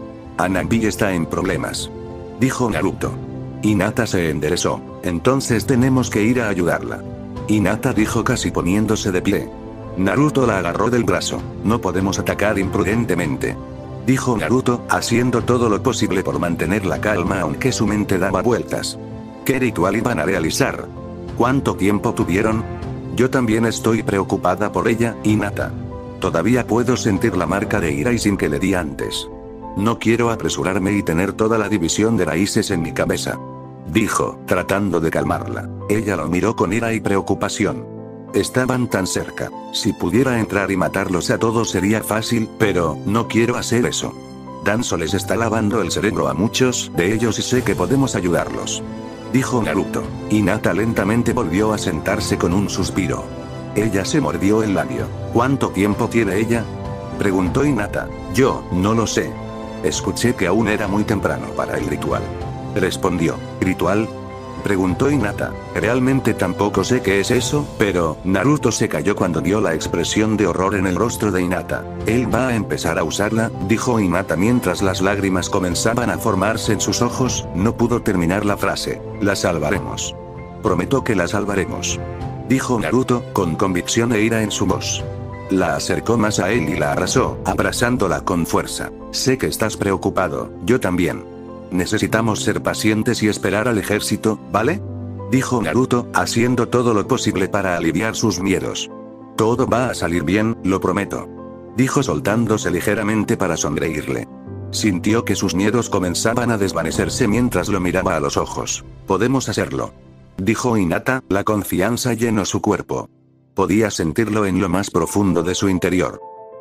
Hanabi está en problemas, dijo Naruto. Hinata se enderezó. Entonces tenemos que ir a ayudarla, Hinata dijo casi poniéndose de pie. Naruto la agarró del brazo. No podemos atacar imprudentemente, dijo Naruto, haciendo todo lo posible por mantener la calma aunque su mente daba vueltas. ¿Qué ritual iban a realizar? ¿Cuánto tiempo tuvieron? Yo también estoy preocupada por ella, Hinata. Todavía puedo sentir la marca de ira y sin que le di antes. No quiero apresurarme y tener toda la división de raíces en mi cabeza, dijo, tratando de calmarla. Ella lo miró con ira y preocupación. Estaban tan cerca. Si pudiera entrar y matarlos a todos sería fácil, pero no quiero hacer eso. Danzo les está lavando el cerebro a muchos de ellos y sé que podemos ayudarlos, dijo Naruto. Hinata lentamente volvió a sentarse con un suspiro. Ella se mordió el labio. ¿Cuánto tiempo tiene ella?, preguntó Hinata. Yo no lo sé. Escuché que aún era muy temprano para el ritual, respondió. ¿Ritual?, preguntó Hinata. Realmente tampoco sé qué es eso, pero Naruto se calló cuando vio la expresión de horror en el rostro de Hinata. Él va a empezar a usarla, dijo Hinata mientras las lágrimas comenzaban a formarse en sus ojos. No pudo terminar la frase. La salvaremos. Prometo que la salvaremos, dijo Naruto, con convicción e ira en su voz. La acercó más a él y la abrazó, abrazándola con fuerza. Sé que estás preocupado, yo también. Necesitamos ser pacientes y esperar al ejército, ¿vale?, dijo Naruto, haciendo todo lo posible para aliviar sus miedos. Todo va a salir bien, lo prometo, dijo soltándose ligeramente para sonreírle. Sintió que sus miedos comenzaban a desvanecerse mientras lo miraba a los ojos. Podemos hacerlo, dijo Hinata, la confianza llenó su cuerpo. Podía sentirlo en lo más profundo de su interior.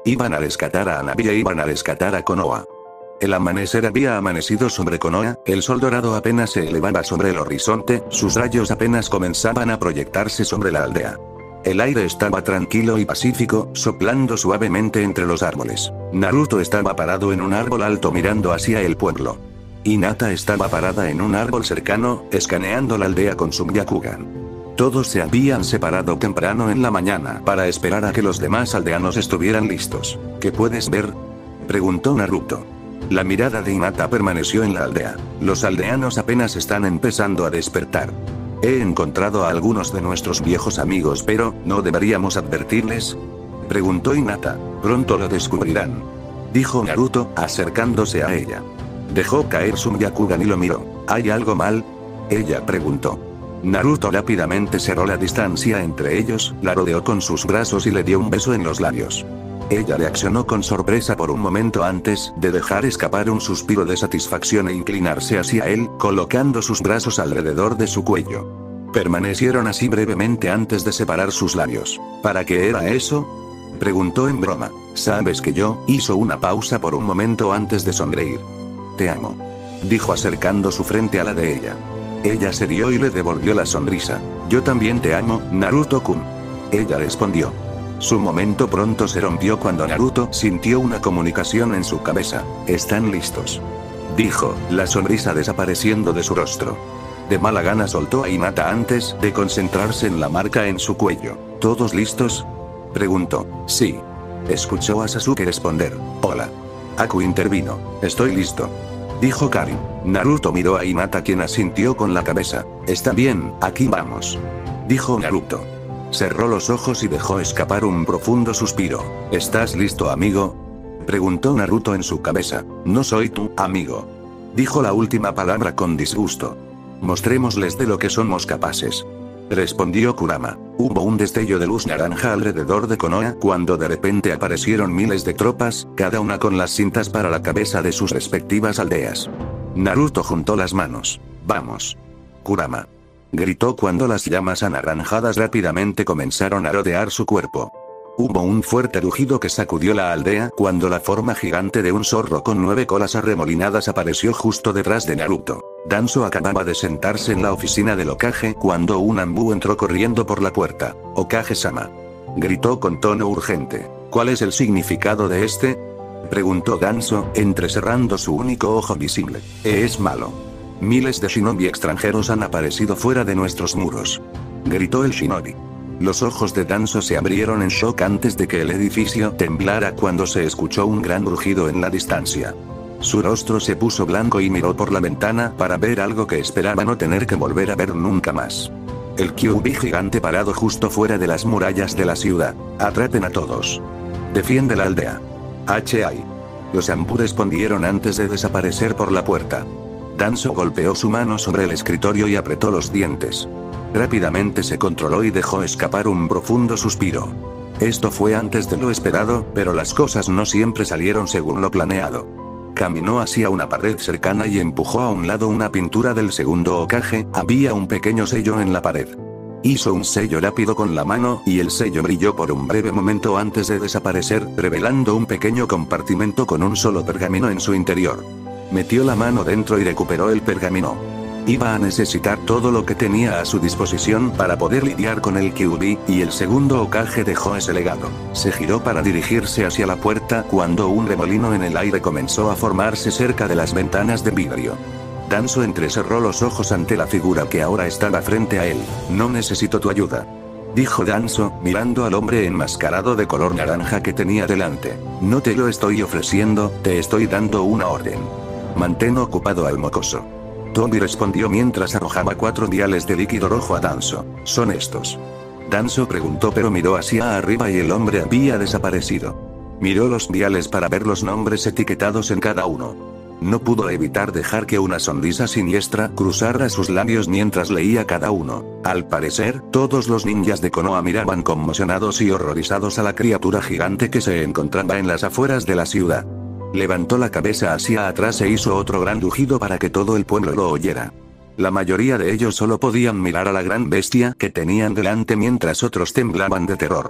Iban a rescatar a Hanabi e iban a rescatar a Konoha. El amanecer había amanecido sobre Konoha, el sol dorado apenas se elevaba sobre el horizonte, sus rayos apenas comenzaban a proyectarse sobre la aldea. El aire estaba tranquilo y pacífico, soplando suavemente entre los árboles. Naruto estaba parado en un árbol alto mirando hacia el pueblo. Hinata estaba parada en un árbol cercano, escaneando la aldea con su Byakugan. Todos se habían separado temprano en la mañana para esperar a que los demás aldeanos estuvieran listos. ¿Qué puedes ver?, preguntó Naruto. La mirada de Hinata permaneció en la aldea. Los aldeanos apenas están empezando a despertar. He encontrado a algunos de nuestros viejos amigos, pero ¿no deberíamos advertirles?, preguntó Hinata. Pronto lo descubrirán, dijo Naruto, acercándose a ella. Dejó caer su Byakugan y lo miró. ¿Hay algo mal?, ella preguntó. Naruto rápidamente cerró la distancia entre ellos, la rodeó con sus brazos y le dio un beso en los labios. Ella reaccionó con sorpresa por un momento antes de dejar escapar un suspiro de satisfacción e inclinarse hacia él, colocando sus brazos alrededor de su cuello. Permanecieron así brevemente antes de separar sus labios. ¿Para qué era eso?, preguntó en broma. ¿Sabes que yo? Hizo una pausa por un momento antes de sonreír. Te amo, dijo acercando su frente a la de ella. Ella se rió y le devolvió la sonrisa. Yo también te amo, Naruto-kun, ella respondió. Su momento pronto se rompió cuando Naruto sintió una comunicación en su cabeza. ¿Están listos?, dijo, la sonrisa desapareciendo de su rostro. De mala gana soltó a Hinata antes de concentrarse en la marca en su cuello. ¿Todos listos?, preguntó. Sí, escuchó a Sasuke responder. Hola. Aku intervino. Estoy listo, dijo Karin. Naruto miró a Hinata, quien asintió con la cabeza. Está bien, aquí vamos, dijo Naruto. Cerró los ojos y dejó escapar un profundo suspiro. ¿Estás listo, amigo?, preguntó Naruto en su cabeza. No soy tu amigo, dijo la última palabra con disgusto. Mostrémosles de lo que somos capaces, respondió Kurama. Hubo un destello de luz naranja alrededor de Konoha cuando de repente aparecieron miles de tropas, cada una con las cintas para la cabeza de sus respectivas aldeas. Naruto juntó las manos. Vamos, Kurama, gritó cuando las llamas anaranjadas rápidamente comenzaron a rodear su cuerpo. Hubo un fuerte rugido que sacudió la aldea cuando la forma gigante de un zorro con 9 colas arremolinadas apareció justo detrás de Naruto. Danzo acababa de sentarse en la oficina del Hokage cuando un Anbu entró corriendo por la puerta. Hokage-sama, gritó con tono urgente. ¿Cuál es el significado de este?, preguntó Danzo, entrecerrando su único ojo visible. Es malo. Miles de shinobi extranjeros han aparecido fuera de nuestros muros, gritó el shinobi. Los ojos de Danzo se abrieron en shock antes de que el edificio temblara cuando se escuchó un gran rugido en la distancia. Su rostro se puso blanco y miró por la ventana para ver algo que esperaba no tener que volver a ver nunca más. El Kyuubi gigante parado justo fuera de las murallas de la ciudad. Atrapen a todos. Defiende la aldea. H.I. Los Anbu respondieron antes de desaparecer por la puerta. Danzo golpeó su mano sobre el escritorio y apretó los dientes. Rápidamente se controló y dejó escapar un profundo suspiro. Esto fue antes de lo esperado, pero las cosas no siempre salieron según lo planeado. Caminó hacia una pared cercana y empujó a un lado una pintura del segundo Hokage. Había un pequeño sello en la pared. Hizo un sello rápido con la mano y el sello brilló por un breve momento antes de desaparecer, revelando un pequeño compartimento con un solo pergamino en su interior. Metió la mano dentro y recuperó el pergamino. Iba a necesitar todo lo que tenía a su disposición para poder lidiar con el Kyuubi, y el segundo Hokage dejó ese legado. Se giró para dirigirse hacia la puerta cuando un remolino en el aire comenzó a formarse cerca de las ventanas de vidrio. Danzo entrecerró los ojos ante la figura que ahora estaba frente a él. No necesito tu ayuda, dijo Danzo, mirando al hombre enmascarado de color naranja que tenía delante. No te lo estoy ofreciendo, te estoy dando una orden. Mantén ocupado al mocoso. Tobi respondió mientras arrojaba 4 viales de líquido rojo a Danzo. ¿Son estos?, Danzo preguntó, pero miró hacia arriba y el hombre había desaparecido. Miró los viales para ver los nombres etiquetados en cada uno. No pudo evitar dejar que una sonrisa siniestra cruzara sus labios mientras leía cada uno. Al parecer, todos los ninjas de Konoha miraban conmocionados y horrorizados a la criatura gigante que se encontraba en las afueras de la ciudad. Levantó la cabeza hacia atrás e hizo otro gran rugido para que todo el pueblo lo oyera. La mayoría de ellos solo podían mirar a la gran bestia que tenían delante mientras otros temblaban de terror.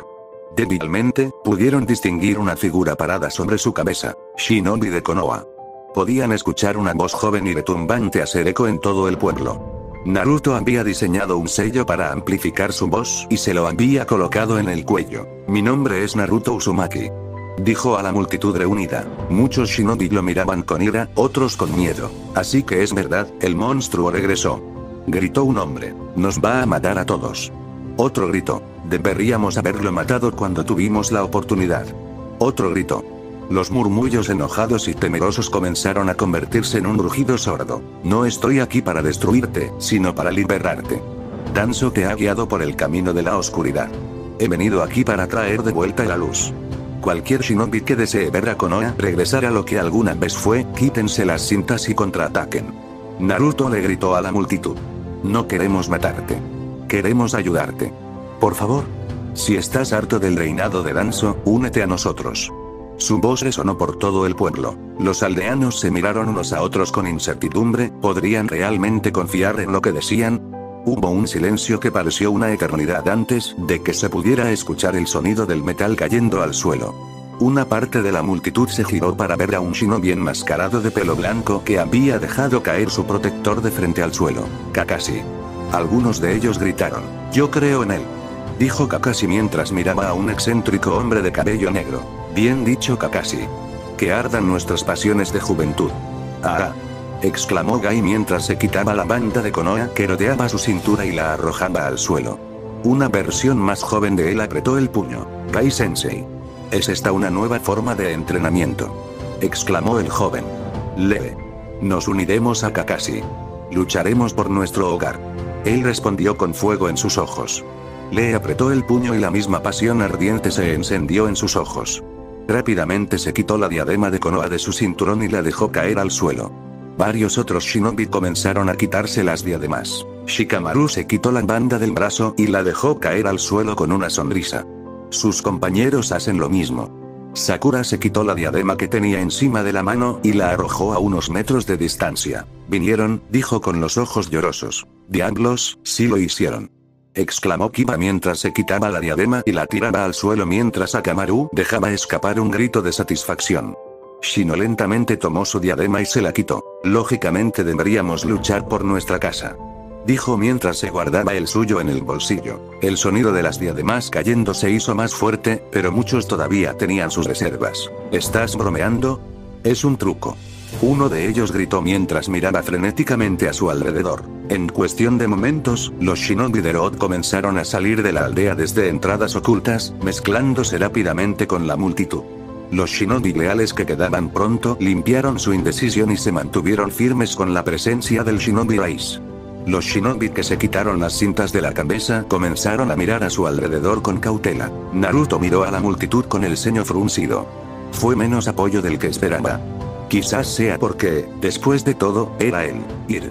Débilmente, pudieron distinguir una figura parada sobre su cabeza. Shinobi de Konoha. Podían escuchar una voz joven y retumbante hacer eco en todo el pueblo. Naruto había diseñado un sello para amplificar su voz y se lo había colocado en el cuello. Mi nombre es Naruto Uzumaki. Dijo a la multitud reunida. Muchos shinobi lo miraban con ira, otros con miedo. Así que es verdad, el monstruo regresó. Gritó un hombre. Nos va a matar a todos. Otro gritó. Deberíamos haberlo matado cuando tuvimos la oportunidad. Otro gritó. Los murmullos enojados y temerosos comenzaron a convertirse en un rugido sordo. No estoy aquí para destruirte, sino para liberarte. Danzo te ha guiado por el camino de la oscuridad. He venido aquí para traer de vuelta la luz. Cualquier shinobi que desee ver a Konoha regresar a lo que alguna vez fue, quítense las cintas y contraataquen. Naruto le gritó a la multitud. No queremos matarte. Queremos ayudarte. Por favor. Si estás harto del reinado de Danzo, únete a nosotros. Su voz resonó por todo el pueblo. Los aldeanos se miraron unos a otros con incertidumbre, ¿podrían realmente confiar en lo que decían? Hubo un silencio que pareció una eternidad antes de que se pudiera escuchar el sonido del metal cayendo al suelo. Una parte de la multitud se giró para ver a un shinobi enmascarado de pelo blanco que había dejado caer su protector de frente al suelo. Kakashi. Algunos de ellos gritaron, yo creo en él. Dijo Kakashi mientras miraba a un excéntrico hombre de cabello negro. Bien dicho Kakashi. Que ardan nuestras pasiones de juventud. Ah. Exclamó Gai mientras se quitaba la banda de Konoha que rodeaba su cintura y la arrojaba al suelo. Una versión más joven de él apretó el puño. Gai Sensei. ¿Es esta una nueva forma de entrenamiento? Exclamó el joven. Lee. Nos uniremos a Kakashi. Lucharemos por nuestro hogar. Él respondió con fuego en sus ojos. Lee apretó el puño y la misma pasión ardiente se encendió en sus ojos. Rápidamente se quitó la diadema de Konoha de su cinturón y la dejó caer al suelo. Varios otros shinobi comenzaron a quitarse las diademas. Shikamaru se quitó la banda del brazo y la dejó caer al suelo con una sonrisa. Sus compañeros hacen lo mismo. Sakura se quitó la diadema que tenía encima de la mano y la arrojó a unos metros de distancia. Vinieron, dijo con los ojos llorosos. Diablos, sí lo hicieron. Exclamó Kiba mientras se quitaba la diadema y la tiraba al suelo mientras Akamaru dejaba escapar un grito de satisfacción. Shino lentamente tomó su diadema y se la quitó. Lógicamente deberíamos luchar por nuestra casa. Dijo mientras se guardaba el suyo en el bolsillo. El sonido de las diademas cayendo se hizo más fuerte, pero muchos todavía tenían sus reservas. ¿Estás bromeando? Es un truco. Uno de ellos gritó mientras miraba frenéticamente a su alrededor. En cuestión de momentos, los shinobi de Road comenzaron a salir de la aldea desde entradas ocultas, mezclándose rápidamente con la multitud. Los shinobi leales que quedaban pronto limpiaron su indecisión y se mantuvieron firmes con la presencia del shinobi raíz. Los shinobi que se quitaron las cintas de la cabeza comenzaron a mirar a su alrededor con cautela. Naruto miró a la multitud con el ceño fruncido. Fue menos apoyo del que esperaba. Quizás sea porque, después de todo, era él,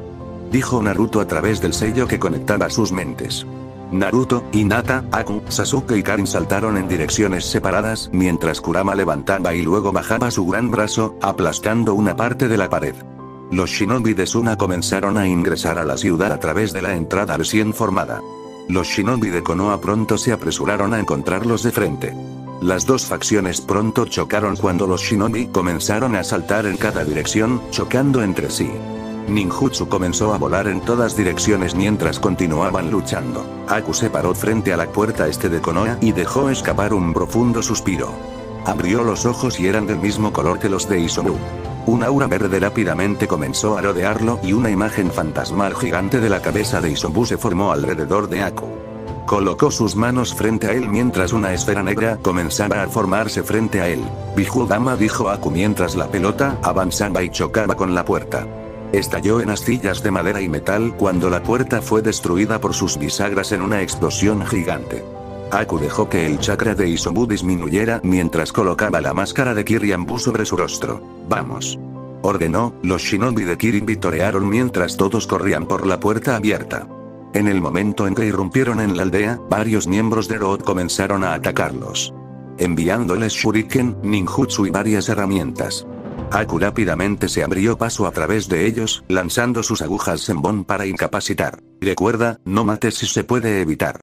dijo Naruto a través del sello que conectaba sus mentes. Naruto, Hinata, Aku, Sasuke y Karin saltaron en direcciones separadas mientras Kurama levantaba y luego bajaba su gran brazo, aplastando una parte de la pared. Los shinobi de Suna comenzaron a ingresar a la ciudad a través de la entrada recién formada. Los shinobi de Konoha pronto se apresuraron a encontrarlos de frente. Las dos facciones pronto chocaron cuando los shinobi comenzaron a saltar en cada dirección, chocando entre sí. Ninjutsu comenzó a volar en todas direcciones mientras continuaban luchando. Aku se paró frente a la puerta este de Konoha y dejó escapar un profundo suspiro. Abrió los ojos y eran del mismo color que los de Isobu. Un aura verde rápidamente comenzó a rodearlo y una imagen fantasmal gigante de la cabeza de Isobu se formó alrededor de Aku. Colocó sus manos frente a él mientras una esfera negra comenzaba a formarse frente a él. Bijudama, dijo Aku mientras la pelota avanzaba y chocaba con la puerta. Estalló en astillas de madera y metal cuando la puerta fue destruida por sus bisagras en una explosión gigante. Aku dejó que el chakra de Isobu disminuyera mientras colocaba la máscara de Kiryambu sobre su rostro. Vamos. Ordenó, los shinobi de Kirin vitorearon mientras todos corrían por la puerta abierta. En el momento en que irrumpieron en la aldea, varios miembros de Road comenzaron a atacarlos. Enviándoles shuriken, ninjutsu y varias herramientas. Aku rápidamente se abrió paso a través de ellos, lanzando sus agujas Senbon para incapacitar. Recuerda, no mates si se puede evitar.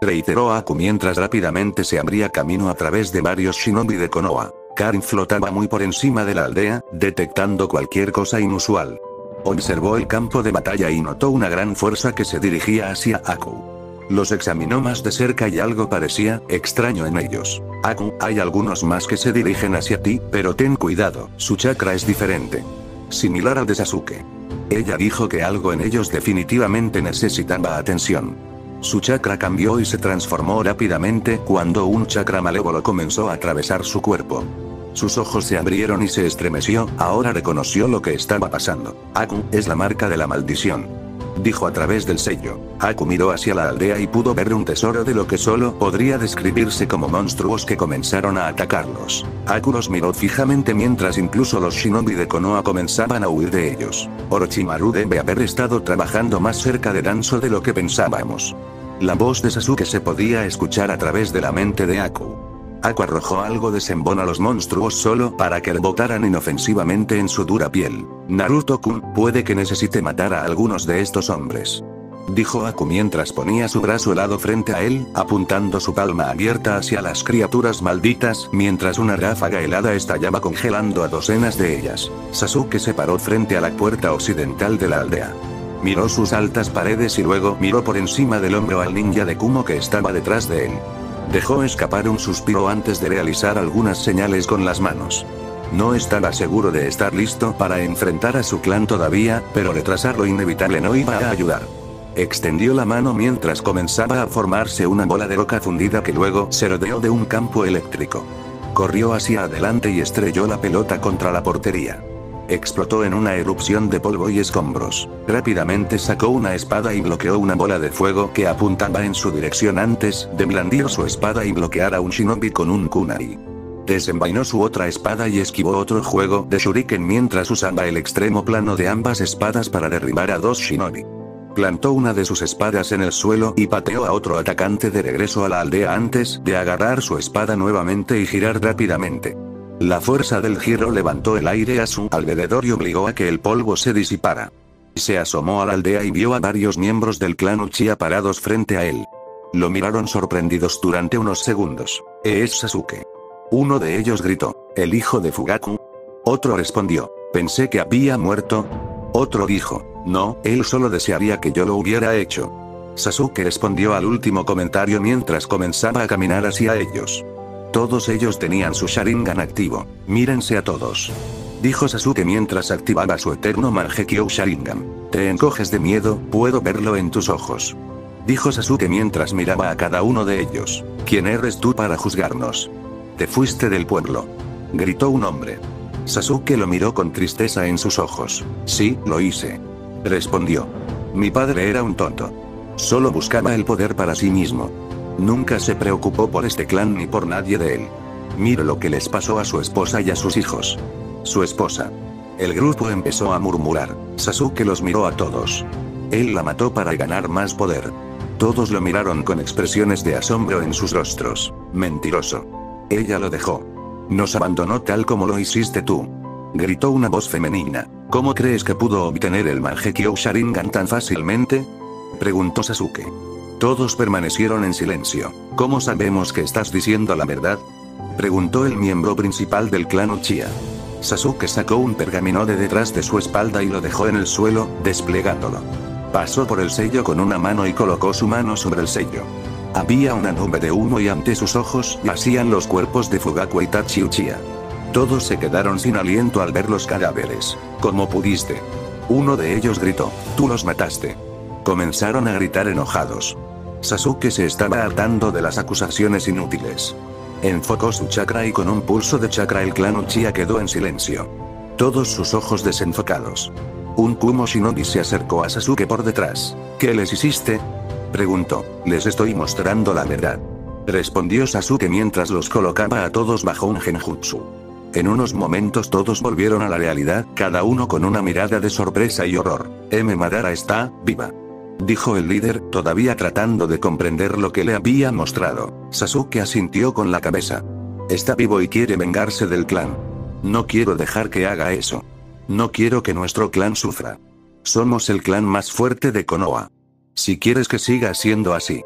reiteró Aku mientras rápidamente se abría camino a través de varios shinobi de Konoha. Karin flotaba muy por encima de la aldea, detectando cualquier cosa inusual. Observó el campo de batalla y notó una gran fuerza que se dirigía hacia Aku. Los examinó más de cerca y algo parecía extraño en ellos. Aku, hay algunos más que se dirigen hacia ti, pero ten cuidado, su chakra es diferente. Similar al de Sasuke. Ella dijo que algo en ellos definitivamente necesitaba atención. Su chakra cambió y se transformó rápidamente cuando un chakra malévolo comenzó a atravesar su cuerpo. Sus ojos se abrieron y se estremeció, ahora reconoció lo que estaba pasando. Aku, es la marca de la maldición. Dijo a través del sello. Aku miró hacia la aldea y pudo ver un tesoro de lo que solo podría describirse como monstruos que comenzaron a atacarlos. Aku los miró fijamente mientras incluso los shinobi de Konoha comenzaban a huir de ellos. Orochimaru debe haber estado trabajando más cerca de Danzo de lo que pensábamos. La voz de Sasuke se podía escuchar a través de la mente de Aku. Aku arrojó algo de Senbon a los monstruos solo para que rebotaran inofensivamente en su dura piel. Naruto-kun, puede que necesite matar a algunos de estos hombres. Dijo Aku mientras ponía su brazo helado frente a él, apuntando su palma abierta hacia las criaturas malditas, mientras una ráfaga helada estallaba congelando a docenas de ellas. Sasuke se paró frente a la puerta occidental de la aldea. Miró sus altas paredes y luego miró por encima del hombro al ninja de Kumo que estaba detrás de él. Dejó escapar un suspiro antes de realizar algunas señales con las manos. No estaba seguro de estar listo para enfrentar a su clan todavía, pero retrasar lo inevitable no iba a ayudar. Extendió la mano mientras comenzaba a formarse una bola de roca fundida que luego se rodeó de un campo eléctrico. Corrió hacia adelante y estrelló la pelota contra la portería. Explotó en una erupción de polvo y escombros. Rápidamente sacó una espada y bloqueó una bola de fuego que apuntaba en su dirección antes de blandir su espada y bloquear a un shinobi con un kunai. Desenvainó su otra espada y esquivó otro juego de shuriken mientras usaba el extremo plano de ambas espadas para derribar a dos shinobi. Plantó una de sus espadas en el suelo y pateó a otro atacante de regreso a la aldea antes de agarrar su espada nuevamente y girar rápidamente. La fuerza del giro levantó el aire a su alrededor y obligó a que el polvo se disipara. Se asomó a la aldea y vio a varios miembros del clan Uchiha parados frente a él. Lo miraron sorprendidos durante unos segundos. Es Sasuke. Uno de ellos gritó, ¿el hijo de Fugaku? Otro respondió, pensé que había muerto. Otro dijo, no, él solo desearía que yo lo hubiera hecho. Sasuke respondió al último comentario mientras comenzaba a caminar hacia ellos. Todos ellos tenían su Sharingan activo. Mírense a todos. Dijo Sasuke mientras activaba su eterno Mangekyo Sharingan. Te encoges de miedo, puedo verlo en tus ojos. Dijo Sasuke mientras miraba a cada uno de ellos. ¿Quién eres tú para juzgarnos? Te fuiste del pueblo. Gritó un hombre. Sasuke lo miró con tristeza en sus ojos. Sí, lo hice. Respondió. Mi padre era un tonto. Solo buscaba el poder para sí mismo. Nunca se preocupó por este clan ni por nadie de él. Mire lo que les pasó a su esposa y a sus hijos. Su esposa. El grupo empezó a murmurar. Sasuke los miró a todos. Él la mató para ganar más poder. Todos lo miraron con expresiones de asombro en sus rostros. Mentiroso. Ella lo dejó. Nos abandonó tal como lo hiciste tú. Gritó una voz femenina. ¿Cómo crees que pudo obtener el Mangekyo Sharingan tan fácilmente? Preguntó Sasuke. Todos permanecieron en silencio. ¿Cómo sabemos que estás diciendo la verdad? Preguntó el miembro principal del clan Uchiha. Sasuke sacó un pergamino de detrás de su espalda y lo dejó en el suelo, desplegándolo. Pasó por el sello con una mano y colocó su mano sobre el sello. Había una nube de humo y ante sus ojos yacían los cuerpos de Fugaku y Itachi Uchiha. Todos se quedaron sin aliento al ver los cadáveres. ¿Cómo pudiste? Uno de ellos gritó, tú los mataste. Comenzaron a gritar enojados. Sasuke se estaba hartando de las acusaciones inútiles. Enfocó su chakra y con un pulso de chakra el clan Uchiha quedó en silencio. Todos sus ojos desenfocados. Un Kumo Shinobi se acercó a Sasuke por detrás. ¿Qué les hiciste? Preguntó. Les estoy mostrando la verdad. Respondió Sasuke mientras los colocaba a todos bajo un genjutsu. En unos momentos todos volvieron a la realidad, cada uno con una mirada de sorpresa y horror. Madara está viva. Dijo el líder, todavía tratando de comprender lo que le había mostrado. Sasuke asintió con la cabeza. Está vivo y quiere vengarse del clan. No quiero dejar que haga eso. No quiero que nuestro clan sufra. Somos el clan más fuerte de Konoha. Si quieres que siga siendo así.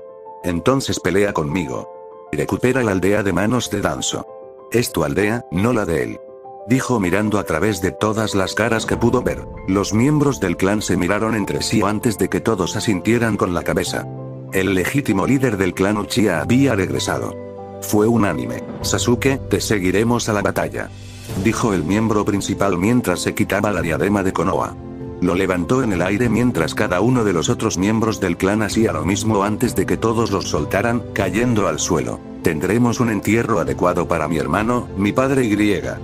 Entonces pelea conmigo. Recupera la aldea de manos de Danzo. Es tu aldea, no la de él. Dijo mirando a través de todas las caras que pudo ver. Los miembros del clan se miraron entre sí antes de que todos asintieran con la cabeza. El legítimo líder del clan Uchiha había regresado. Fue unánime. Sasuke, te seguiremos a la batalla. Dijo el miembro principal mientras se quitaba la diadema de Konoha. Lo levantó en el aire mientras cada uno de los otros miembros del clan hacía lo mismo antes de que todos los soltaran, cayendo al suelo. Tendremos un entierro adecuado para mi hermano, mi padre y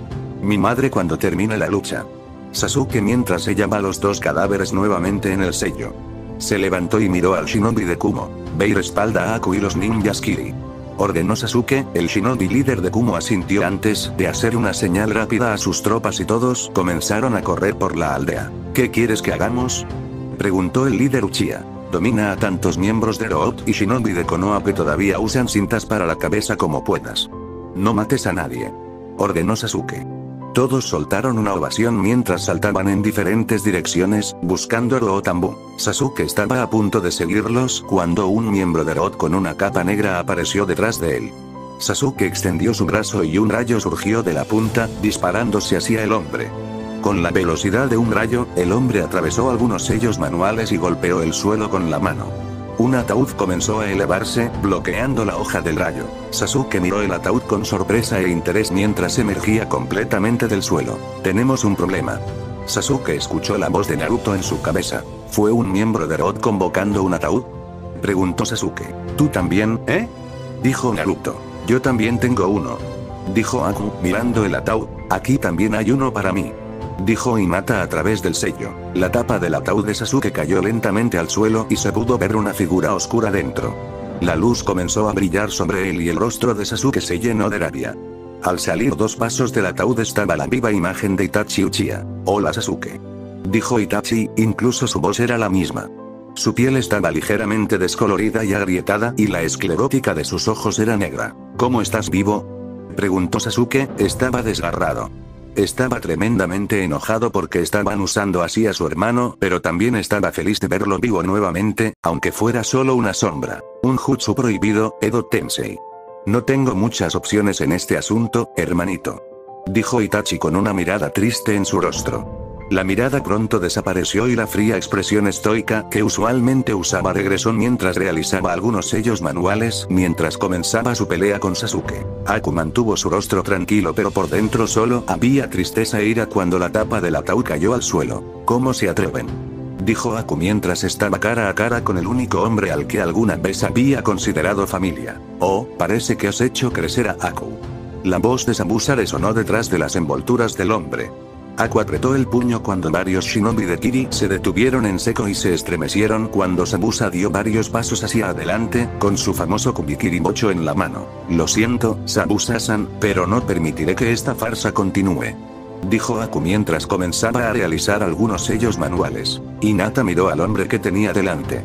mi madre cuando termine la lucha. Sasuke mientras se llama los dos cadáveres nuevamente en el sello. Se levantó y miró al shinobi de Kumo. Ve y respalda a Aku y los ninjas Kiri. Ordenó Sasuke, el shinobi líder de Kumo asintió antes de hacer una señal rápida a sus tropas y todos comenzaron a correr por la aldea. ¿Qué quieres que hagamos? Preguntó el líder Uchiha. Domina a tantos miembros de Root y shinobi de Konoha que todavía usan cintas para la cabeza como puedas. No mates a nadie. Ordenó Sasuke. Todos soltaron una ovación mientras saltaban en diferentes direcciones, buscando a Rotambu. Sasuke estaba a punto de seguirlos cuando un miembro de Root con una capa negra apareció detrás de él. Sasuke extendió su brazo y un rayo surgió de la punta, disparándose hacia el hombre. Con la velocidad de un rayo, el hombre atravesó algunos sellos manuales y golpeó el suelo con la mano. Un ataúd comenzó a elevarse, bloqueando la hoja del rayo. Sasuke miró el ataúd con sorpresa e interés mientras emergía completamente del suelo. Tenemos un problema. Sasuke escuchó la voz de Naruto en su cabeza. ¿Fue un miembro de Root convocando un ataúd? Preguntó Sasuke. ¿Tú también, eh? Dijo Naruto. Yo también tengo uno. Dijo Aku, mirando el ataúd. Aquí también hay uno para mí. Dijo Hinata a través del sello. La tapa del ataúd de Sasuke cayó lentamente al suelo y se pudo ver una figura oscura dentro. La luz comenzó a brillar sobre él y el rostro de Sasuke se llenó de rabia. Al salir 2 pasos del ataúd estaba la viva imagen de Itachi Uchiha. Hola Sasuke. Dijo Itachi, incluso su voz era la misma. Su piel estaba ligeramente descolorida y agrietada y la esclerótica de sus ojos era negra. ¿Cómo estás vivo? Preguntó Sasuke, estaba desgarrado. Estaba tremendamente enojado porque estaban usando así a su hermano, pero también estaba feliz de verlo vivo nuevamente, aunque fuera solo una sombra. Un jutsu prohibido, Edo Tensei. No tengo muchas opciones en este asunto, hermanito. Dijo Itachi con una mirada triste en su rostro. La mirada pronto desapareció y la fría expresión estoica que usualmente usaba regresó mientras realizaba algunos sellos manuales mientras comenzaba su pelea con Sasuke. Aku mantuvo su rostro tranquilo pero por dentro solo había tristeza e ira cuando la tapa del ataúd cayó al suelo. ¿Cómo se atreven? Dijo Aku mientras estaba cara a cara con el único hombre al que alguna vez había considerado familia. Oh, parece que has hecho crecer a Aku. La voz de Zabuza resonó detrás de las envolturas del hombre. Aku apretó el puño cuando varios shinobi de Kiri se detuvieron en seco y se estremecieron cuando Zabuza dio varios pasos hacia adelante, con su famoso Kubikiri Mocho en la mano. Lo siento, Zabuza-san, pero no permitiré que esta farsa continúe. Dijo Aku mientras comenzaba a realizar algunos sellos manuales. Hinata miró al hombre que tenía delante.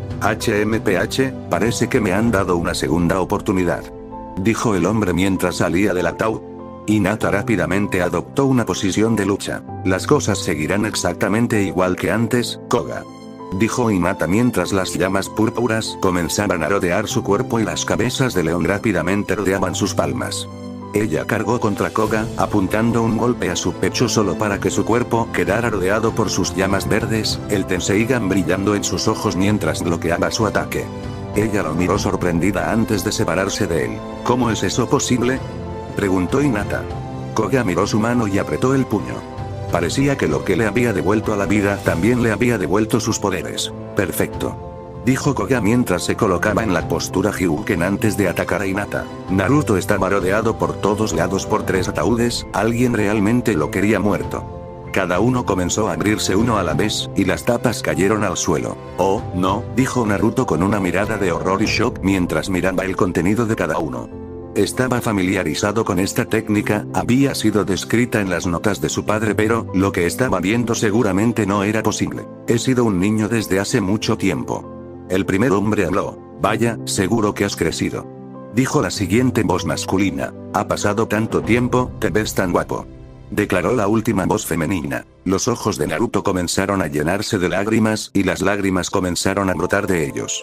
HMPH, parece que me han dado una segunda oportunidad. Dijo el hombre mientras salía del ataúd. Hinata rápidamente adoptó una posición de lucha. Las cosas seguirán exactamente igual que antes, Koga. Dijo Hinata mientras las llamas púrpuras comenzaban a rodear su cuerpo y las cabezas de león rápidamente rodeaban sus palmas. Ella cargó contra Koga, apuntando un golpe a su pecho solo para que su cuerpo quedara rodeado por sus llamas verdes, el Tenseigan brillando en sus ojos mientras bloqueaba su ataque. Ella lo miró sorprendida antes de separarse de él. ¿Cómo es eso posible? Preguntó Hinata. Koga miró su mano y apretó el puño. Parecía que lo que le había devuelto a la vida también le había devuelto sus poderes. Perfecto. Dijo Koga mientras se colocaba en la postura Hyuken antes de atacar a Hinata. Naruto estaba rodeado por todos lados por 3 ataúdes, alguien realmente lo quería muerto. Cada uno comenzó a abrirse uno a la vez, y las tapas cayeron al suelo. Oh, no, dijo Naruto con una mirada de horror y shock mientras miraba el contenido de cada uno. Estaba familiarizado con esta técnica, había sido descrita en las notas de su padre pero, lo que estaba viendo seguramente no era posible. He sido un niño desde hace mucho tiempo. El primer hombre habló. Vaya, seguro que has crecido. Dijo la siguiente voz masculina. Ha pasado tanto tiempo, te ves tan guapo. Declaró la última voz femenina. Los ojos de Naruto comenzaron a llenarse de lágrimas y las lágrimas comenzaron a brotar de ellos.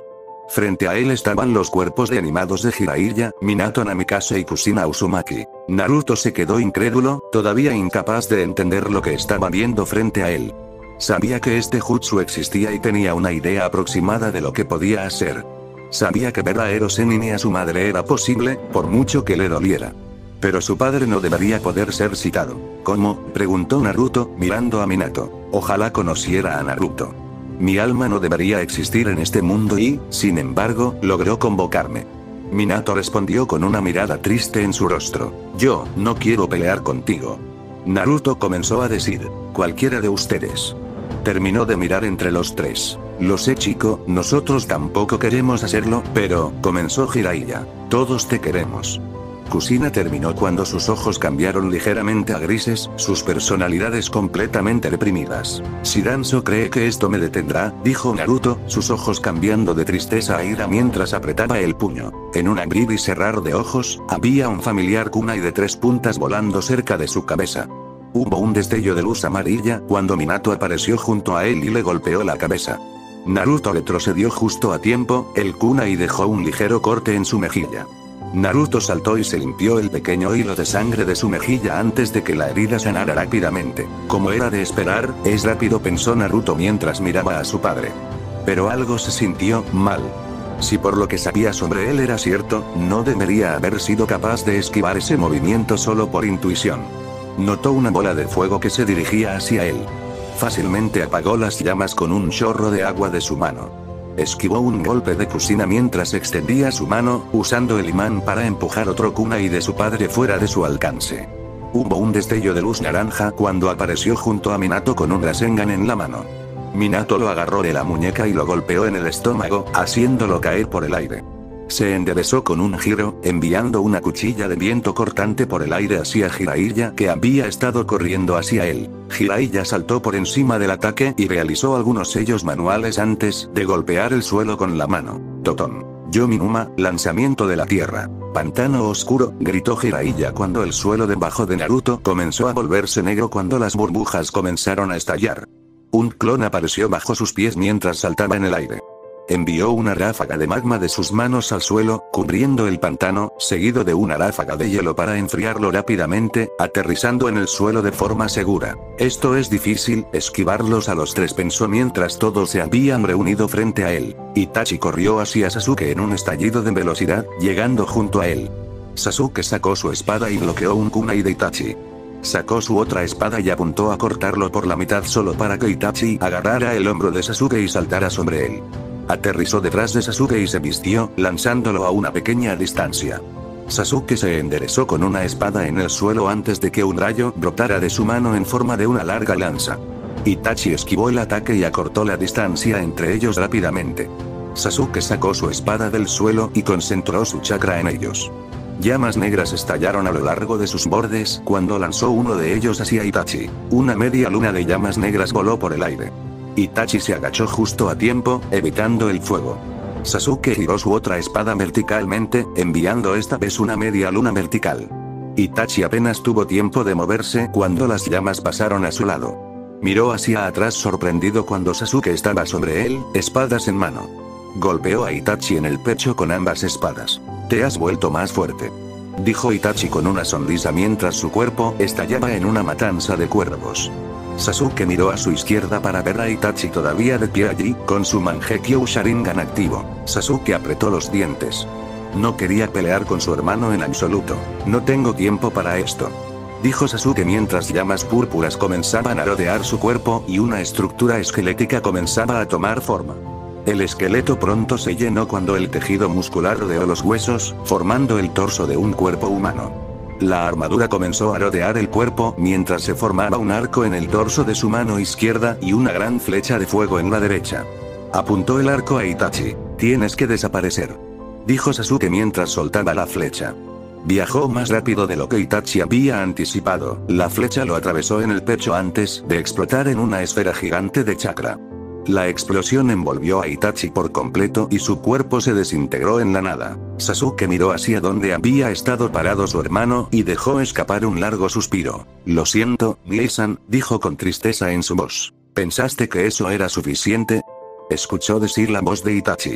Frente a él estaban los cuerpos de animados de Jiraiya, Minato Namikaze y Kushina Uzumaki. Naruto se quedó incrédulo, todavía incapaz de entender lo que estaba viendo frente a él. Sabía que este jutsu existía y tenía una idea aproximada de lo que podía hacer. Sabía que ver a Ero Sennin y a su madre era posible, por mucho que le doliera. Pero su padre no debería poder ser citado. ¿Cómo?, preguntó Naruto, mirando a Minato. Ojalá conociera a Naruto. Mi alma no debería existir en este mundo y, sin embargo, logró convocarme. Minato respondió con una mirada triste en su rostro. Yo, no quiero pelear contigo. Naruto comenzó a decir, cualquiera de ustedes. Terminó de mirar entre los tres. Lo sé chico, nosotros tampoco queremos hacerlo, pero, comenzó Jiraiya. Todos te queremos. Kushina terminó cuando sus ojos cambiaron ligeramente a grises, sus personalidades completamente reprimidas. Si Danzo cree que esto me detendrá, dijo Naruto, sus ojos cambiando de tristeza a ira mientras apretaba el puño. En un abrir y cerrar de ojos, había un familiar kunai de 3 puntas volando cerca de su cabeza. Hubo un destello de luz amarilla cuando Minato apareció junto a él y le golpeó la cabeza. Naruto retrocedió justo a tiempo, el kunai dejó un ligero corte en su mejilla. Naruto saltó y se limpió el pequeño hilo de sangre de su mejilla antes de que la herida sanara rápidamente. Como era de esperar, es rápido, pensó Naruto mientras miraba a su padre. Pero algo se sintió mal. Si por lo que sabía sobre él era cierto, no debería haber sido capaz de esquivar ese movimiento solo por intuición. Notó una bola de fuego que se dirigía hacia él. Fácilmente apagó las llamas con un chorro de agua de su mano. Esquivó un golpe de Kushina mientras extendía su mano, usando el imán para empujar otro kunai de su padre fuera de su alcance. Hubo un destello de luz naranja cuando apareció junto a Minato con un Rasengan en la mano. Minato lo agarró de la muñeca y lo golpeó en el estómago, haciéndolo caer por el aire. Se enderezó con un giro, enviando una cuchilla de viento cortante por el aire hacia Jiraiya, que había estado corriendo hacia él. Jiraiya saltó por encima del ataque y realizó algunos sellos manuales antes de golpear el suelo con la mano. Totón. Yominuma, lanzamiento de la tierra. Pantano oscuro, gritó Jiraiya cuando el suelo debajo de Naruto comenzó a volverse negro cuando las burbujas comenzaron a estallar. Un clon apareció bajo sus pies mientras saltaba en el aire. Envió una ráfaga de magma de sus manos al suelo, cubriendo el pantano, seguido de una ráfaga de hielo para enfriarlo rápidamente, aterrizando en el suelo de forma segura. Esto es difícil, esquivarlos a los tres, pensó mientras todos se habían reunido frente a él. Itachi corrió hacia Sasuke en un estallido de velocidad, llegando junto a él. Sasuke sacó su espada y bloqueó un kunai de Itachi. Sacó su otra espada y apuntó a cortarlo por la mitad solo para que Itachi agarrara el hombro de Sasuke y saltara sobre él. Aterrizó detrás de Sasuke y se vistió, lanzándolo a una pequeña distancia. Sasuke se enderezó con una espada en el suelo antes de que un rayo brotara de su mano en forma de una larga lanza. Itachi esquivó el ataque y acortó la distancia entre ellos rápidamente. Sasuke sacó su espada del suelo y concentró su chakra en ellos. Llamas negras estallaron a lo largo de sus bordes cuando lanzó uno de ellos hacia Itachi. Una media luna de llamas negras voló por el aire. Itachi se agachó justo a tiempo, evitando el fuego. Sasuke giró su otra espada verticalmente, enviando esta vez una media luna vertical. Itachi apenas tuvo tiempo de moverse cuando las llamas pasaron a su lado. Miró hacia atrás sorprendido cuando Sasuke estaba sobre él, espadas en mano. Golpeó a Itachi en el pecho con ambas espadas. Te has vuelto más fuerte, dijo Itachi con una sonrisa mientras su cuerpo estallaba en una matanza de cuervos. Sasuke miró a su izquierda para ver a Itachi todavía de pie allí, con su Mangekyo Sharingan activo. Sasuke apretó los dientes. No quería pelear con su hermano en absoluto. No tengo tiempo para esto, dijo Sasuke mientras llamas púrpuras comenzaban a rodear su cuerpo y una estructura esquelética comenzaba a tomar forma. El esqueleto pronto se llenó cuando el tejido muscular rodeó los huesos, formando el torso de un cuerpo humano. La armadura comenzó a rodear el cuerpo mientras se formaba un arco en el torso de su mano izquierda y una gran flecha de fuego en la derecha. Apuntó el arco a Itachi. Tienes que desaparecer, dijo Sasuke mientras soltaba la flecha. Viajó más rápido de lo que Itachi había anticipado. La flecha lo atravesó en el pecho antes de explotar en una esfera gigante de chakra. La explosión envolvió a Itachi por completo y su cuerpo se desintegró en la nada. Sasuke miró hacia donde había estado parado su hermano y dejó escapar un largo suspiro. Lo siento, Mie-san, dijo con tristeza en su voz. ¿Pensaste que eso era suficiente?, escuchó decir la voz de Itachi.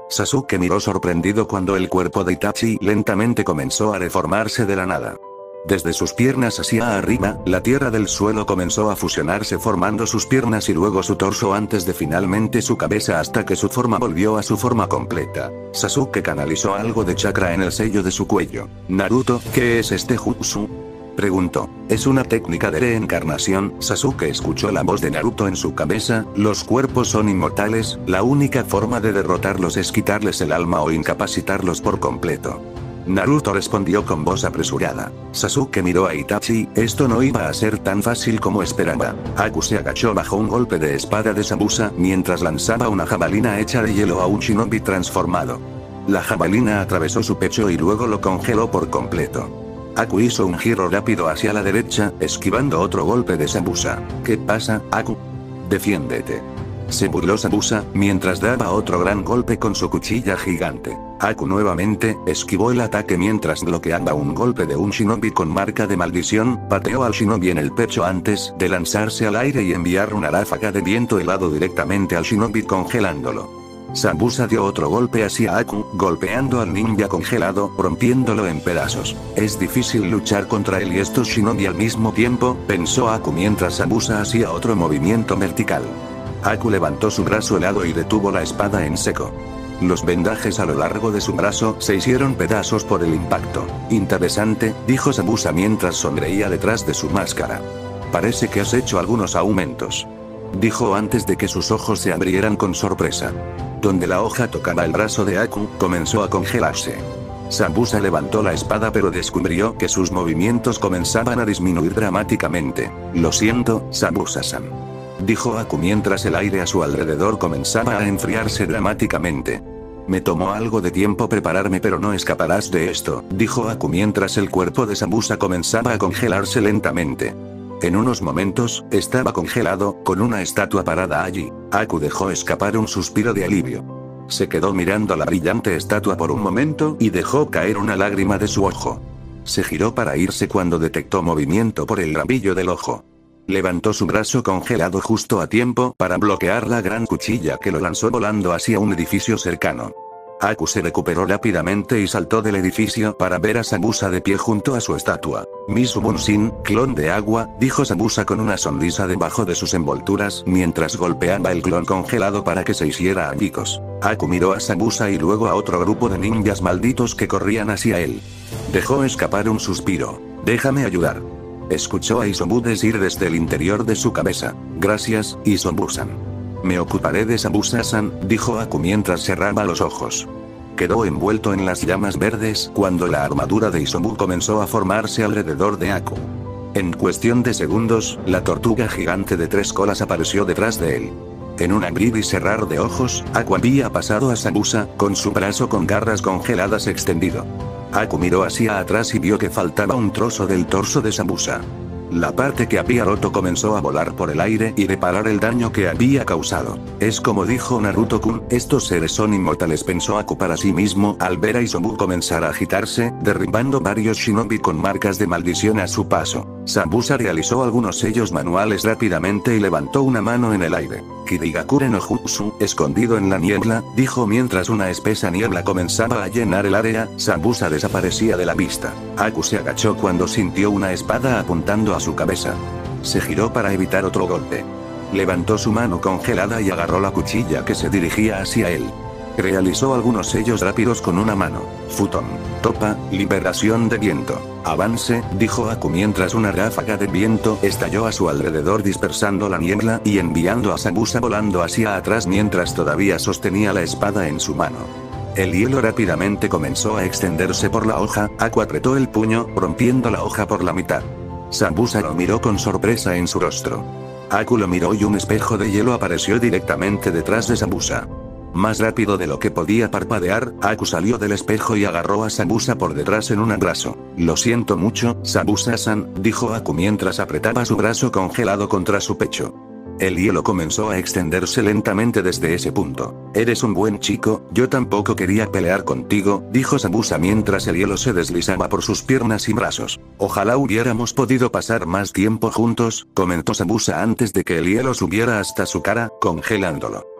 Sasuke miró sorprendido cuando el cuerpo de Itachi lentamente comenzó a deformarse de la nada. Desde sus piernas hacia arriba, la tierra del suelo comenzó a fusionarse formando sus piernas y luego su torso antes de finalmente su cabeza hasta que su forma volvió a su forma completa. Sasuke canalizó algo de chakra en el sello de su cuello. Naruto, ¿qué es este jutsu? Preguntó. Es una técnica de reencarnación. Sasuke escuchó la voz de Naruto en su cabeza. Los cuerpos son inmortales, la única forma de derrotarlos es quitarles el alma o incapacitarlos por completo. Naruto respondió con voz apresurada. Sasuke miró a Itachi, esto no iba a ser tan fácil como esperaba. Aku se agachó bajo un golpe de espada de Zabuza mientras lanzaba una jabalina hecha de hielo a un shinobi transformado. La jabalina atravesó su pecho y luego lo congeló por completo. Aku hizo un giro rápido hacia la derecha, esquivando otro golpe de Zabuza. ¿Qué pasa, Aku? Defiéndete. Se burló Zabuza, mientras daba otro gran golpe con su cuchilla gigante. Aku nuevamente, esquivó el ataque mientras bloqueaba un golpe de un shinobi con marca de maldición, pateó al shinobi en el pecho antes de lanzarse al aire y enviar una ráfaga de viento helado directamente al shinobi congelándolo. Zabuza dio otro golpe hacia Aku, golpeando al ninja congelado, rompiéndolo en pedazos. Es difícil luchar contra él y estos shinobi al mismo tiempo, pensó Aku mientras Zabuza hacía otro movimiento vertical. Aku levantó su brazo helado y detuvo la espada en seco. Los vendajes a lo largo de su brazo se hicieron pedazos por el impacto. Interesante, dijo Zabuza mientras sonreía detrás de su máscara. Parece que has hecho algunos aumentos. Dijo antes de que sus ojos se abrieran con sorpresa. Donde la hoja tocaba el brazo de Aku, comenzó a congelarse. Zabuza levantó la espada pero descubrió que sus movimientos comenzaban a disminuir dramáticamente. Lo siento, Zabuza-san. Dijo Aku mientras el aire a su alrededor comenzaba a enfriarse dramáticamente. Me tomó algo de tiempo prepararme pero no escaparás de esto, dijo Aku mientras el cuerpo de Zabuza comenzaba a congelarse lentamente. En unos momentos, estaba congelado, con una estatua parada allí. Aku dejó escapar un suspiro de alivio. Se quedó mirando la brillante estatua por un momento y dejó caer una lágrima de su ojo. Se giró para irse cuando detectó movimiento por el rabillo del ojo. Levantó su brazo congelado justo a tiempo para bloquear la gran cuchilla que lo lanzó volando hacia un edificio cercano. Aku se recuperó rápidamente y saltó del edificio para ver a Zabuza de pie junto a su estatua. Misu Bunshin, clon de agua, dijo Zabuza con una sonrisa debajo de sus envolturas mientras golpeaba el clon congelado para que se hiciera añicos. Aku miró a Zabuza y luego a otro grupo de ninjas malditos que corrían hacia él. Dejó escapar un suspiro. Déjame ayudar. Escuchó a Isobu decir desde el interior de su cabeza. Gracias, Isobu-san. Me ocuparé de Zabuza-san, dijo Aku mientras cerraba los ojos. Quedó envuelto en las llamas verdes cuando la armadura de Isobu comenzó a formarse alrededor de Aku. En cuestión de segundos, la tortuga gigante de 3 colas apareció detrás de él. En un abrir y cerrar de ojos, Aku había pasado a Zabuza, con su brazo con garras congeladas extendido. Aku miró hacia atrás y vio que faltaba un trozo del torso de Zabuza. La parte que había roto comenzó a volar por el aire y reparar el daño que había causado. Es como dijo Naruto-kun, estos seres son inmortales, pensó Aku para sí mismo al ver a Isobu comenzar a agitarse, derribando varios shinobi con marcas de maldición a su paso. Zabuza realizó algunos sellos manuales rápidamente y levantó una mano en el aire. Kirigakure no Jutsu, escondido en la niebla, dijo mientras una espesa niebla comenzaba a llenar el área. Zabuza desaparecía de la vista. Aku se agachó cuando sintió una espada apuntando a su cabeza. Se giró para evitar otro golpe. Levantó su mano congelada y agarró la cuchilla que se dirigía hacia él. Realizó algunos sellos rápidos con una mano. Futon. Topa, liberación de viento. Avance, dijo Aku mientras una ráfaga de viento estalló a su alrededor dispersando la niebla y enviando a Zabuza volando hacia atrás mientras todavía sostenía la espada en su mano. El hielo rápidamente comenzó a extenderse por la hoja. Aku apretó el puño, rompiendo la hoja por la mitad. Zabuza lo miró con sorpresa en su rostro. Aku lo miró y un espejo de hielo apareció directamente detrás de Zabuza. Más rápido de lo que podía parpadear, Aku salió del espejo y agarró a Zabuza por detrás en un abrazo. Lo siento mucho, Zabuza-san, dijo Aku mientras apretaba su brazo congelado contra su pecho. El hielo comenzó a extenderse lentamente desde ese punto. Eres un buen chico, yo tampoco quería pelear contigo, dijo Zabuza mientras el hielo se deslizaba por sus piernas y brazos. Ojalá hubiéramos podido pasar más tiempo juntos, comentó Zabuza antes de que el hielo subiera hasta su cara, congelándolo.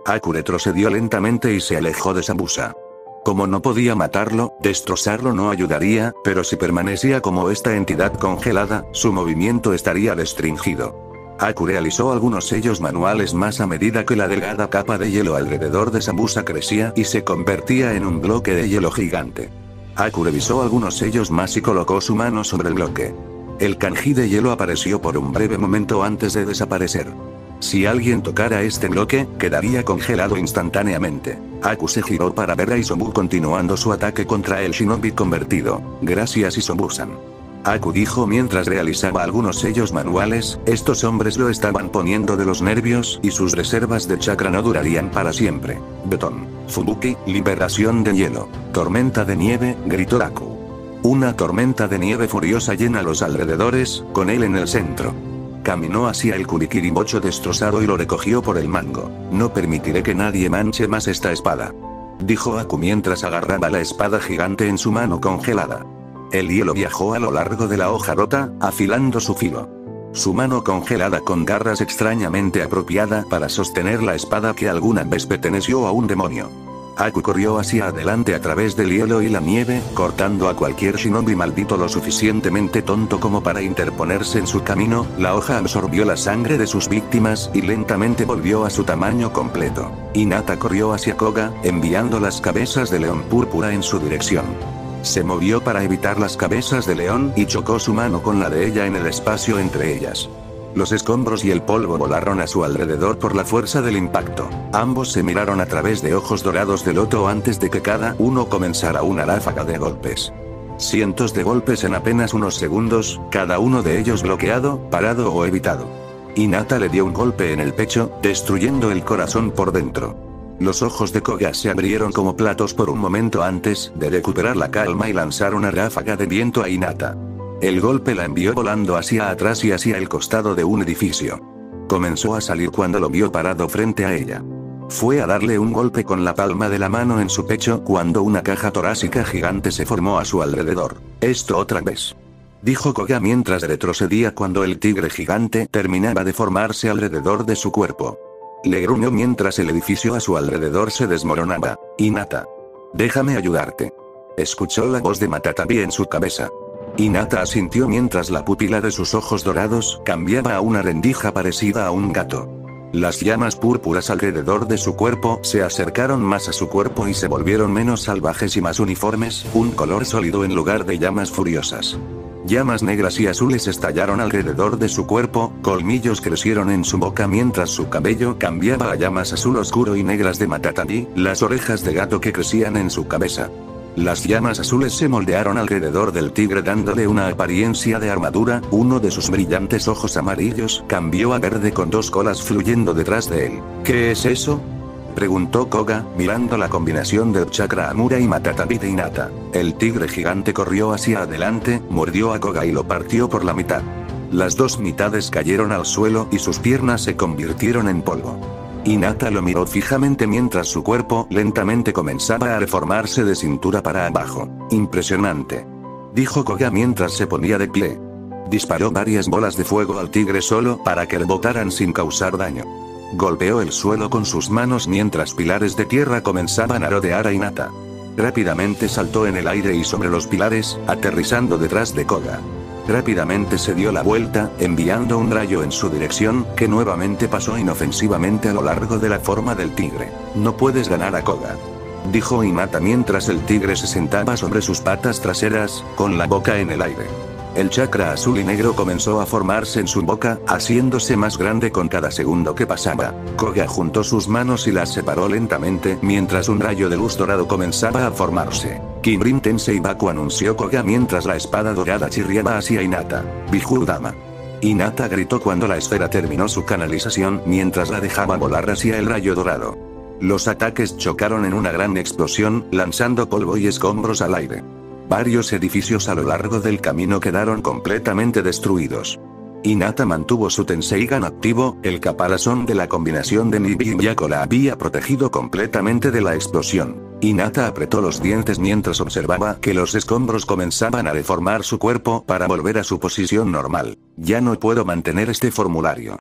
Aku retrocedió lentamente y se alejó de Zabuza. Como no podía matarlo, destrozarlo no ayudaría, pero si permanecía como esta entidad congelada, su movimiento estaría restringido. Aku realizó algunos sellos manuales más a medida que la delgada capa de hielo alrededor de Zabuza crecía y se convertía en un bloque de hielo gigante. Aku revisó algunos sellos más y colocó su mano sobre el bloque. El kanji de hielo apareció por un breve momento antes de desaparecer. Si alguien tocara este bloque, quedaría congelado instantáneamente. Aku se giró para ver a Isobu continuando su ataque contra el shinobi convertido. Gracias, Isobu-san. Aku dijo mientras realizaba algunos sellos manuales, estos hombres lo estaban poniendo de los nervios y sus reservas de chakra no durarían para siempre. Betón. Fubuki, liberación de hielo. Tormenta de nieve, gritó Aku. Una tormenta de nieve furiosa llena los alrededores, con él en el centro. Caminó hacia el Kurikiribocho destrozado y lo recogió por el mango. No permitiré que nadie manche más esta espada, dijo Aku mientras agarraba la espada gigante en su mano congelada. El hielo viajó a lo largo de la hoja rota, afilando su filo. Su mano congelada con garras extrañamente apropiada para sostener la espada que alguna vez perteneció a un demonio. Aku corrió hacia adelante a través del hielo y la nieve, cortando a cualquier shinobi maldito lo suficientemente tonto como para interponerse en su camino. La hoja absorbió la sangre de sus víctimas y lentamente volvió a su tamaño completo. Hinata corrió hacia Koga, enviando las cabezas de león púrpura en su dirección. Se movió para evitar las cabezas de león y chocó su mano con la de ella en el espacio entre ellas. Los escombros y el polvo volaron a su alrededor por la fuerza del impacto. Ambos se miraron a través de ojos dorados de loto antes de que cada uno comenzara una ráfaga de golpes. Cientos de golpes en apenas unos segundos, cada uno de ellos bloqueado, parado o evitado. Hinata le dio un golpe en el pecho, destruyendo el corazón por dentro. Los ojos de Koga se abrieron como platos por un momento antes de recuperar la calma y lanzar una ráfaga de viento a Hinata. El golpe la envió volando hacia atrás y hacia el costado de un edificio. Comenzó a salir cuando lo vio parado frente a ella. Fue a darle un golpe con la palma de la mano en su pecho cuando una caja torácica gigante se formó a su alrededor. Esto otra vez, dijo Koga mientras retrocedía cuando el tigre gigante terminaba de formarse alrededor de su cuerpo. Le gruñó mientras el edificio a su alrededor se desmoronaba. Hinata, déjame ayudarte. Escuchó la voz de Matatabi en su cabeza. Hinata asintió mientras la pupila de sus ojos dorados cambiaba a una rendija parecida a un gato. Las llamas púrpuras alrededor de su cuerpo se acercaron más a su cuerpo y se volvieron menos salvajes y más uniformes, un color sólido en lugar de llamas furiosas. Llamas negras y azules estallaron alrededor de su cuerpo, colmillos crecieron en su boca mientras su cabello cambiaba a llamas azul oscuro y negras de Matatabi, las orejas de gato que crecían en su cabeza. Las llamas azules se moldearon alrededor del tigre dándole una apariencia de armadura, uno de sus brillantes ojos amarillos cambió a verde con dos colas fluyendo detrás de él. ¿Qué es eso?, preguntó Koga, mirando la combinación del chakra Amura y Matatabi de Hinata. El tigre gigante corrió hacia adelante, mordió a Koga y lo partió por la mitad. Las dos mitades cayeron al suelo y sus piernas se convirtieron en polvo. Hinata lo miró fijamente mientras su cuerpo lentamente comenzaba a reformarse de cintura para abajo. Impresionante, dijo Koga mientras se ponía de pie. Disparó varias bolas de fuego al tigre solo para que rebotaran sin causar daño. Golpeó el suelo con sus manos mientras pilares de tierra comenzaban a rodear a Hinata. Rápidamente saltó en el aire y sobre los pilares, aterrizando detrás de Koga. Rápidamente se dio la vuelta, enviando un rayo en su dirección, que nuevamente pasó inofensivamente a lo largo de la forma del tigre. No puedes ganar a Koga, dijo Hinata mientras el tigre se sentaba sobre sus patas traseras, con la boca en el aire. El chakra azul y negro comenzó a formarse en su boca, haciéndose más grande con cada segundo que pasaba. Koga juntó sus manos y las separó lentamente mientras un rayo de luz dorado comenzaba a formarse. Kinrin Tensei Baku, anunció Koga mientras la espada dorada chirriaba hacia Hinata. Bijudama. Hinata gritó cuando la esfera terminó su canalización mientras la dejaba volar hacia el rayo dorado. Los ataques chocaron en una gran explosión, lanzando polvo y escombros al aire. Varios edificios a lo largo del camino quedaron completamente destruidos. Hinata mantuvo su Tenseigan activo, el caparazón de la combinación de Nibi y Yako la había protegido completamente de la explosión. Hinata apretó los dientes mientras observaba que los escombros comenzaban a deformar su cuerpo para volver a su posición normal. Ya no puedo mantener este formulario,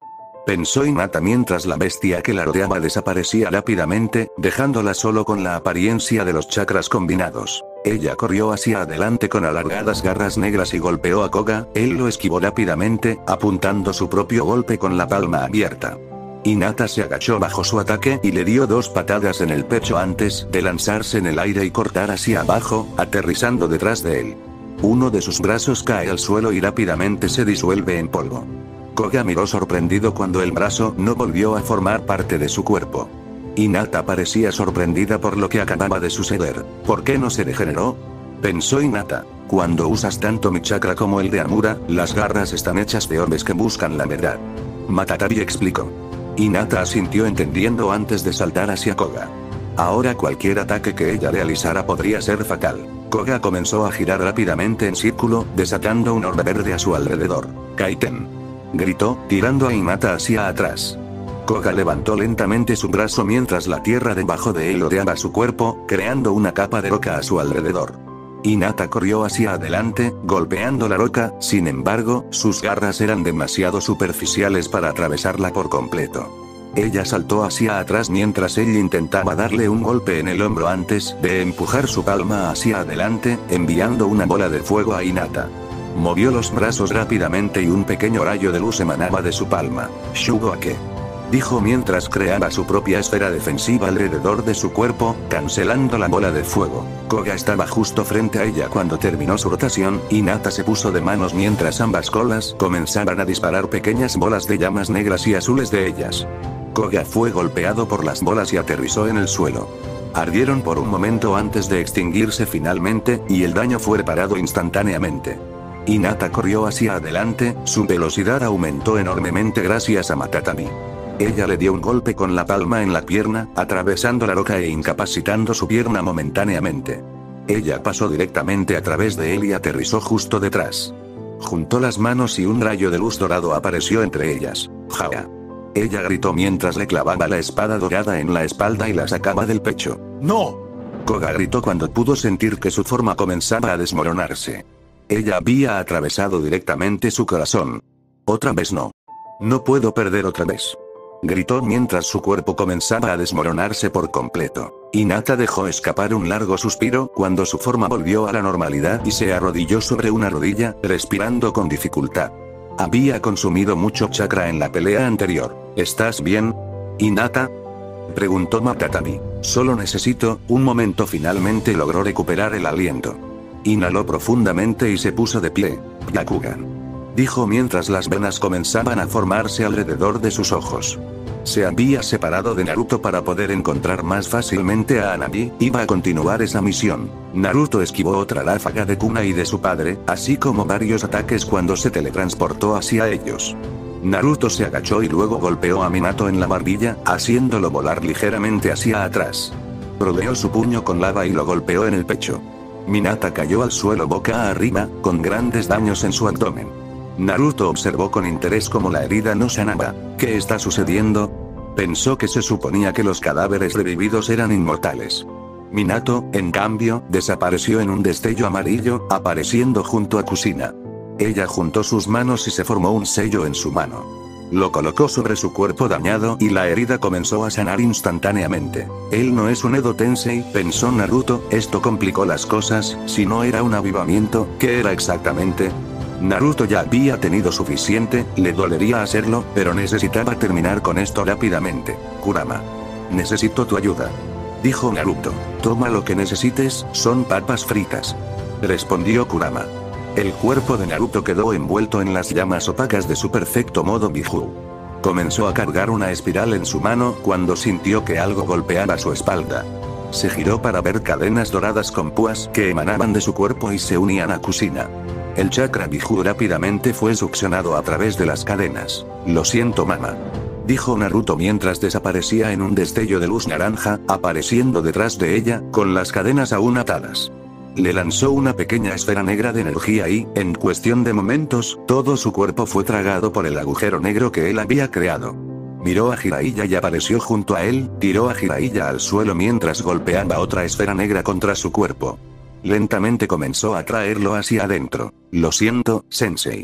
Pensó Hinata mientras la bestia que la rodeaba desaparecía rápidamente, dejándola solo con la apariencia de los chakras combinados. Ella corrió hacia adelante con alargadas garras negras y golpeó a Koga, él lo esquivó rápidamente, apuntando su propio golpe con la palma abierta. Hinata se agachó bajo su ataque y le dio 2 patadas en el pecho antes de lanzarse en el aire y cortar hacia abajo, aterrizando detrás de él. Uno de sus brazos cae al suelo y rápidamente se disuelve en polvo. Koga miró sorprendido cuando el brazo no volvió a formar parte de su cuerpo. Hinata parecía sorprendida por lo que acababa de suceder. ¿Por qué no se regeneró? Pensó Hinata. Cuando usas tanto mi chakra como el de Amura, las garras están hechas de hombres que buscan la verdad. Matatabi explicó. Hinata asintió entendiendo antes de saltar hacia Koga. Ahora cualquier ataque que ella realizara podría ser fatal. Koga comenzó a girar rápidamente en círculo, desatando un orbe verde a su alrededor. Kaiten. Gritó, tirando a Hinata hacia atrás. Koga levantó lentamente su brazo mientras la tierra debajo de él rodeaba su cuerpo, creando una capa de roca a su alrededor. Hinata corrió hacia adelante, golpeando la roca, sin embargo, sus garras eran demasiado superficiales para atravesarla por completo. Ella saltó hacia atrás mientras él intentaba darle un golpe en el hombro antes de empujar su palma hacia adelante, enviando una bola de fuego a Hinata. Movió los brazos rápidamente y un pequeño rayo de luz emanaba de su palma. Shugoake. Dijo mientras creaba su propia esfera defensiva alrededor de su cuerpo, cancelando la bola de fuego. Koga estaba justo frente a ella cuando terminó su rotación, y Hinata se puso de manos mientras ambas colas comenzaban a disparar pequeñas bolas de llamas negras y azules de ellas. Koga fue golpeado por las bolas y aterrizó en el suelo. Ardieron por un momento antes de extinguirse finalmente, y el daño fue reparado instantáneamente. Hinata corrió hacia adelante, su velocidad aumentó enormemente gracias a Matatabi. Ella le dio un golpe con la palma en la pierna, atravesando la roca e incapacitando su pierna momentáneamente. Ella pasó directamente a través de él y aterrizó justo detrás. Juntó las manos y un rayo de luz dorado apareció entre ellas. ¡Jaa! Ella gritó mientras le clavaba la espada dorada en la espalda y la sacaba del pecho. ¡No! Koga gritó cuando pudo sentir que su forma comenzaba a desmoronarse. Ella había atravesado directamente su corazón. Otra vez no. No puedo perder otra vez. Gritó mientras su cuerpo comenzaba a desmoronarse por completo. Hinata dejó escapar un largo suspiro cuando su forma volvió a la normalidad y se arrodilló sobre una rodilla, respirando con dificultad. Había consumido mucho chakra en la pelea anterior. ¿Estás bien, Hinata? Preguntó Matatabi. Solo necesito un momento. Finalmente logró recuperar el aliento. Inhaló profundamente y se puso de pie. Byakugan. Dijo mientras las venas comenzaban a formarse alrededor de sus ojos. Se había separado de Naruto para poder encontrar más fácilmente a Hanabi, iba a continuar esa misión. Naruto esquivó otra ráfaga de kunai de su padre, así como varios ataques cuando se teletransportó hacia ellos. Naruto se agachó y luego golpeó a Minato en la barbilla, haciéndolo volar ligeramente hacia atrás. Rodeó su puño con lava y lo golpeó en el pecho. Minata cayó al suelo boca arriba, con grandes daños en su abdomen. Naruto observó con interés cómo la herida no sanaba. ¿Qué está sucediendo? Pensó que se suponía que los cadáveres revividos eran inmortales. Minato, en cambio, desapareció en un destello amarillo, apareciendo junto a Kushina. Ella juntó sus manos y se formó un sello en su mano. Lo colocó sobre su cuerpo dañado y la herida comenzó a sanar instantáneamente. Él no es un Edo Tensei, pensó Naruto, esto complicó las cosas, si no era un avivamiento, ¿qué era exactamente? Naruto ya había tenido suficiente, le dolería hacerlo, pero necesitaba terminar con esto rápidamente. Kurama. Necesito tu ayuda. Dijo Naruto. Toma lo que necesites, son papas fritas. Respondió Kurama. El cuerpo de Naruto quedó envuelto en las llamas opacas de su perfecto modo Biju. Comenzó a cargar una espiral en su mano cuando sintió que algo golpeaba su espalda. Se giró para ver cadenas doradas con púas que emanaban de su cuerpo y se unían a Kushina. El chakra Biju rápidamente fue succionado a través de las cadenas. Lo siento, mamá. Dijo Naruto mientras desaparecía en un destello de luz naranja, apareciendo detrás de ella, con las cadenas aún atadas. Le lanzó una pequeña esfera negra de energía y, en cuestión de momentos, todo su cuerpo fue tragado por el agujero negro que él había creado. Miró a Jiraiya y apareció junto a él, tiró a Jiraiya al suelo mientras golpeaba otra esfera negra contra su cuerpo. Lentamente comenzó a traerlo hacia adentro. Lo siento, Sensei.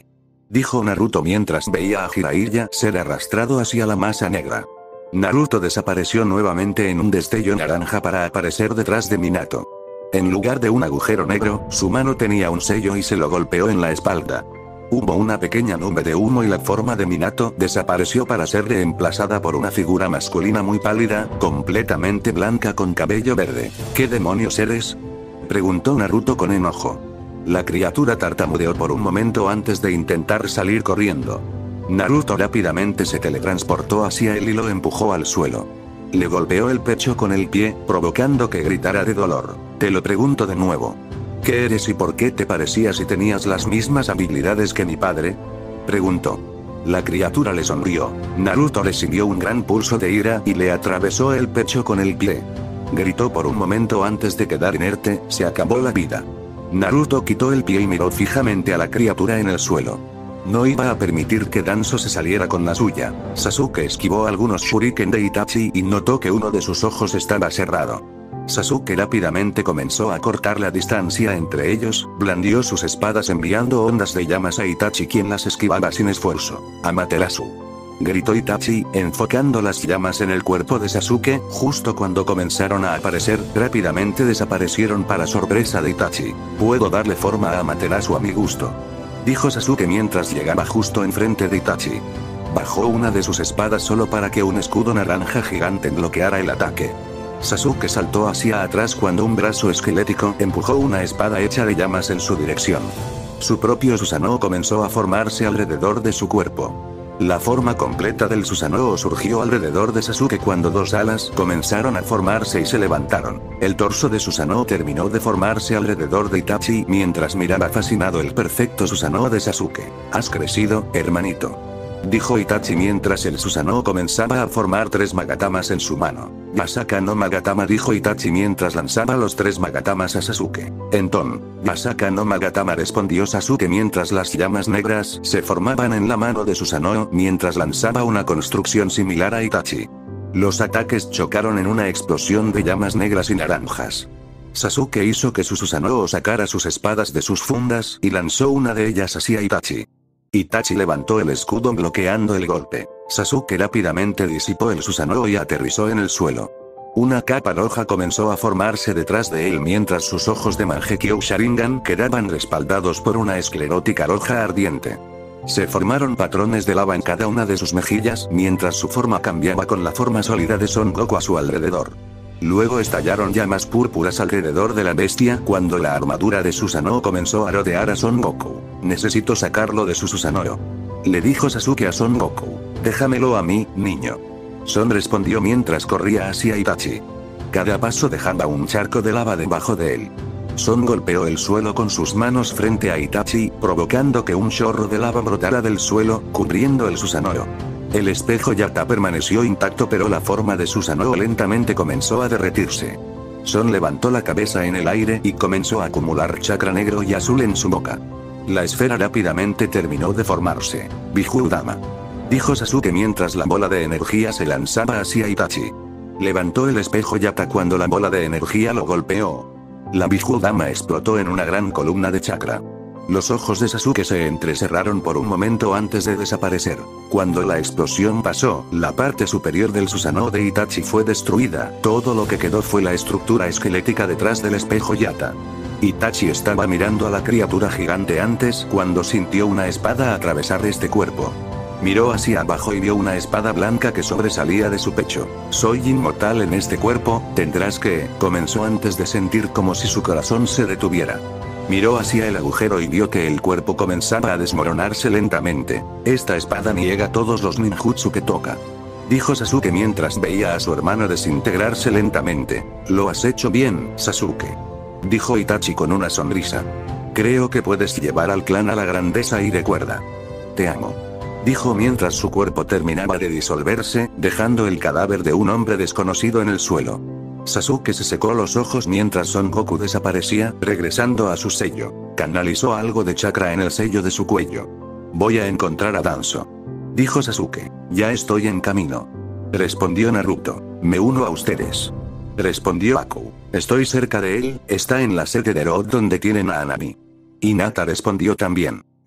dijo Naruto mientras veía a Jiraiya ser arrastrado hacia la masa negra. Naruto desapareció nuevamente en un destello naranja para aparecer detrás de Minato. En lugar de un agujero negro, su mano tenía un sello y se lo golpeó en la espalda. Hubo una pequeña nube de humo y la forma de Minato desapareció para ser reemplazada por una figura masculina muy pálida, completamente blanca con cabello verde. ¿Qué demonios eres?, preguntó Naruto con enojo. La criatura tartamudeó por un momento antes de intentar salir corriendo. Naruto rápidamente se teletransportó hacia él y lo empujó al suelo. Le golpeó el pecho con el pie, provocando que gritara de dolor. Te lo pregunto de nuevo. ¿Qué eres y por qué te parecías y tenías las mismas habilidades que mi padre?, preguntó. La criatura le sonrió. Naruto recibió un gran pulso de ira y le atravesó el pecho con el pie. Gritó por un momento antes de quedar inerte, se acabó la vida. Naruto quitó el pie y miró fijamente a la criatura en el suelo. No iba a permitir que Danzo se saliera con la suya. Sasuke esquivó algunos shuriken de Itachi y notó que uno de sus ojos estaba cerrado. Sasuke rápidamente comenzó a cortar la distancia entre ellos, blandió sus espadas enviando ondas de llamas a Itachi quien las esquivaba sin esfuerzo. Amaterasu, gritó Itachi, enfocando las llamas en el cuerpo de Sasuke. Justo cuando comenzaron a aparecer, rápidamente desaparecieron para sorpresa de Itachi. Puedo darle forma a Amaterasu a mi gusto, dijo Sasuke mientras llegaba justo enfrente de Itachi. Bajó una de sus espadas solo para que un escudo naranja gigante bloqueara el ataque. Sasuke saltó hacia atrás cuando un brazo esquelético empujó una espada hecha de llamas en su dirección. Su propio Susanoo comenzó a formarse alrededor de su cuerpo. La forma completa del Susanoo surgió alrededor de Sasuke cuando dos alas comenzaron a formarse y se levantaron. El torso de Susanoo terminó de formarse alrededor de Itachi mientras miraba fascinado el perfecto Susanoo de Sasuke. Has crecido, hermanito, dijo Itachi mientras el Susanoo comenzaba a formar 3 magatamas en su mano. Yasaka no Magatama, dijo Itachi mientras lanzaba los 3 magatamas a Sasuke. Enton, Yasaka no Magatama, respondió Sasuke mientras las llamas negras se formaban en la mano de Susanoo mientras lanzaba una construcción similar a Itachi. Los ataques chocaron en una explosión de llamas negras y naranjas. Sasuke hizo que su Susanoo sacara sus espadas de sus fundas y lanzó una de ellas hacia Itachi. Itachi levantó el escudo bloqueando el golpe. Sasuke rápidamente disipó el Susanoo y aterrizó en el suelo. Una capa roja comenzó a formarse detrás de él mientras sus ojos de Mangekyo Sharingan quedaban respaldados por una esclerótica roja ardiente. Se formaron patrones de lava en cada una de sus mejillas mientras su forma cambiaba con la forma sólida de Son Goku a su alrededor. Luego estallaron llamas púrpuras alrededor de la bestia cuando la armadura de Susanoo comenzó a rodear a Son Goku. Necesito sacarlo de su Susanoo, le dijo Sasuke a Son Goku. Déjamelo a mí, niño. Son respondió mientras corría hacia Itachi. Cada paso dejaba un charco de lava debajo de él. Son golpeó el suelo con sus manos frente a Itachi, provocando que un chorro de lava brotara del suelo, cubriendo el Susanoo. El espejo Yata permaneció intacto pero la forma de Susanoo lentamente comenzó a derretirse. Son levantó la cabeza en el aire y comenzó a acumular chakra negro y azul en su boca. La esfera rápidamente terminó de formarse. Bijudama, dijo Sasuke mientras la bola de energía se lanzaba hacia Itachi. Levantó el espejo Yata cuando la bola de energía lo golpeó. La Bijudama explotó en una gran columna de chakra. Los ojos de Sasuke se entrecerraron por un momento antes de desaparecer. Cuando la explosión pasó, la parte superior del Susanoo de Itachi fue destruida. Todo lo que quedó fue la estructura esquelética detrás del espejo Yata. Itachi estaba mirando a la criatura gigante antes cuando sintió una espada atravesar este cuerpo. Miró hacia abajo y vio una espada blanca que sobresalía de su pecho. Soy inmortal en este cuerpo, tendrás que, comenzó antes de sentir como si su corazón se detuviera. Miró hacia el agujero y vio que el cuerpo comenzaba a desmoronarse lentamente. Esta espada niega todos los ninjutsu que toca, dijo Sasuke mientras veía a su hermano desintegrarse lentamente. Lo has hecho bien, Sasuke, dijo Itachi con una sonrisa. Creo que puedes llevar al clan a la grandeza y recuerda. Te amo, dijo mientras su cuerpo terminaba de disolverse, dejando el cadáver de un hombre desconocido en el suelo. Sasuke se secó los ojos mientras Son Goku desaparecía, regresando a su sello. Canalizó algo de chakra en el sello de su cuello. Voy a encontrar a Danzo, dijo Sasuke. Ya estoy en camino, respondió Naruto. Me uno a ustedes, respondió Aku. Estoy cerca de él, está en la sede de Road donde tienen a Anami. Hinata respondió también.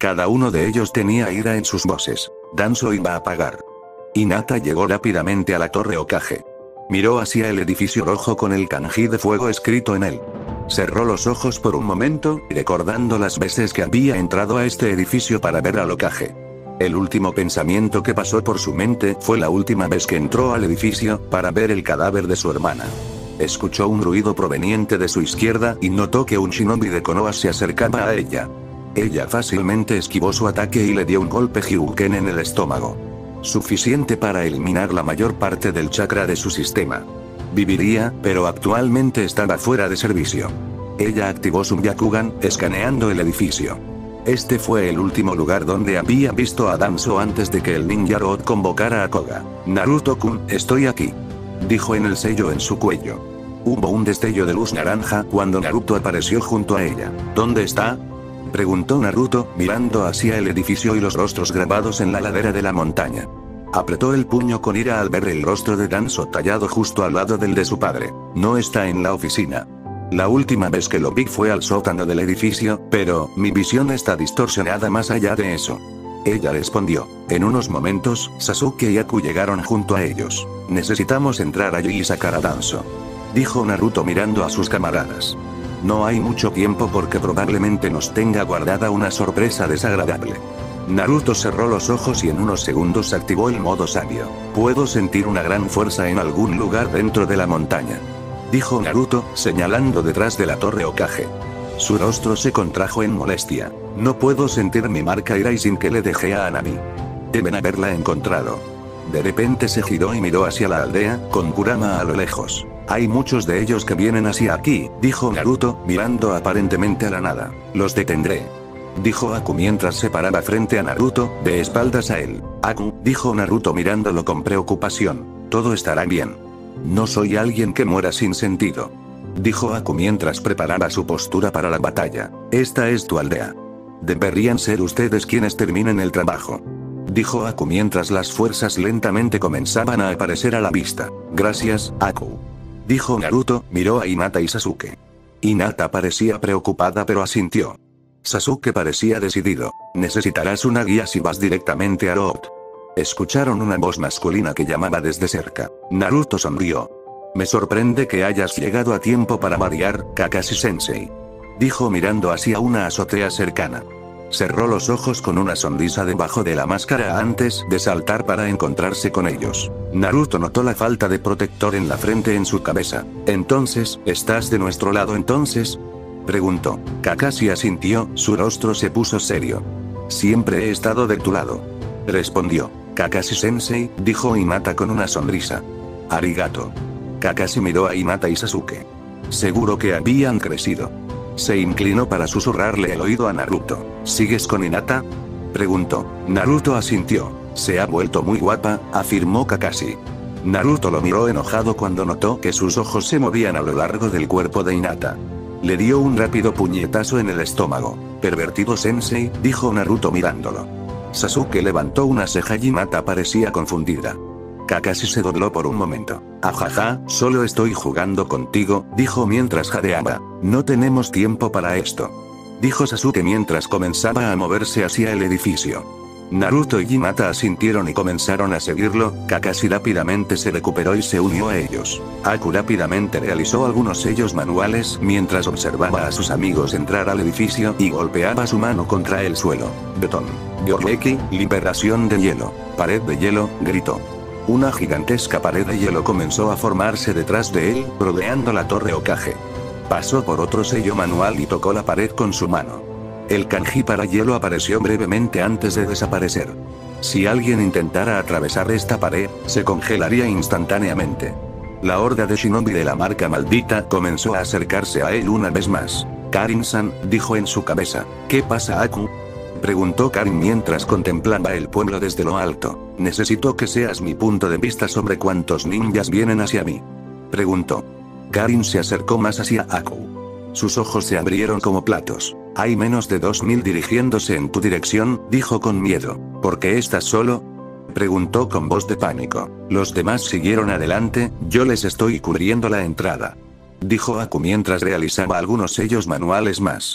Cada uno de ellos tenía ira en sus voces. Danzo iba a pagar. Hinata llegó rápidamente a la torre Hokage. Miró hacia el edificio rojo con el kanji de fuego escrito en él. Cerró los ojos por un momento, recordando las veces que había entrado a este edificio para ver al Hokage. El último pensamiento que pasó por su mente fue la última vez que entró al edificio, para ver el cadáver de su hermana. Escuchó un ruido proveniente de su izquierda y notó que un shinobi de Konoha se acercaba a ella. Ella fácilmente esquivó su ataque y le dio un golpe Hyuken en el estómago. Suficiente para eliminar la mayor parte del chakra de su sistema. Viviría, pero actualmente estaba fuera de servicio. Ella activó su Byakugan, escaneando el edificio. Este fue el último lugar donde había visto a Danzo antes de que el ninja Road convocara a Koga. Naruto-kun, estoy aquí. Dijo en el sello en su cuello. Hubo un destello de luz naranja cuando Naruto apareció junto a ella. ¿Dónde está?, preguntó Naruto, mirando hacia el edificio y los rostros grabados en la ladera de la montaña. Apretó el puño con ira al ver el rostro de Danzo tallado justo al lado del de su padre. No está en la oficina. La última vez que lo vi fue al sótano del edificio, pero mi visión está distorsionada más allá de eso. Ella respondió. En unos momentos, Sasuke y Aku llegaron junto a ellos. Necesitamos entrar allí y sacar a Danzo, dijo Naruto mirando a sus camaradas. No hay mucho tiempo porque probablemente nos tenga guardada una sorpresa desagradable. Naruto cerró los ojos y en unos segundos activó el modo sabio. Puedo sentir una gran fuerza en algún lugar dentro de la montaña, dijo Naruto, señalando detrás de la torre Hokage. Su rostro se contrajo en molestia. No puedo sentir mi marca Irai sin que le dejé a Nami. Deben haberla encontrado. De repente se giró y miró hacia la aldea, con Kurama a lo lejos. Hay muchos de ellos que vienen hacia aquí, dijo Naruto, mirando aparentemente a la nada. Los detendré, dijo Aku mientras se paraba frente a Naruto, de espaldas a él. Aku, dijo Naruto mirándolo con preocupación. Todo estará bien. No soy alguien que muera sin sentido, dijo Aku mientras preparaba su postura para la batalla. Esta es tu aldea. Deberían ser ustedes quienes terminen el trabajo, dijo Aku mientras las fuerzas lentamente comenzaban a aparecer a la vista. Gracias, Aku, dijo Naruto, miró a Hinata y Sasuke. Hinata parecía preocupada pero asintió. Sasuke parecía decidido. Necesitarás una guía si vas directamente a Road. Escucharon una voz masculina que llamaba desde cerca. Naruto sonrió. Me sorprende que hayas llegado a tiempo para variar, Kakashi-sensei, dijo mirando hacia una azotea cercana. Cerró los ojos con una sonrisa debajo de la máscara antes de saltar para encontrarse con ellos. Naruto notó la falta de protector en la frente en su cabeza. Entonces, ¿estás de nuestro lado entonces?, preguntó. Kakashi asintió, su rostro se puso serio. Siempre he estado de tu lado, respondió. Kakashi-sensei, dijo Hinata con una sonrisa. Arigato. Kakashi miró a Hinata y Sasuke. Seguro que habían crecido. Se inclinó para susurrarle el oído a Naruto. ¿Sigues con Hinata?, preguntó. Naruto asintió. Se ha vuelto muy guapa, afirmó Kakashi. Naruto lo miró enojado cuando notó que sus ojos se movían a lo largo del cuerpo de Hinata. Le dio un rápido puñetazo en el estómago. Pervertido sensei, dijo Naruto mirándolo. Sasuke levantó una ceja y Hinata parecía confundida. Kakashi se dobló por un momento. Ajaja, solo estoy jugando contigo, dijo mientras jadeaba. No tenemos tiempo para esto, dijo Sasuke mientras comenzaba a moverse hacia el edificio. Naruto y Hinata asintieron y comenzaron a seguirlo. Kakashi rápidamente se recuperó y se unió a ellos. Aku rápidamente realizó algunos sellos manuales mientras observaba a sus amigos entrar al edificio y golpeaba su mano contra el suelo. Betón. Yoreki, liberación de hielo. Pared de hielo, gritó. Una gigantesca pared de hielo comenzó a formarse detrás de él, rodeando la torre Hokage. Pasó por otro sello manual y tocó la pared con su mano. El kanji para hielo apareció brevemente antes de desaparecer. Si alguien intentara atravesar esta pared, se congelaría instantáneamente. La horda de shinobi de la marca maldita comenzó a acercarse a él una vez más. Karin-san, dijo en su cabeza. ¿Qué pasa, Aku?, preguntó Karin mientras contemplaba el pueblo desde lo alto. Necesito que seas mi punto de vista sobre cuántos ninjas vienen hacia mí, preguntó. Karin se acercó más hacia Aku. Sus ojos se abrieron como platos. Hay menos de 2000 dirigiéndose en tu dirección, dijo con miedo. ¿Por qué estás solo?, preguntó con voz de pánico. Los demás siguieron adelante, yo les estoy cubriendo la entrada, dijo Aku mientras realizaba algunos sellos manuales más.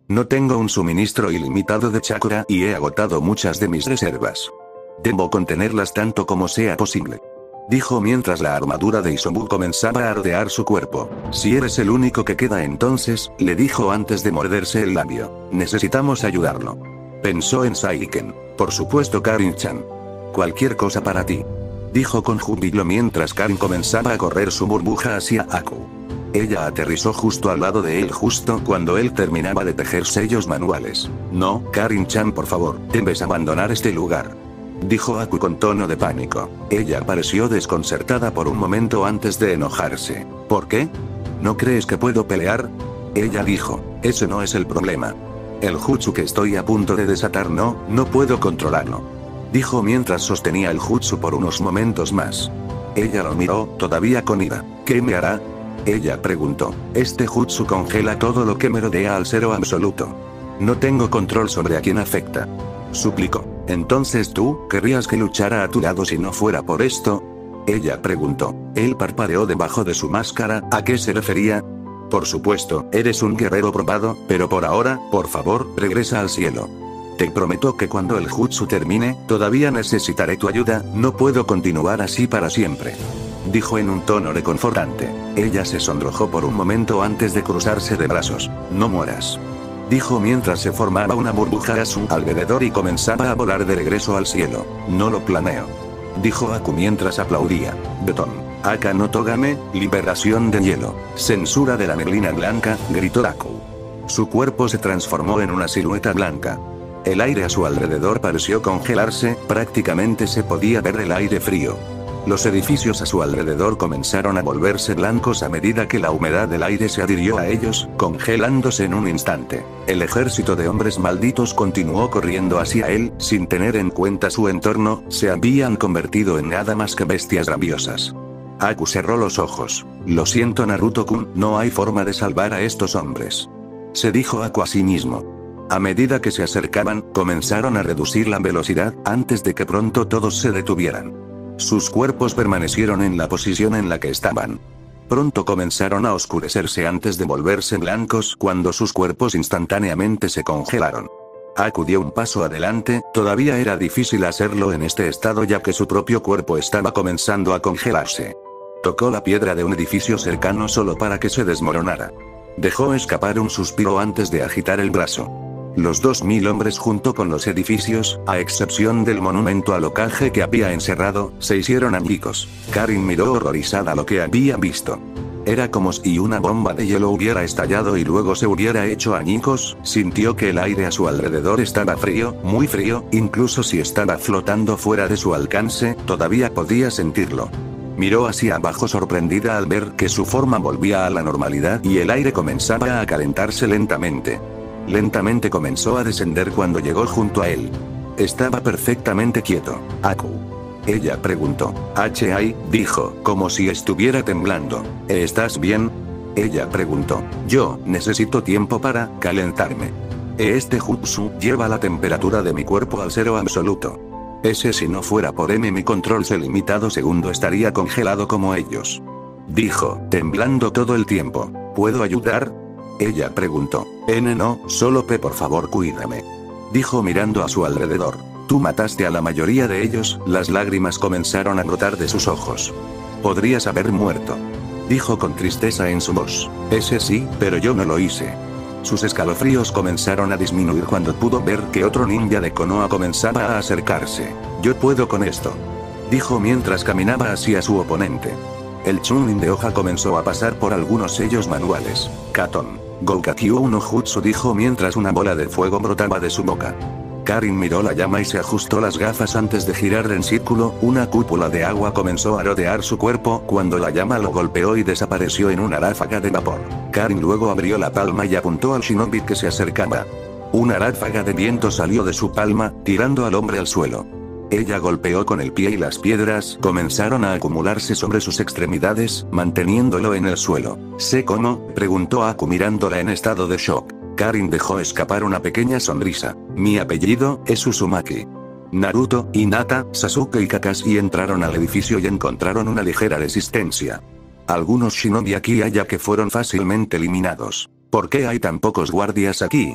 No tengo un suministro ilimitado de chakra y he agotado muchas de mis reservas. Debo contenerlas tanto como sea posible. Dijo mientras la armadura de Isobu comenzaba a rodear su cuerpo. Si eres el único que queda entonces, le dijo antes de morderse el labio. Necesitamos ayudarlo. Pensó en Saiken. Por supuesto Karin-chan. Cualquier cosa para ti. Dijo con júbilo mientras Karin comenzaba a correr su burbuja hacia Aku. Ella aterrizó justo al lado de él justo cuando él terminaba de tejer sellos manuales. No, Karin-chan por favor, debes abandonar este lugar. Dijo Aku con tono de pánico. Ella pareció desconcertada por un momento antes de enojarse. ¿Por qué? ¿No crees que puedo pelear? Ella dijo, ese no es el problema. El jutsu que estoy a punto de desatar no puedo controlarlo. Dijo mientras sostenía el jutsu por unos momentos más. Ella lo miró, todavía con ira. ¿Qué me hará? Ella preguntó. Este jutsu congela todo lo que me rodea al cero absoluto. No tengo control sobre a quién afecta. Suplicó. Entonces tú, ¿querrías que luchara a tu lado si no fuera por esto? Ella preguntó. Él parpadeó debajo de su máscara, ¿a qué se refería? Por supuesto, eres un guerrero probado, pero por ahora, por favor, regresa al cielo. Te prometo que cuando el jutsu termine, todavía necesitaré tu ayuda, no puedo continuar así para siempre. Dijo en un tono reconfortante. Ella se sonrojó por un momento antes de cruzarse de brazos. No mueras. Dijo mientras se formaba una burbuja a su alrededor y comenzaba a volar de regreso al cielo. No lo planeo. Dijo Aku mientras aplaudía. Beton. Aka no Togame, liberación de hielo. Censura de la neblina blanca, gritó Aku. Su cuerpo se transformó en una silueta blanca. El aire a su alrededor pareció congelarse, prácticamente se podía ver el aire frío. Los edificios a su alrededor comenzaron a volverse blancos a medida que la humedad del aire se adhirió a ellos, congelándose en un instante. El ejército de hombres malditos continuó corriendo hacia él, sin tener en cuenta su entorno, se habían convertido en nada más que bestias rabiosas. Aku cerró los ojos. Lo siento Naruto-kun, no hay forma de salvar a estos hombres. Se dijo Aku a sí mismo. A medida que se acercaban, comenzaron a reducir la velocidad, antes de que pronto todos se detuvieran. Sus cuerpos permanecieron en la posición en la que estaban. Pronto comenzaron a oscurecerse antes de volverse blancos cuando sus cuerpos instantáneamente se congelaron. Aku dio un paso adelante, todavía era difícil hacerlo en este estado ya que su propio cuerpo estaba comenzando a congelarse. Tocó la piedra de un edificio cercano solo para que se desmoronara. Dejó escapar un suspiro antes de agitar el brazo. Los 2000 hombres junto con los edificios, a excepción del monumento al Hokage que había encerrado, se hicieron añicos. Karin miró horrorizada lo que había visto. Era como si una bomba de hielo hubiera estallado y luego se hubiera hecho añicos, sintió que el aire a su alrededor estaba frío, muy frío, incluso si estaba flotando fuera de su alcance, todavía podía sentirlo. Miró hacia abajo sorprendida al ver que su forma volvía a la normalidad y el aire comenzaba a calentarse lentamente. Lentamente comenzó a descender cuando llegó junto a él. Estaba perfectamente quieto. Aku. Ella preguntó. H.I., dijo, como si estuviera temblando. ¿Estás bien? Ella preguntó. Yo necesito tiempo para calentarme. Este jutsu lleva la temperatura de mi cuerpo al cero absoluto. Si no fuera por mi control limitado segundo estaría congelado como ellos. Dijo, temblando todo el tiempo. ¿Puedo ayudar? Ella preguntó. No, solo P por favor cuídame. Dijo mirando a su alrededor. Tú mataste a la mayoría de ellos, las lágrimas comenzaron a brotar de sus ojos. Podrías haber muerto. Dijo con tristeza en su voz. Sí, pero yo no lo hice. Sus escalofríos comenzaron a disminuir cuando pudo ver que otro ninja de Konoha comenzaba a acercarse. Yo puedo con esto. Dijo mientras caminaba hacia su oponente. El Chunin de hoja comenzó a pasar por algunos sellos manuales. Katon. Goukakyu no Jutsu dijo mientras una bola de fuego brotaba de su boca. Karin miró la llama y se ajustó las gafas antes de girar en círculo, una cúpula de agua comenzó a rodear su cuerpo cuando la llama lo golpeó y desapareció en una ráfaga de vapor. Karin luego abrió la palma y apuntó al shinobi que se acercaba. Una ráfaga de viento salió de su palma, tirando al hombre al suelo. Ella golpeó con el pie y las piedras comenzaron a acumularse sobre sus extremidades, manteniéndolo en el suelo. ¿Sé cómo?, preguntó Aku mirándola en estado de shock. Karin dejó escapar una pequeña sonrisa. Mi apellido es Uzumaki. Naruto, Hinata, Sasuke y Kakashi entraron al edificio y encontraron una ligera resistencia. Algunos shinobi aquí hay ya que fueron fácilmente eliminados. ¿Por qué hay tan pocos guardias aquí?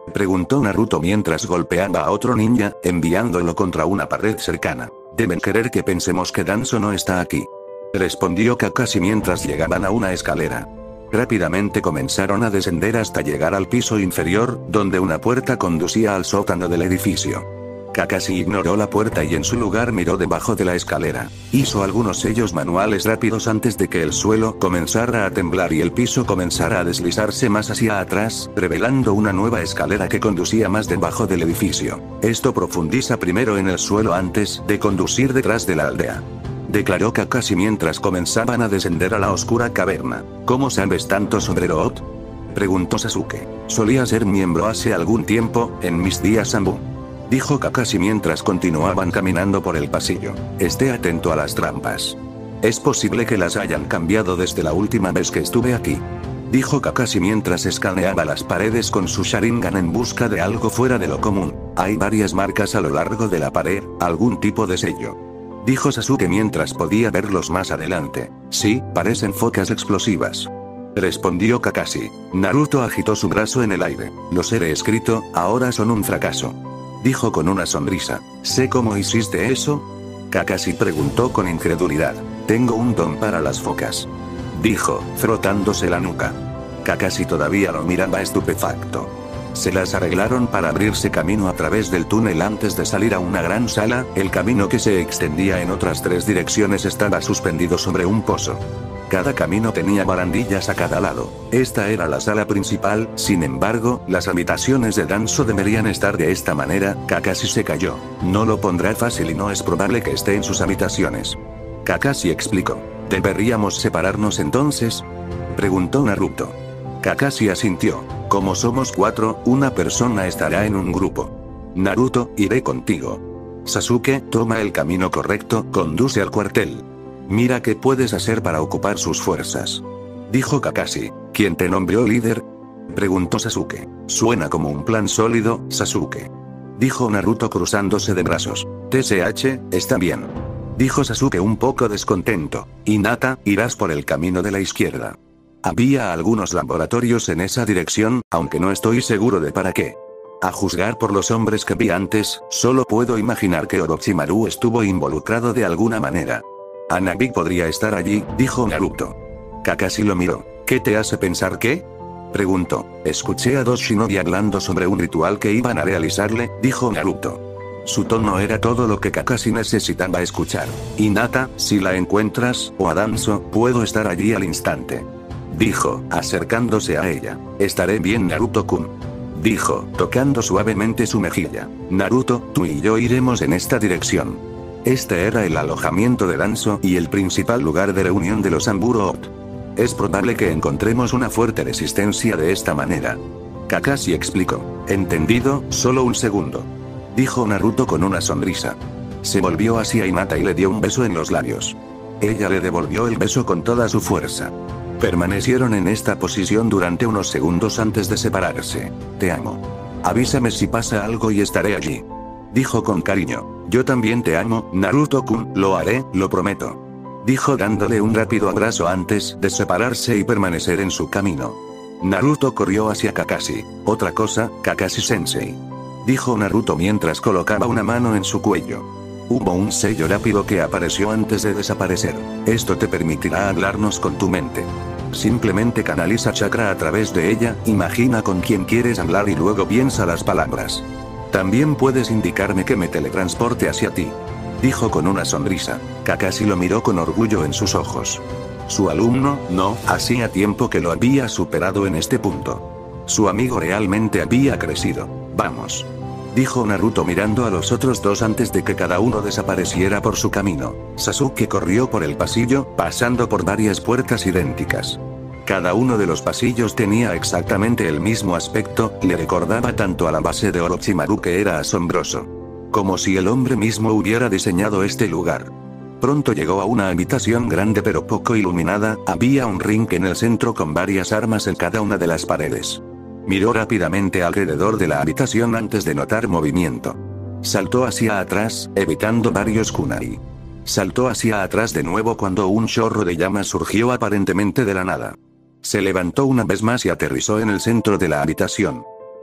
Preguntó Naruto mientras golpeaba a otro ninja, enviándolo contra una pared cercana. Deben querer que pensemos que Danzo no está aquí. Respondió Kakashi mientras llegaban a una escalera. Rápidamente comenzaron a descender hasta llegar al piso inferior, donde una puerta conducía al sótano del edificio. Kakashi ignoró la puerta y en su lugar miró debajo de la escalera. Hizo algunos sellos manuales rápidos antes de que el suelo comenzara a temblar y el piso comenzara a deslizarse más hacia atrás, revelando una nueva escalera que conducía más debajo del edificio. Esto profundiza primero en el suelo antes de conducir detrás de la aldea. Declaró Kakashi mientras comenzaban a descender a la oscura caverna. ¿Cómo sabes tanto sobre Root? Preguntó Sasuke. Solía ser miembro hace algún tiempo, en mis días Ambu. Dijo Kakashi mientras continuaban caminando por el pasillo. Esté atento a las trampas. Es posible que las hayan cambiado desde la última vez que estuve aquí. Dijo Kakashi mientras escaneaba las paredes con su Sharingan en busca de algo fuera de lo común. Hay varias marcas a lo largo de la pared, algún tipo de sello. Dijo Sasuke mientras podía verlos más adelante. Sí, parecen focas explosivas. Respondió Kakashi. Naruto agitó su brazo en el aire. Los he escrito, ahora son un fracaso. Dijo con una sonrisa. ¿Sé cómo hiciste eso? Kakashi preguntó con incredulidad. Tengo un don para las focas. Dijo, frotándose la nuca. Kakashi todavía lo miraba estupefacto. Se las arreglaron para abrirse camino a través del túnel antes de salir a una gran sala, el camino que se extendía en otras 3 direcciones estaba suspendido sobre un pozo. Cada camino tenía barandillas a cada lado. Esta era la sala principal, sin embargo, las habitaciones de Danzo deberían estar de esta manera. Kakashi se calló. No lo pondrá fácil y no es probable que esté en sus habitaciones. Kakashi explicó. ¿Deberíamos separarnos entonces? Preguntó Naruto. Kakashi asintió. Como somos 4, una persona estará en un grupo. Naruto, iré contigo. Sasuke, toma el camino correcto, conduce al cuartel. Mira qué puedes hacer para ocupar sus fuerzas. Dijo Kakashi. ¿Quién te nombró líder? Preguntó Sasuke. Suena como un plan sólido, Sasuke. Dijo Naruto cruzándose de brazos. TSH, está bien. Dijo Sasuke un poco descontento. Hinata, irás por el camino de la izquierda. Había algunos laboratorios en esa dirección, aunque no estoy seguro de para qué. A juzgar por los hombres que vi antes, solo puedo imaginar que Orochimaru estuvo involucrado de alguna manera. Hanabi podría estar allí, dijo Naruto. Kakashi lo miró. ¿Qué te hace pensar qué? Preguntó. Escuché a 2 shinobi hablando sobre un ritual que iban a realizarle, dijo Naruto. Su tono era todo lo que Kakashi necesitaba escuchar. Hinata, si la encuentras, o a Danzo, puedo estar allí al instante. Dijo, acercándose a ella. Estaré bien Naruto-kun. Dijo, tocando suavemente su mejilla. Naruto, tú y yo iremos en esta dirección. Este era el alojamiento de Danzo y el principal lugar de reunión de los Ambu-Root. Es probable que encontremos una fuerte resistencia de esta manera. Kakashi explicó. Entendido, solo un segundo. Dijo Naruto con una sonrisa. Se volvió hacia Hinata y le dio un beso en los labios. Ella le devolvió el beso con toda su fuerza. Permanecieron en esta posición durante unos segundos antes de separarse. Te amo. Avísame si pasa algo y estaré allí. Dijo con cariño. Yo también te amo, Naruto-kun, lo haré, lo prometo. Dijo dándole un rápido abrazo antes de separarse y permanecer en su camino. Naruto corrió hacia Kakashi. Otra cosa, Kakashi-sensei. Dijo Naruto mientras colocaba una mano en su cuello. Hubo un sello rápido que apareció antes de desaparecer. Esto te permitirá hablarnos con tu mente. Simplemente canaliza chakra a través de ella, imagina con quién quieres hablar y luego piensa las palabras. También puedes indicarme que me teletransporte hacia ti. Dijo con una sonrisa. Kakashi lo miró con orgullo en sus ojos. Su alumno, no, hacía tiempo que lo había superado en este punto. Su amigo realmente había crecido. Vamos. Dijo Naruto mirando a los otros 2 antes de que cada uno desapareciera por su camino. Sasuke corrió por el pasillo, pasando por varias puertas idénticas. Cada uno de los pasillos tenía exactamente el mismo aspecto, le recordaba tanto a la base de Orochimaru que era asombroso. Como si el hombre mismo hubiera diseñado este lugar. Pronto llegó a una habitación grande pero poco iluminada, había un ring en el centro con varias armas en cada una de las paredes. Miró rápidamente alrededor de la habitación antes de notar movimiento. Saltó hacia atrás, evitando varios kunai. Saltó hacia atrás de nuevo cuando un chorro de llamas surgió aparentemente de la nada. Se levantó una vez más y aterrizó en el centro de la habitación.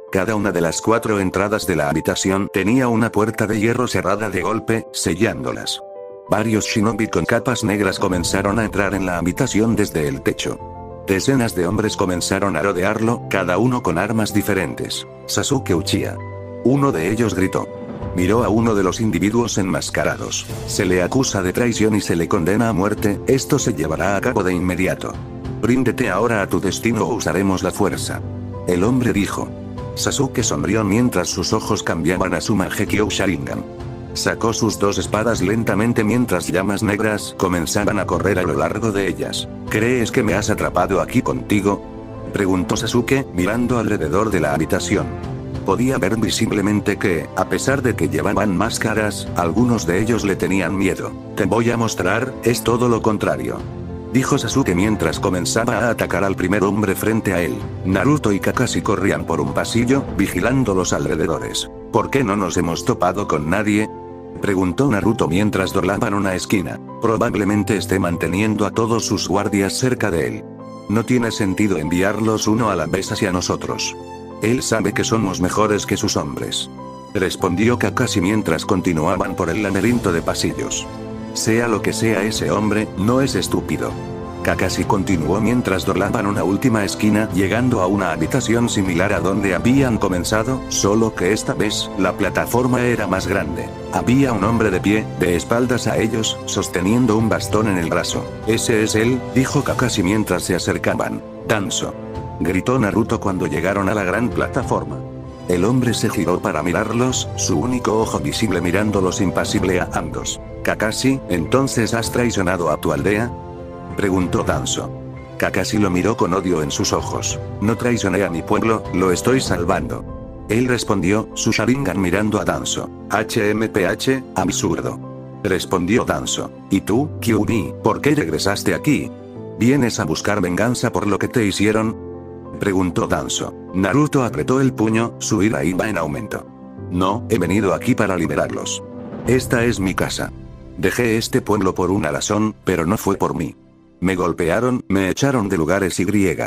Cada una de las 4 entradas de la habitación tenía una puerta de hierro cerrada de golpe, sellándolas. Varios shinobi con capas negras comenzaron a entrar en la habitación desde el techo. Decenas de hombres comenzaron a rodearlo, cada uno con armas diferentes. Sasuke Uchiha. Uno de ellos gritó. Miró a uno de los individuos enmascarados. Se le acusa de traición y se le condena a muerte, esto se llevará a cabo de inmediato. Ríndete ahora a tu destino o usaremos la fuerza. El hombre dijo. Sasuke sonrió mientras sus ojos cambiaban a su Mangekyou Sharingan. Sacó sus 2 espadas lentamente mientras llamas negras comenzaban a correr a lo largo de ellas. ¿Crees que me has atrapado aquí contigo? Preguntó Sasuke, mirando alrededor de la habitación. Podía ver visiblemente que, a pesar de que llevaban máscaras, algunos de ellos le tenían miedo. Te voy a mostrar, es todo lo contrario. Dijo Sasuke mientras comenzaba a atacar al primer hombre frente a él. Naruto y Kakashi corrían por un pasillo, vigilando los alrededores. ¿Por qué no nos hemos topado con nadie? Preguntó Naruto mientras doblaban una esquina. Probablemente esté manteniendo a todos sus guardias cerca de él. No tiene sentido enviarlos uno a la vez hacia nosotros. Él sabe que somos mejores que sus hombres. Respondió Kakashi mientras continuaban por el laberinto de pasillos. Sea lo que sea ese hombre, no es estúpido. Kakashi continuó mientras doblaban una última esquina, llegando a una habitación similar a donde habían comenzado, solo que esta vez, la plataforma era más grande. Había un hombre de pie, de espaldas a ellos, sosteniendo un bastón en el brazo. Ese es él, dijo Kakashi mientras se acercaban. Danzo. Gritó Naruto cuando llegaron a la gran plataforma. El hombre se giró para mirarlos, su único ojo visible mirándolos impasible a ambos. Kakashi, ¿entonces has traicionado a tu aldea? Preguntó Danzo. Kakashi lo miró con odio en sus ojos. No traicioné a mi pueblo, lo estoy salvando. Él respondió, su Sharingan mirando a Danzo. HMPH, absurdo. Respondió Danzo. ¿Y tú, Kyuubi, por qué regresaste aquí? ¿Vienes a buscar venganza por lo que te hicieron? Preguntó Danzo. Naruto apretó el puño, su ira iba en aumento. No, he venido aquí para liberarlos. Esta es mi casa. Dejé este pueblo por una razón, pero no fue por mí. Me golpearon, me echaron de lugares y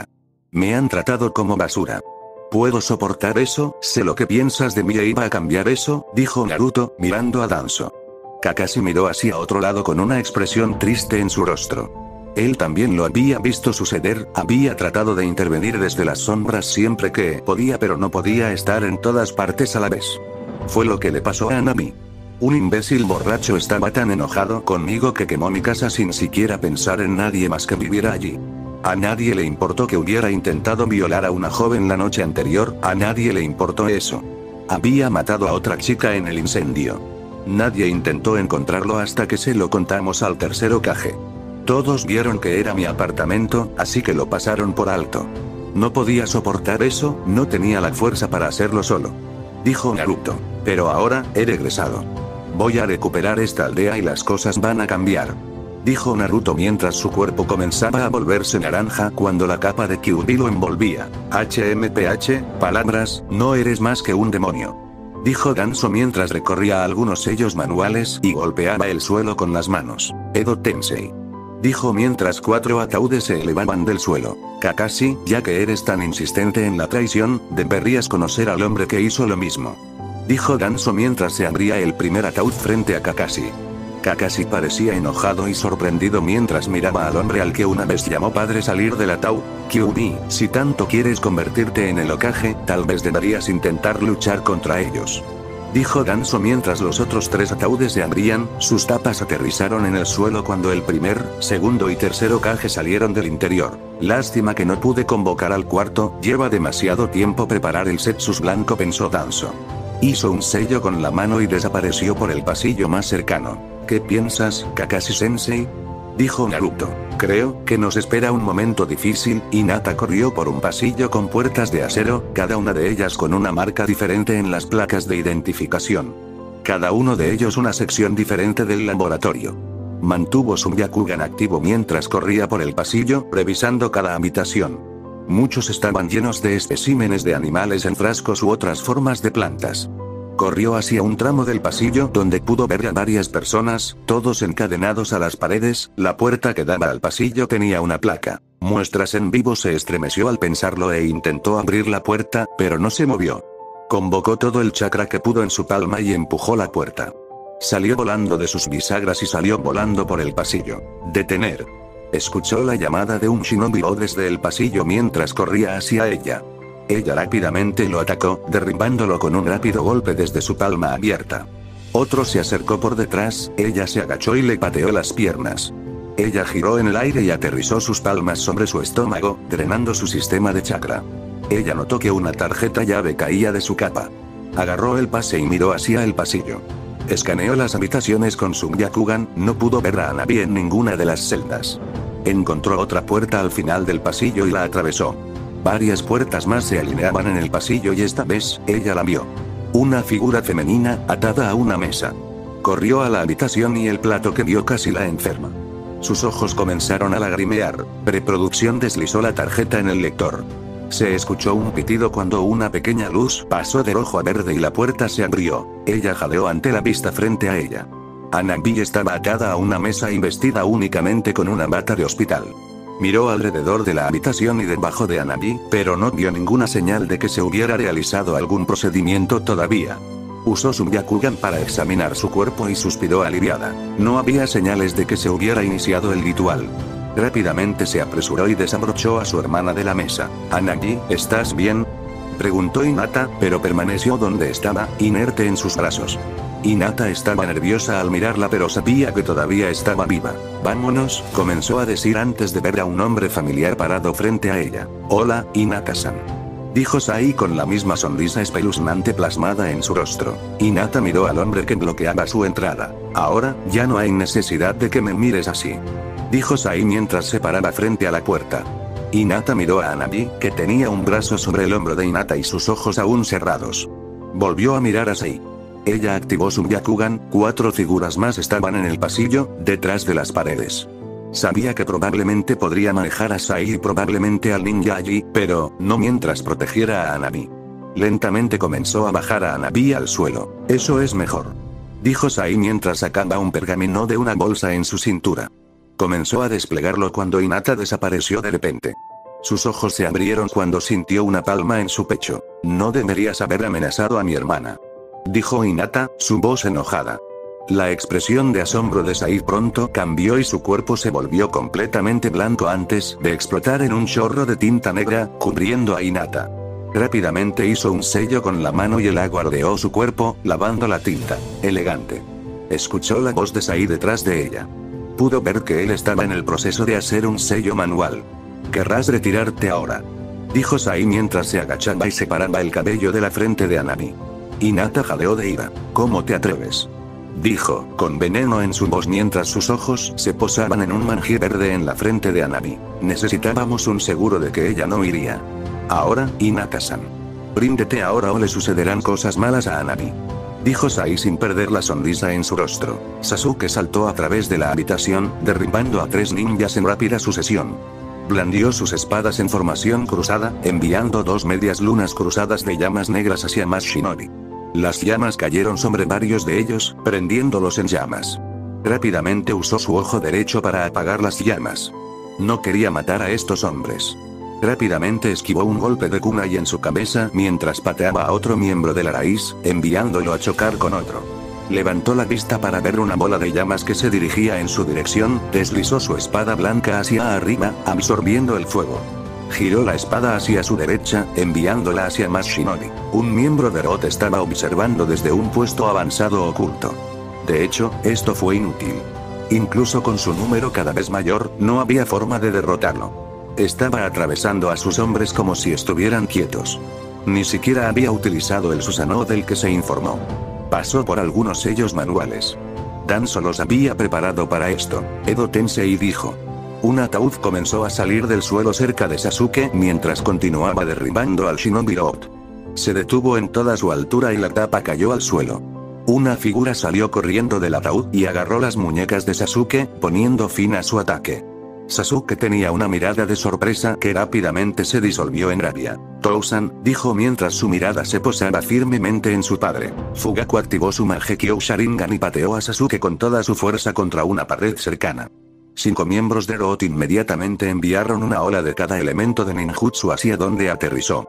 me han tratado como basura. Puedo soportar eso, sé lo que piensas de mí e iba a cambiar eso, dijo Naruto, mirando a Danzo. Kakashi miró hacia otro lado con una expresión triste en su rostro. Él también lo había visto suceder, había tratado de intervenir desde las sombras siempre que podía pero no podía estar en todas partes a la vez. Fue lo que le pasó a Nami. Un imbécil borracho estaba tan enojado conmigo que quemó mi casa sin siquiera pensar en nadie más que viviera allí. A nadie le importó que hubiera intentado violar a una joven la noche anterior, a nadie le importó eso. Había matado a otra chica en el incendio. Nadie intentó encontrarlo hasta que se lo contamos al tercer Hokage. Todos vieron que era mi apartamento, así que lo pasaron por alto. No podía soportar eso, no tenía la fuerza para hacerlo solo. Dijo Naruto. Pero ahora, he regresado. Voy a recuperar esta aldea y las cosas van a cambiar. Dijo Naruto mientras su cuerpo comenzaba a volverse naranja cuando la capa de Kyuubi lo envolvía. HMPH, palabras, no eres más que un demonio. Dijo Danzo mientras recorría algunos sellos manuales y golpeaba el suelo con las manos. Edo Tensei. Dijo mientras 4 ataúdes se elevaban del suelo. Kakashi, ya que eres tan insistente en la traición, deberías conocer al hombre que hizo lo mismo. Dijo Danzo mientras se abría el primer ataúd frente a Kakashi. Kakashi parecía enojado y sorprendido mientras miraba al hombre al que una vez llamó padre salir del ataúd. Kyuubi, si tanto quieres convertirte en el Hokage, tal vez deberías intentar luchar contra ellos. Dijo Danzo mientras los otros 3 ataúdes se abrían, sus tapas aterrizaron en el suelo cuando el primer, segundo y tercer Hokage salieron del interior. Lástima que no pude convocar al cuarto, lleva demasiado tiempo preparar el Setsus blanco, pensó Danzo. Hizo un sello con la mano y desapareció por el pasillo más cercano. ¿Qué piensas, Kakashi-sensei? Dijo Naruto. Creo que nos espera un momento difícil. Hinata corrió por un pasillo con puertas de acero, cada una de ellas con una marca diferente en las placas de identificación. Cada uno de ellos una sección diferente del laboratorio. Mantuvo su Byakugan activo mientras corría por el pasillo, revisando cada habitación. Muchos estaban llenos de especímenes de animales en frascos u otras formas de plantas. Corrió hacia un tramo del pasillo donde pudo ver a varias personas, todos encadenados a las paredes. La puerta que daba al pasillo tenía una placa. Muestras en vivo. Se estremeció al pensarlo e intentó abrir la puerta, pero no se movió. Convocó todo el chakra que pudo en su palma y empujó la puerta. Salió volando de sus bisagras y salió volando por el pasillo. Detener. Escuchó la llamada de un shinobi desde el pasillo mientras corría hacia ella. Ella rápidamente lo atacó, derribándolo con un rápido golpe desde su palma abierta. Otro se acercó por detrás, ella se agachó y le pateó las piernas. Ella giró en el aire y aterrizó sus palmas sobre su estómago, drenando su sistema de chakra. Ella notó que una tarjeta llave caía de su capa. Agarró el pase y miró hacia el pasillo. Escaneó las habitaciones con su Byakugan, no pudo ver a Hanabi en ninguna de las celdas. Encontró otra puerta al final del pasillo y la atravesó. Varias puertas más se alineaban en el pasillo y esta vez, ella la vio. Una figura femenina, atada a una mesa. Corrió a la habitación y el plato que vio casi la enferma. Sus ojos comenzaron a lagrimear. Preproducción deslizó la tarjeta en el lector. Se escuchó un pitido cuando una pequeña luz pasó de rojo a verde y la puerta se abrió. Ella jadeó ante la vista frente a ella. Hanabi estaba atada a una mesa y vestida únicamente con una bata de hospital. Miró alrededor de la habitación y debajo de Hanabi, pero no vio ninguna señal de que se hubiera realizado algún procedimiento todavía. Usó su Byakugan para examinar su cuerpo y suspiró aliviada. No había señales de que se hubiera iniciado el ritual. Rápidamente se apresuró y desabrochó a su hermana de la mesa. «Hanabi, ¿estás bien?», preguntó Hinata, pero permaneció donde estaba, inerte en sus brazos. Hinata estaba nerviosa al mirarla pero sabía que todavía estaba viva. «Vámonos», comenzó a decir antes de ver a un hombre familiar parado frente a ella. «Hola, Hinata-san», dijo Sai con la misma sonrisa espeluznante plasmada en su rostro. Hinata miró al hombre que bloqueaba su entrada. «Ahora, ya no hay necesidad de que me mires así», dijo Sai mientras se paraba frente a la puerta. Hinata miró a Hanabi, que tenía un brazo sobre el hombro de Hinata y sus ojos aún cerrados. Volvió a mirar a Sai. Ella activó su Byakugan, 4 figuras más estaban en el pasillo, detrás de las paredes. Sabía que probablemente podría manejar a Sai y probablemente al ninja allí, pero no mientras protegiera a Hanabi. Lentamente comenzó a bajar a Hanabi al suelo. «Eso es mejor», dijo Sai mientras sacaba un pergamino de una bolsa en su cintura. Comenzó a desplegarlo cuando Hinata desapareció de repente. Sus ojos se abrieron cuando sintió una palma en su pecho. «No deberías haber amenazado a mi hermana», dijo Hinata, su voz enojada. La expresión de asombro de Sai pronto cambió y su cuerpo se volvió completamente blanco antes de explotar en un chorro de tinta negra, cubriendo a Hinata. Rápidamente hizo un sello con la mano y el agua rodeó su cuerpo, lavando la tinta. «Elegante», escuchó la voz de Sai detrás de ella. Pudo ver que él estaba en el proceso de hacer un sello manual. «¿Querrás retirarte ahora?», dijo Sai mientras se agachaba y separaba el cabello de la frente de Hanabi. Hinata jadeó de ira. «¿Cómo te atreves?», dijo, con veneno en su voz mientras sus ojos se posaban en un manjí verde en la frente de Hanabi. Necesitábamos un seguro de que ella no iría. «Ahora, Hinata-san. Ríndete ahora o le sucederán cosas malas a Hanabi», dijo Sai sin perder la sonrisa en su rostro. Sasuke saltó a través de la habitación, derribando a 3 ninjas en rápida sucesión. Blandió sus espadas en formación cruzada, enviando 2 medias lunas cruzadas de llamas negras hacia más shinobi. Las llamas cayeron sobre varios de ellos, prendiéndolos en llamas. Rápidamente usó su ojo derecho para apagar las llamas. No quería matar a estos hombres. Rápidamente esquivó un golpe de kunai en su cabeza mientras pateaba a otro miembro de la raíz, enviándolo a chocar con otro. Levantó la vista para ver una bola de llamas que se dirigía en su dirección, deslizó su espada blanca hacia arriba, absorbiendo el fuego. Giró la espada hacia su derecha, enviándola hacia más shinobi. Un miembro de Rot estaba observando desde un puesto avanzado oculto. De hecho, esto fue inútil. Incluso con su número cada vez mayor, no había forma de derrotarlo. Estaba atravesando a sus hombres como si estuvieran quietos. Ni siquiera había utilizado el Susanoo del que se informó. Pasó por algunos sellos manuales. Danzo los había preparado para esto. Edo Tensei dijo. Un ataúd comenzó a salir del suelo cerca de Sasuke mientras continuaba derribando al Shinobi Lord. Se detuvo en toda su altura y la tapa cayó al suelo. Una figura salió corriendo del ataúd y agarró las muñecas de Sasuke, poniendo fin a su ataque. Sasuke tenía una mirada de sorpresa que rápidamente se disolvió en rabia. «Tousan», dijo mientras su mirada se posaba firmemente en su padre. Fugaku activó su Mangekyou Sharingan y pateó a Sasuke con toda su fuerza contra una pared cercana. 5 miembros de Rot inmediatamente enviaron una ola de cada elemento de ninjutsu hacia donde aterrizó.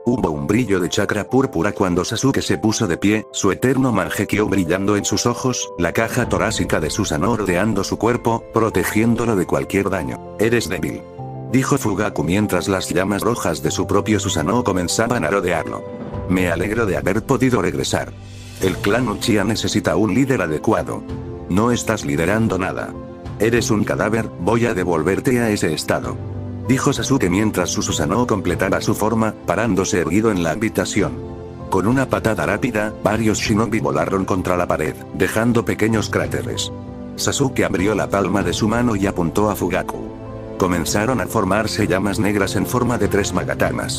Hubo un brillo de chakra púrpura cuando Sasuke se puso de pie, su eterno Mangekyo brillando en sus ojos, la caja torácica de Susanoo rodeando su cuerpo, protegiéndolo de cualquier daño. Eres débil, dijo Fugaku mientras las llamas rojas de su propio Susanoo comenzaban a rodearlo. Me alegro de haber podido regresar. El clan Uchiha necesita un líder adecuado. No estás liderando nada. Eres un cadáver, voy a devolverte a ese estado, dijo Sasuke mientras su Susanoo completaba su forma, parándose erguido en la habitación. Con una patada rápida, varios shinobi volaron contra la pared, dejando pequeños cráteres. Sasuke abrió la palma de su mano y apuntó a Fugaku. Comenzaron a formarse llamas negras en forma de 3 magatamas.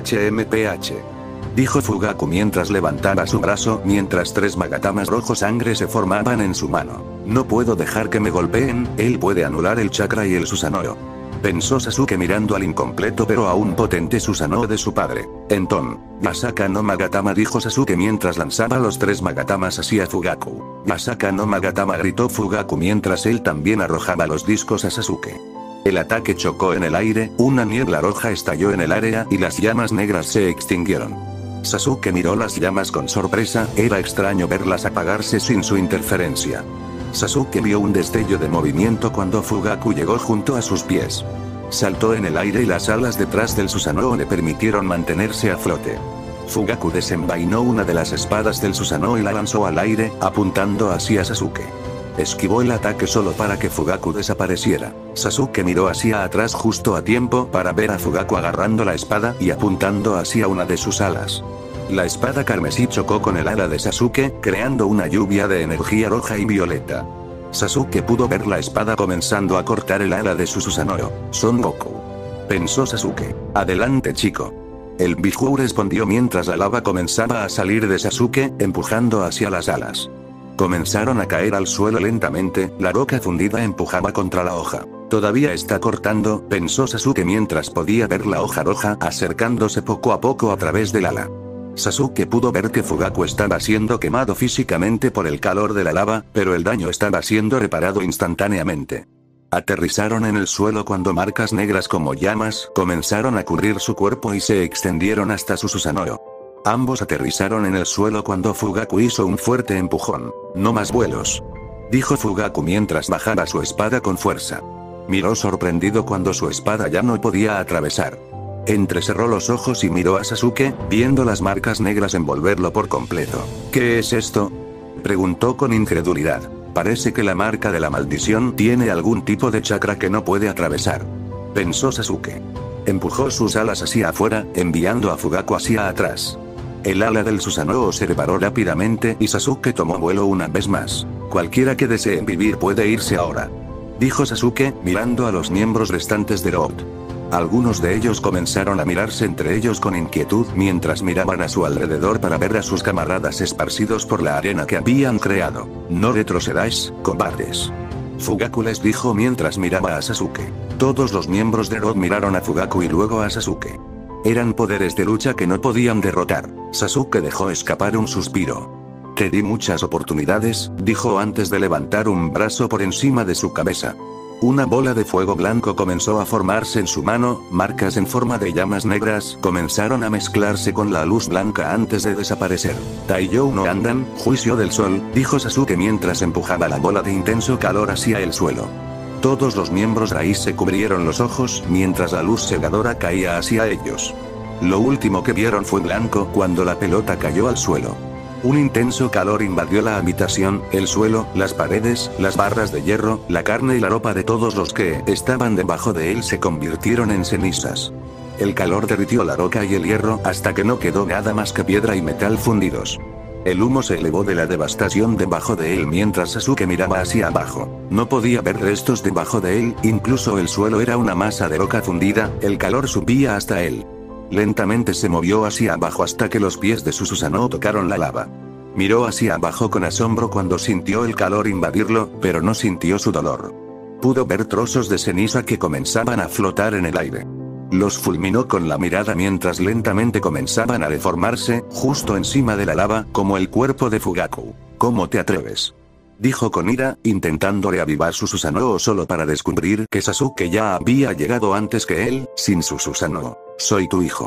HMPH. Dijo Fugaku mientras levantaba su brazo, mientras 3 magatamas rojo sangre se formaban en su mano. No puedo dejar que me golpeen, él puede anular el chakra y el Susanoo, pensó Sasuke mirando al incompleto pero aún potente Susanoo de su padre. Enton, Masaka no Magatama, dijo Sasuke mientras lanzaba los 3 magatamas hacia Fugaku. Masaka no Magatama, gritó Fugaku mientras él también arrojaba los discos a Sasuke. El ataque chocó en el aire, una niebla roja estalló en el área y las llamas negras se extinguieron. Sasuke miró las llamas con sorpresa, era extraño verlas apagarse sin su interferencia. Sasuke vio un destello de movimiento cuando Fugaku llegó junto a sus pies. Saltó en el aire y las alas detrás del Susanoo le permitieron mantenerse a flote. Fugaku desenvainó una de las espadas del Susanoo y la lanzó al aire, apuntando hacia Sasuke. Esquivó el ataque solo para que Fugaku desapareciera. Sasuke miró hacia atrás justo a tiempo para ver a Fugaku agarrando la espada y apuntando hacia una de sus alas. La espada carmesí chocó con el ala de Sasuke, creando una lluvia de energía roja y violeta. Sasuke pudo ver la espada comenzando a cortar el ala de su Susanoo. Son Goku, pensó Sasuke. Adelante, chico. El Biju respondió mientras la lava comenzaba a salir de Sasuke, empujando hacia las alas. Comenzaron a caer al suelo lentamente, la roca fundida empujaba contra la hoja. Todavía está cortando, pensó Sasuke mientras podía ver la hoja roja acercándose poco a poco a través del ala. Sasuke pudo ver que Fugaku estaba siendo quemado físicamente por el calor de la lava, pero el daño estaba siendo reparado instantáneamente. Aterrizaron en el suelo cuando marcas negras como llamas comenzaron a cubrir su cuerpo y se extendieron hasta su Susanoo. Ambos aterrizaron en el suelo cuando Fugaku hizo un fuerte empujón. No más vuelos, dijo Fugaku mientras bajaba su espada con fuerza. Miró sorprendido cuando su espada ya no podía atravesar. Entrecerró los ojos y miró a Sasuke, viendo las marcas negras envolverlo por completo. ¿Qué es esto?, preguntó con incredulidad. Parece que la marca de la maldición tiene algún tipo de chakra que no puede atravesar, pensó Sasuke. Empujó sus alas hacia afuera, enviando a Fugaku hacia atrás. El ala del Susanoo se reparó rápidamente y Sasuke tomó vuelo una vez más. Cualquiera que desee vivir puede irse ahora, dijo Sasuke, mirando a los miembros restantes de Road. Algunos de ellos comenzaron a mirarse entre ellos con inquietud mientras miraban a su alrededor para ver a sus camaradas esparcidos por la arena que habían creado. No retrocedáis, cobardes, Fugaku les dijo mientras miraba a Sasuke. Todos los miembros de Road miraron a Fugaku y luego a Sasuke. Eran poderes de lucha que no podían derrotar. Sasuke dejó escapar un suspiro. Te di muchas oportunidades, dijo antes de levantar un brazo por encima de su cabeza. Una bola de fuego blanco comenzó a formarse en su mano, marcas en forma de llamas negras comenzaron a mezclarse con la luz blanca antes de desaparecer. Taiyou no andan, juicio del sol, dijo Sasuke mientras empujaba la bola de intenso calor hacia el suelo. Todos los miembros raíz se cubrieron los ojos mientras la luz cegadora caía hacia ellos. Lo último que vieron fue blanco cuando la pelota cayó al suelo. Un intenso calor invadió la habitación, el suelo, las paredes, las barras de hierro, la carne y la ropa de todos los que estaban debajo de él se convirtieron en cenizas. El calor derritió la roca y el hierro hasta que no quedó nada más que piedra y metal fundidos. El humo se elevó de la devastación debajo de él mientras Sasuke miraba hacia abajo. No podía ver restos debajo de él, incluso el suelo era una masa de roca fundida, el calor subía hasta él. Lentamente se movió hacia abajo hasta que los pies de su Susanoo tocaron la lava. Miró hacia abajo con asombro cuando sintió el calor invadirlo, pero no sintió su dolor. Pudo ver trozos de ceniza que comenzaban a flotar en el aire. Los fulminó con la mirada mientras lentamente comenzaban a deformarse, justo encima de la lava, como el cuerpo de Fugaku. ¿Cómo te atreves?, dijo con ira, intentando reavivar su Susanoo solo para descubrir que Sasuke ya había llegado antes que él, sin su Susanoo. Soy tu hijo,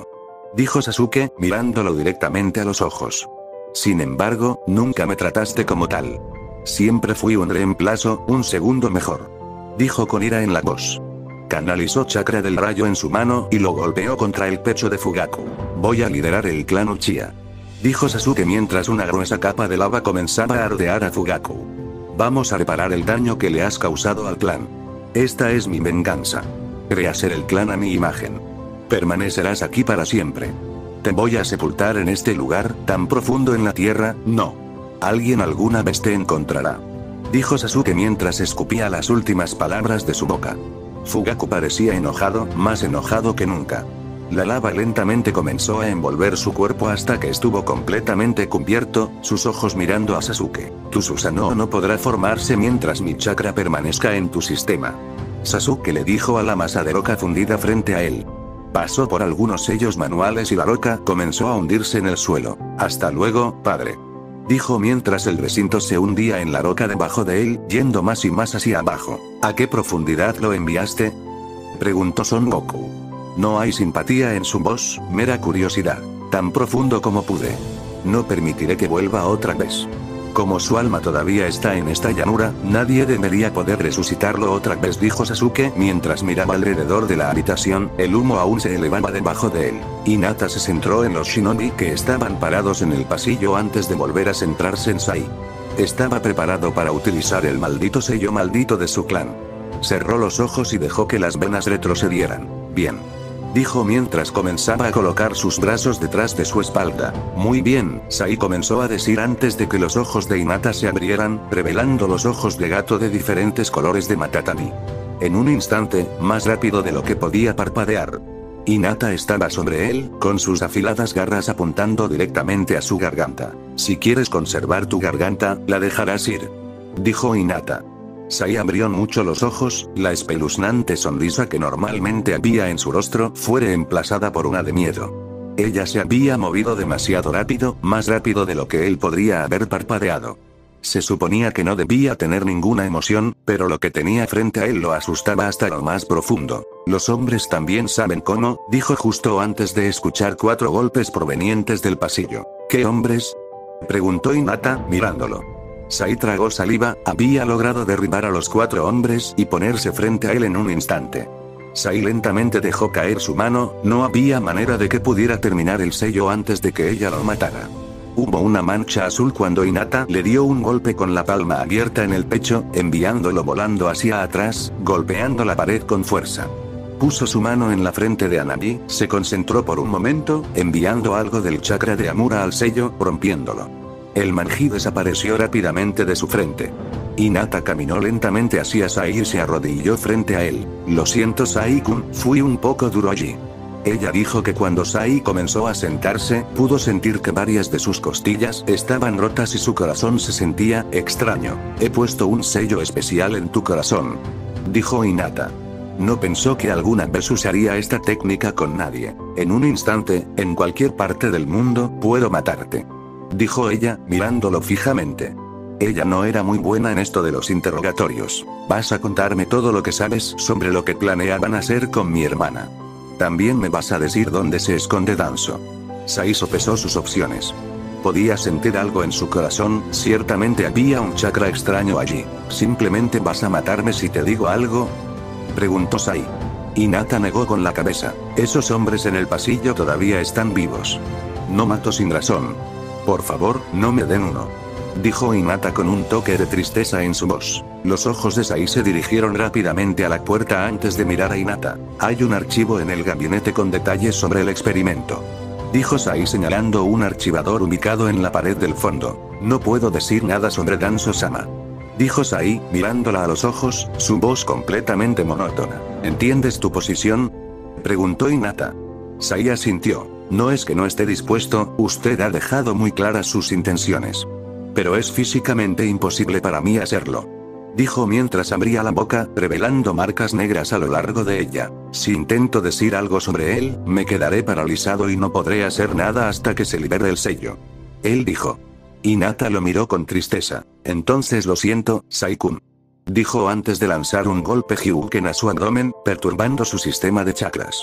dijo Sasuke, mirándolo directamente a los ojos. Sin embargo, nunca me trataste como tal. Siempre fui un reemplazo, un segundo mejor. Dijo con ira en la voz. Canalizó chakra del rayo en su mano y lo golpeó contra el pecho de Fugaku. Voy a liderar el clan Uchiha. Dijo Sasuke mientras una gruesa capa de lava comenzaba a rodear a Fugaku. Vamos a reparar el daño que le has causado al clan. Esta es mi venganza. Rehacer el clan a mi imagen. Permanecerás aquí para siempre. Te voy a sepultar en este lugar, tan profundo en la tierra, no. Alguien alguna vez te encontrará. Dijo Sasuke mientras escupía las últimas palabras de su boca. Fugaku parecía enojado, más enojado que nunca. La lava lentamente comenzó a envolver su cuerpo hasta que estuvo completamente cubierto, sus ojos mirando a Sasuke. Tu Susanoo no podrá formarse mientras mi chakra permanezca en tu sistema. Sasuke le dijo a la masa de roca fundida frente a él. Pasó por algunos sellos manuales y la roca comenzó a hundirse en el suelo. Hasta luego, padre. Dijo mientras el recinto se hundía en la roca debajo de él, yendo más y más hacia abajo. ¿A qué profundidad lo enviaste? Preguntó Son Goku. No hay simpatía en su voz, mera curiosidad. Tan profundo como pude. No permitiré que vuelva otra vez. Como su alma todavía está en esta llanura, nadie debería poder resucitarlo otra vez, dijo Sasuke mientras miraba alrededor de la habitación, el humo aún se elevaba debajo de él. Hinata se centró en los shinobi que estaban parados en el pasillo antes de volver a centrarse en Sai. Estaba preparado para utilizar el maldito sello maldito de su clan. Cerró los ojos y dejó que las venas retrocedieran. Bien. Dijo mientras comenzaba a colocar sus brazos detrás de su espalda. Muy bien, Sai comenzó a decir antes de que los ojos de Hinata se abrieran, revelando los ojos de gato de diferentes colores de Matatani. En un instante, más rápido de lo que podía parpadear. Hinata estaba sobre él, con sus afiladas garras apuntando directamente a su garganta. Si quieres conservar tu garganta, la dejarás ir. Dijo Hinata. Sai abrió mucho los ojos, la espeluznante sonrisa que normalmente había en su rostro fue reemplazada por una de miedo. Ella se había movido demasiado rápido, más rápido de lo que él podría haber parpadeado. Se suponía que no debía tener ninguna emoción, pero lo que tenía frente a él lo asustaba hasta lo más profundo. Los hombres también saben cómo, dijo justo antes de escuchar 4 golpes provenientes del pasillo. ¿Qué hombres? Preguntó Hinata, mirándolo. Sai tragó saliva, había logrado derribar a los 4 hombres y ponerse frente a él en un instante. Sai lentamente dejó caer su mano, no había manera de que pudiera terminar el sello antes de que ella lo matara. Hubo una mancha azul cuando Hinata le dio un golpe con la palma abierta en el pecho, enviándolo volando hacia atrás, golpeando la pared con fuerza. Puso su mano en la frente de Hanabi, se concentró por un momento, enviando algo del chakra de Amura al sello, rompiéndolo. El manji desapareció rápidamente de su frente. Hinata caminó lentamente hacia Sai y se arrodilló frente a él. Lo siento Sai-kun, fui un poco duro allí. Ella dijo que cuando Sai comenzó a sentarse, pudo sentir que varias de sus costillas estaban rotas y su corazón se sentía extraño. He puesto un sello especial en tu corazón. Dijo Hinata. No pensó que alguna vez usaría esta técnica con nadie. En un instante, en cualquier parte del mundo, puedo matarte. Dijo ella, mirándolo fijamente. Ella no era muy buena en esto de los interrogatorios. Vas a contarme todo lo que sabes sobre lo que planeaban hacer con mi hermana. También me vas a decir dónde se esconde Danzo. Sai sopesó sus opciones. Podía sentir algo en su corazón, ciertamente había un chakra extraño allí. ¿Simplemente vas a matarme si te digo algo? Preguntó Sai. Hinata negó con la cabeza. Esos hombres en el pasillo todavía están vivos. No mato sin razón. Por favor, no me den uno. Dijo Hinata con un toque de tristeza en su voz. Los ojos de Sai se dirigieron rápidamente a la puerta antes de mirar a Hinata. Hay un archivo en el gabinete con detalles sobre el experimento. Dijo Sai señalando un archivador ubicado en la pared del fondo. No puedo decir nada sobre Danzo-sama. Dijo Sai, mirándola a los ojos, su voz completamente monótona. ¿Entiendes tu posición? Preguntó Hinata. Sai asintió. No es que no esté dispuesto, usted ha dejado muy claras sus intenciones. Pero es físicamente imposible para mí hacerlo. Dijo mientras abría la boca, revelando marcas negras a lo largo de ella. Si intento decir algo sobre él, me quedaré paralizado y no podré hacer nada hasta que se libere el sello. Él dijo. Hinata lo miró con tristeza. Entonces lo siento, Sai-kun. Dijo antes de lanzar un golpe Hyuken a su abdomen, perturbando su sistema de chakras.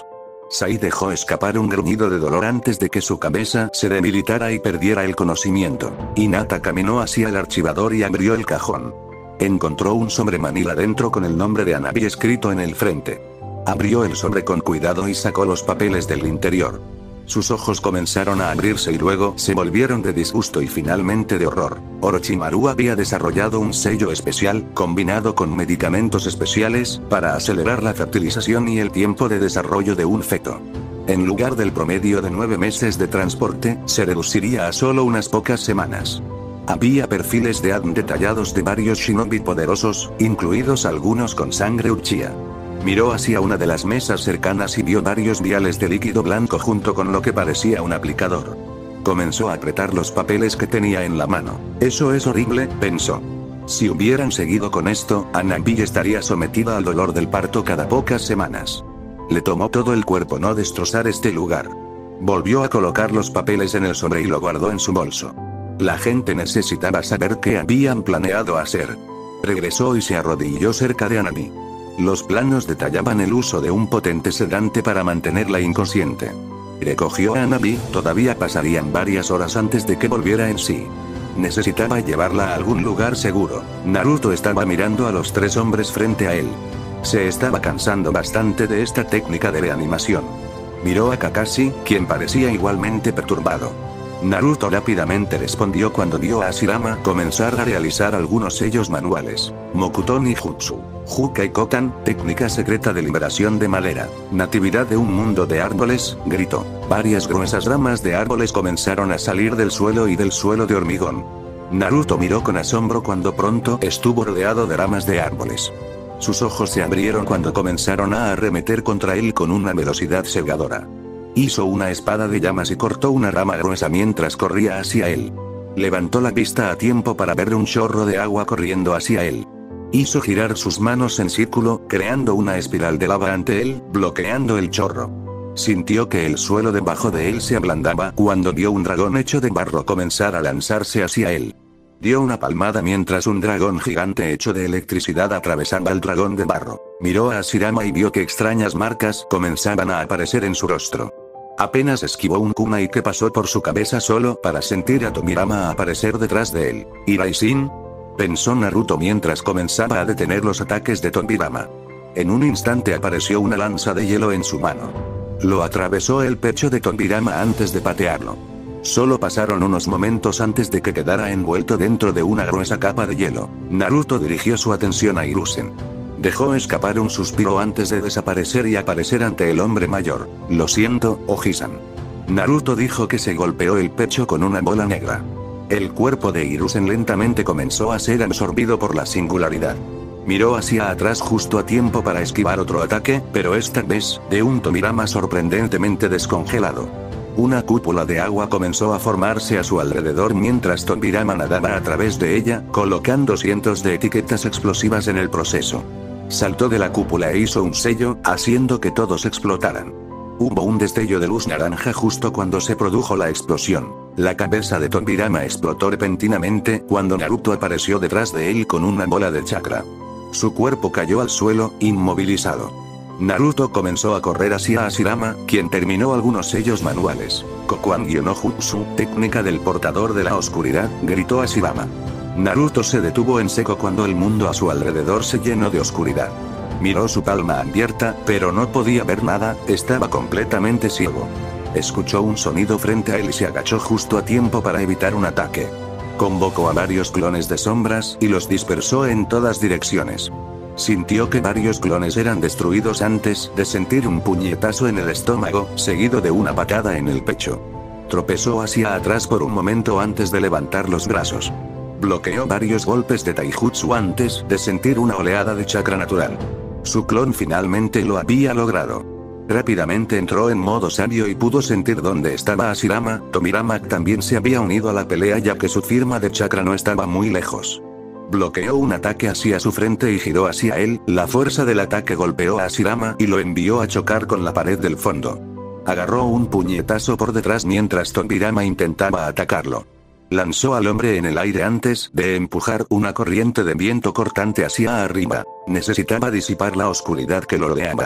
Sai dejó escapar un gruñido de dolor antes de que su cabeza se debilitara y perdiera el conocimiento. Hinata caminó hacia el archivador y abrió el cajón. Encontró un sobre manila dentro con el nombre de Hanabi escrito en el frente. Abrió el sobre con cuidado y sacó los papeles del interior. Sus ojos comenzaron a abrirse y luego se volvieron de disgusto y finalmente de horror. Orochimaru había desarrollado un sello especial, combinado con medicamentos especiales, para acelerar la fertilización y el tiempo de desarrollo de un feto. En lugar del promedio de 9 meses de transporte, se reduciría a solo unas pocas semanas. Había perfiles de ADN detallados de varios shinobi poderosos, incluidos algunos con sangre Uchiha. Miró hacia una de las mesas cercanas y vio varios viales de líquido blanco junto con lo que parecía un aplicador. Comenzó a apretar los papeles que tenía en la mano. Eso es horrible, pensó. Si hubieran seguido con esto, Hanabi estaría sometida al dolor del parto cada pocas semanas. Le tomó todo el cuerpo no destrozar este lugar. Volvió a colocar los papeles en el sobre y lo guardó en su bolso. La gente necesitaba saber qué habían planeado hacer. Regresó y se arrodilló cerca de Hanabi. Los planos detallaban el uso de un potente sedante para mantenerla inconsciente. Recogió a Hanabi, todavía pasarían varias horas antes de que volviera en sí. Necesitaba llevarla a algún lugar seguro. Naruto estaba mirando a los 3 hombres frente a él. Se estaba cansando bastante de esta técnica de reanimación. Miró a Kakashi, quien parecía igualmente perturbado. Naruto rápidamente respondió cuando vio a Hashirama comenzar a realizar algunos sellos manuales. Mokuto Nijutsu. Jukai Kokan, técnica secreta de liberación de madera. Natividad de un mundo de árboles, gritó. Varias gruesas ramas de árboles comenzaron a salir del suelo y del suelo de hormigón. Naruto miró con asombro cuando pronto estuvo rodeado de ramas de árboles. Sus ojos se abrieron cuando comenzaron a arremeter contra él con una velocidad cegadora. Hizo una espada de llamas y cortó una rama gruesa mientras corría hacia él. Levantó la vista a tiempo para ver un chorro de agua corriendo hacia él. Hizo girar sus manos en círculo, creando una espiral de lava ante él, bloqueando el chorro. Sintió que el suelo debajo de él se ablandaba cuando vio un dragón hecho de barro comenzar a lanzarse hacia él. Dio una palmada mientras un dragón gigante hecho de electricidad atravesaba al dragón de barro. Miró a Hashirama y vio que extrañas marcas comenzaban a aparecer en su rostro. Apenas esquivó un kunai que pasó por su cabeza solo para sentir a Tobirama aparecer detrás de él. ¿Iraishin? Pensó Naruto mientras comenzaba a detener los ataques de Tobirama. En un instante apareció una lanza de hielo en su mano. Lo atravesó el pecho de Tobirama antes de patearlo. Solo pasaron unos momentos antes de que quedara envuelto dentro de una gruesa capa de hielo. Naruto dirigió su atención a Hiruzen. Dejó escapar un suspiro antes de desaparecer y aparecer ante el hombre mayor. Lo siento, Oji-san. Naruto dijo que se golpeó el pecho con una bola negra. El cuerpo de Hiruzen lentamente comenzó a ser absorbido por la singularidad. Miró hacia atrás justo a tiempo para esquivar otro ataque, pero esta vez, de un Tobirama sorprendentemente descongelado. Una cúpula de agua comenzó a formarse a su alrededor mientras Tobirama nadaba a través de ella, colocando cientos de etiquetas explosivas en el proceso. Saltó de la cúpula e hizo un sello, haciendo que todos explotaran. Hubo un destello de luz naranja justo cuando se produjo la explosión. La cabeza de Tobirama explotó repentinamente cuando Naruto apareció detrás de él con una bola de chakra. Su cuerpo cayó al suelo, inmovilizado. Naruto comenzó a correr hacia Hashirama, quien terminó algunos sellos manuales. Kokuan-gyo no Jutsu, técnica del portador de la oscuridad, gritó Hashirama. Naruto se detuvo en seco cuando el mundo a su alrededor se llenó de oscuridad. Miró su palma abierta, pero no podía ver nada, estaba completamente ciego. Escuchó un sonido frente a él y se agachó justo a tiempo para evitar un ataque. Convocó a varios clones de sombras y los dispersó en todas direcciones. Sintió que varios clones eran destruidos antes de sentir un puñetazo en el estómago, seguido de una patada en el pecho. Tropezó hacia atrás por un momento antes de levantar los brazos. Bloqueó varios golpes de taijutsu antes de sentir una oleada de chakra natural. Su clon finalmente lo había logrado. Rápidamente entró en modo sabio y pudo sentir dónde estaba Hashirama. Tobirama también se había unido a la pelea ya que su firma de chakra no estaba muy lejos. Bloqueó un ataque hacia su frente y giró hacia él, la fuerza del ataque golpeó a Hashirama y lo envió a chocar con la pared del fondo. Agarró un puñetazo por detrás mientras Tobirama intentaba atacarlo. Lanzó al hombre en el aire antes de empujar una corriente de viento cortante hacia arriba. Necesitaba disipar la oscuridad que lo rodeaba.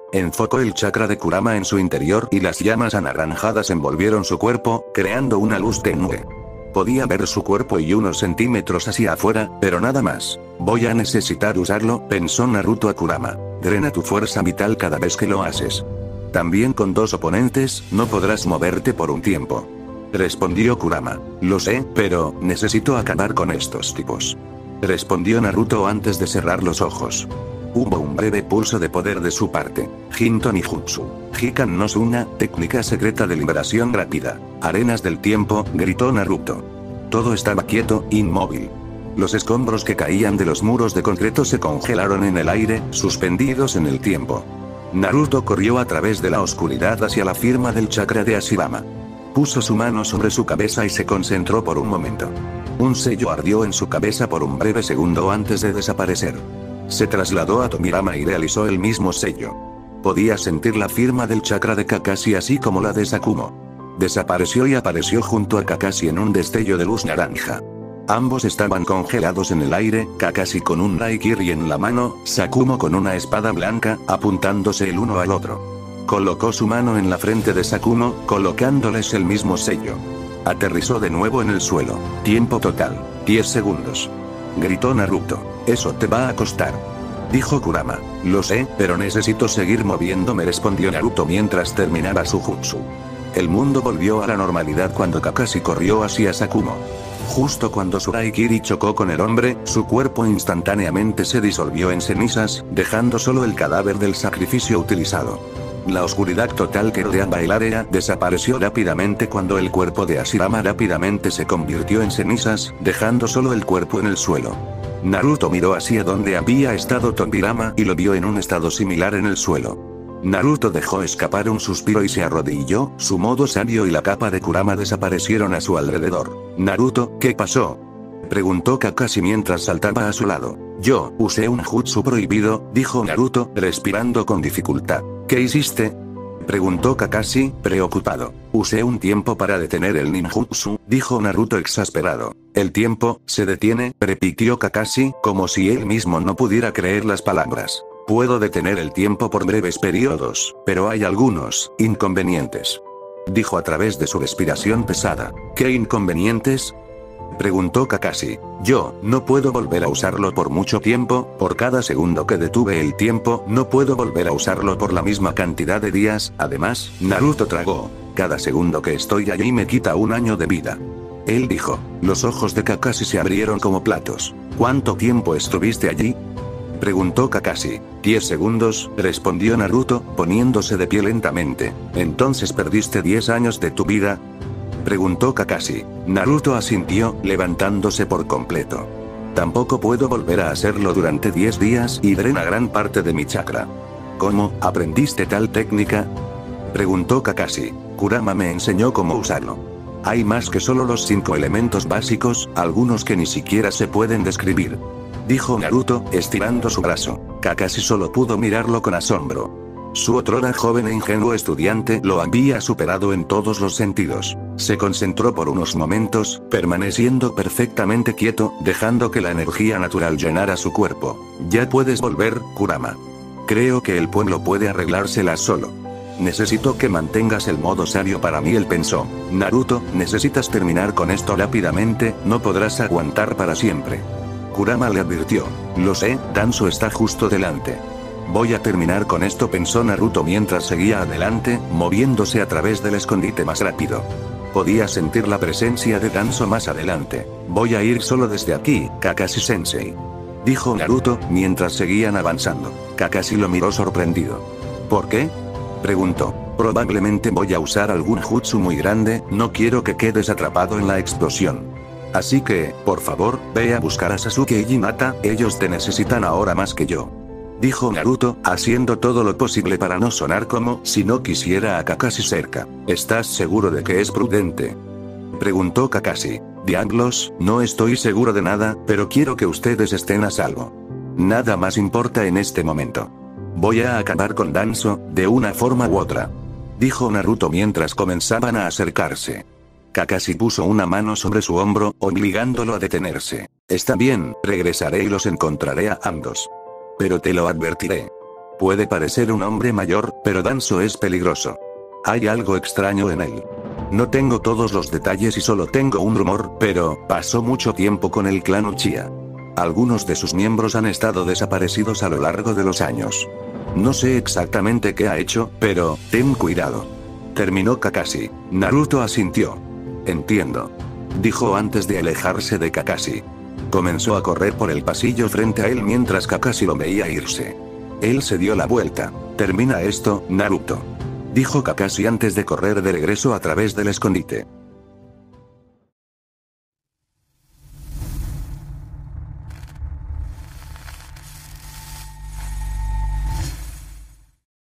Enfocó el chakra de Kurama en su interior y las llamas anaranjadas envolvieron su cuerpo, creando una luz tenue. Podía ver su cuerpo y unos centímetros hacia afuera, pero nada más. Voy a necesitar usarlo, pensó Naruto a Kurama. Drena tu fuerza vital cada vez que lo haces. También con 2 oponentes, no podrás moverte por un tiempo. Respondió Kurama. Lo sé, pero necesito acabar con estos tipos. Respondió Naruto antes de cerrar los ojos. Hubo un breve pulso de poder de su parte. Hinto ni Jutsu. Hikan no Suna, técnica secreta de liberación rápida. Arenas del tiempo, gritó Naruto. Todo estaba quieto, inmóvil. Los escombros que caían de los muros de concreto se congelaron en el aire, suspendidos en el tiempo. Naruto corrió a través de la oscuridad hacia la firma del chakra de Ashirama. Puso su mano sobre su cabeza y se concentró por un momento. Un sello ardió en su cabeza por un breve segundo antes de desaparecer. Se trasladó a Tomiyama y realizó el mismo sello. Podía sentir la firma del chakra de Kakashi así como la de Sakumo. Desapareció y apareció junto a Kakashi en un destello de luz naranja. Ambos estaban congelados en el aire, Kakashi con un Raikiri en la mano, Sakumo con una espada blanca, apuntándose el uno al otro. Colocó su mano en la frente de Sakumo, colocándoles el mismo sello. Aterrizó de nuevo en el suelo. Tiempo total, 10 segundos. Gritó Naruto. Eso te va a costar. Dijo Kurama. Lo sé, pero necesito seguir moviéndome, respondió Naruto mientras terminaba su jutsu. El mundo volvió a la normalidad cuando Kakashi corrió hacia Sakumo. Justo cuando su Raikiri chocó con el hombre, su cuerpo instantáneamente se disolvió en cenizas, dejando solo el cadáver del sacrificio utilizado. La oscuridad total que rodeaba el área desapareció rápidamente cuando el cuerpo de Ashirama rápidamente se convirtió en cenizas, dejando solo el cuerpo en el suelo. Naruto miró hacia donde había estado Tobirama y lo vio en un estado similar en el suelo. Naruto dejó escapar un suspiro y se arrodilló, su modo sabio y la capa de Kurama desaparecieron a su alrededor. Naruto, ¿qué pasó? Preguntó Kakashi mientras saltaba a su lado. Yo usé un jutsu prohibido, dijo Naruto, respirando con dificultad. ¿Qué hiciste? Preguntó Kakashi, preocupado. Usé un tiempo para detener el ninjutsu, dijo Naruto exasperado. ¿El tiempo se detiene? Repitió Kakashi, como si él mismo no pudiera creer las palabras. Puedo detener el tiempo por breves periodos, pero hay algunos inconvenientes. Dijo a través de su respiración pesada. ¿Qué inconvenientes? Preguntó Kakashi. Yo no puedo volver a usarlo por mucho tiempo, por cada segundo que detuve el tiempo, no puedo volver a usarlo por la misma cantidad de días, además, Naruto tragó. Cada segundo que estoy allí me quita un año de vida. Él dijo. Los ojos de Kakashi se abrieron como platos. ¿Cuánto tiempo estuviste allí? Preguntó Kakashi. 10 segundos, respondió Naruto, poniéndose de pie lentamente. ¿Entonces perdiste 10 años de tu vida? Preguntó Kakashi. Naruto asintió, levantándose por completo. Tampoco puedo volver a hacerlo durante 10 días y drena gran parte de mi chakra. ¿Cómo aprendiste tal técnica? Preguntó Kakashi. Kurama me enseñó cómo usarlo. Hay más que solo los 5 elementos básicos, algunos que ni siquiera se pueden describir. Dijo Naruto, estirando su brazo. Kakashi solo pudo mirarlo con asombro. Su otrora joven e ingenuo estudiante lo había superado en todos los sentidos. Se concentró por unos momentos, permaneciendo perfectamente quieto, dejando que la energía natural llenara su cuerpo. Ya puedes volver, Kurama. Creo que el pueblo puede arreglársela solo. Necesito que mantengas el modo sabio para mí, él pensó. Naruto, necesitas terminar con esto rápidamente, no podrás aguantar para siempre. Kurama le advirtió. Lo sé, Danzo está justo delante. Voy a terminar con esto, pensó Naruto mientras seguía adelante, moviéndose a través del escondite más rápido. Podía sentir la presencia de Danzo más adelante. Voy a ir solo desde aquí, Kakashi-sensei. Dijo Naruto, mientras seguían avanzando. Kakashi lo miró sorprendido. ¿Por qué? Preguntó. Probablemente voy a usar algún jutsu muy grande, no quiero que quedes atrapado en la explosión. Así que, por favor, ve a buscar a Sasuke y Hinata, ellos te necesitan ahora más que yo. Dijo Naruto, haciendo todo lo posible para no sonar como si no quisiera a Kakashi cerca. ¿Estás seguro de que es prudente? Preguntó Kakashi. Diablos, no estoy seguro de nada, pero quiero que ustedes estén a salvo. Nada más importa en este momento. Voy a acabar con Danzo, de una forma u otra. Dijo Naruto mientras comenzaban a acercarse. Kakashi puso una mano sobre su hombro, obligándolo a detenerse. Está bien, regresaré y los encontraré a ambos. Pero te lo advertiré. Puede parecer un hombre mayor, pero Danzo es peligroso. Hay algo extraño en él. No tengo todos los detalles y solo tengo un rumor, pero pasó mucho tiempo con el clan Uchiha. Algunos de sus miembros han estado desaparecidos a lo largo de los años. No sé exactamente qué ha hecho, pero ten cuidado. Terminó Kakashi. Naruto asintió. Entiendo. Dijo antes de alejarse de Kakashi. Comenzó a correr por el pasillo frente a él mientras Kakashi lo veía irse. Él se dio la vuelta. Termina esto, Naruto. Dijo Kakashi antes de correr de regreso a través del escondite.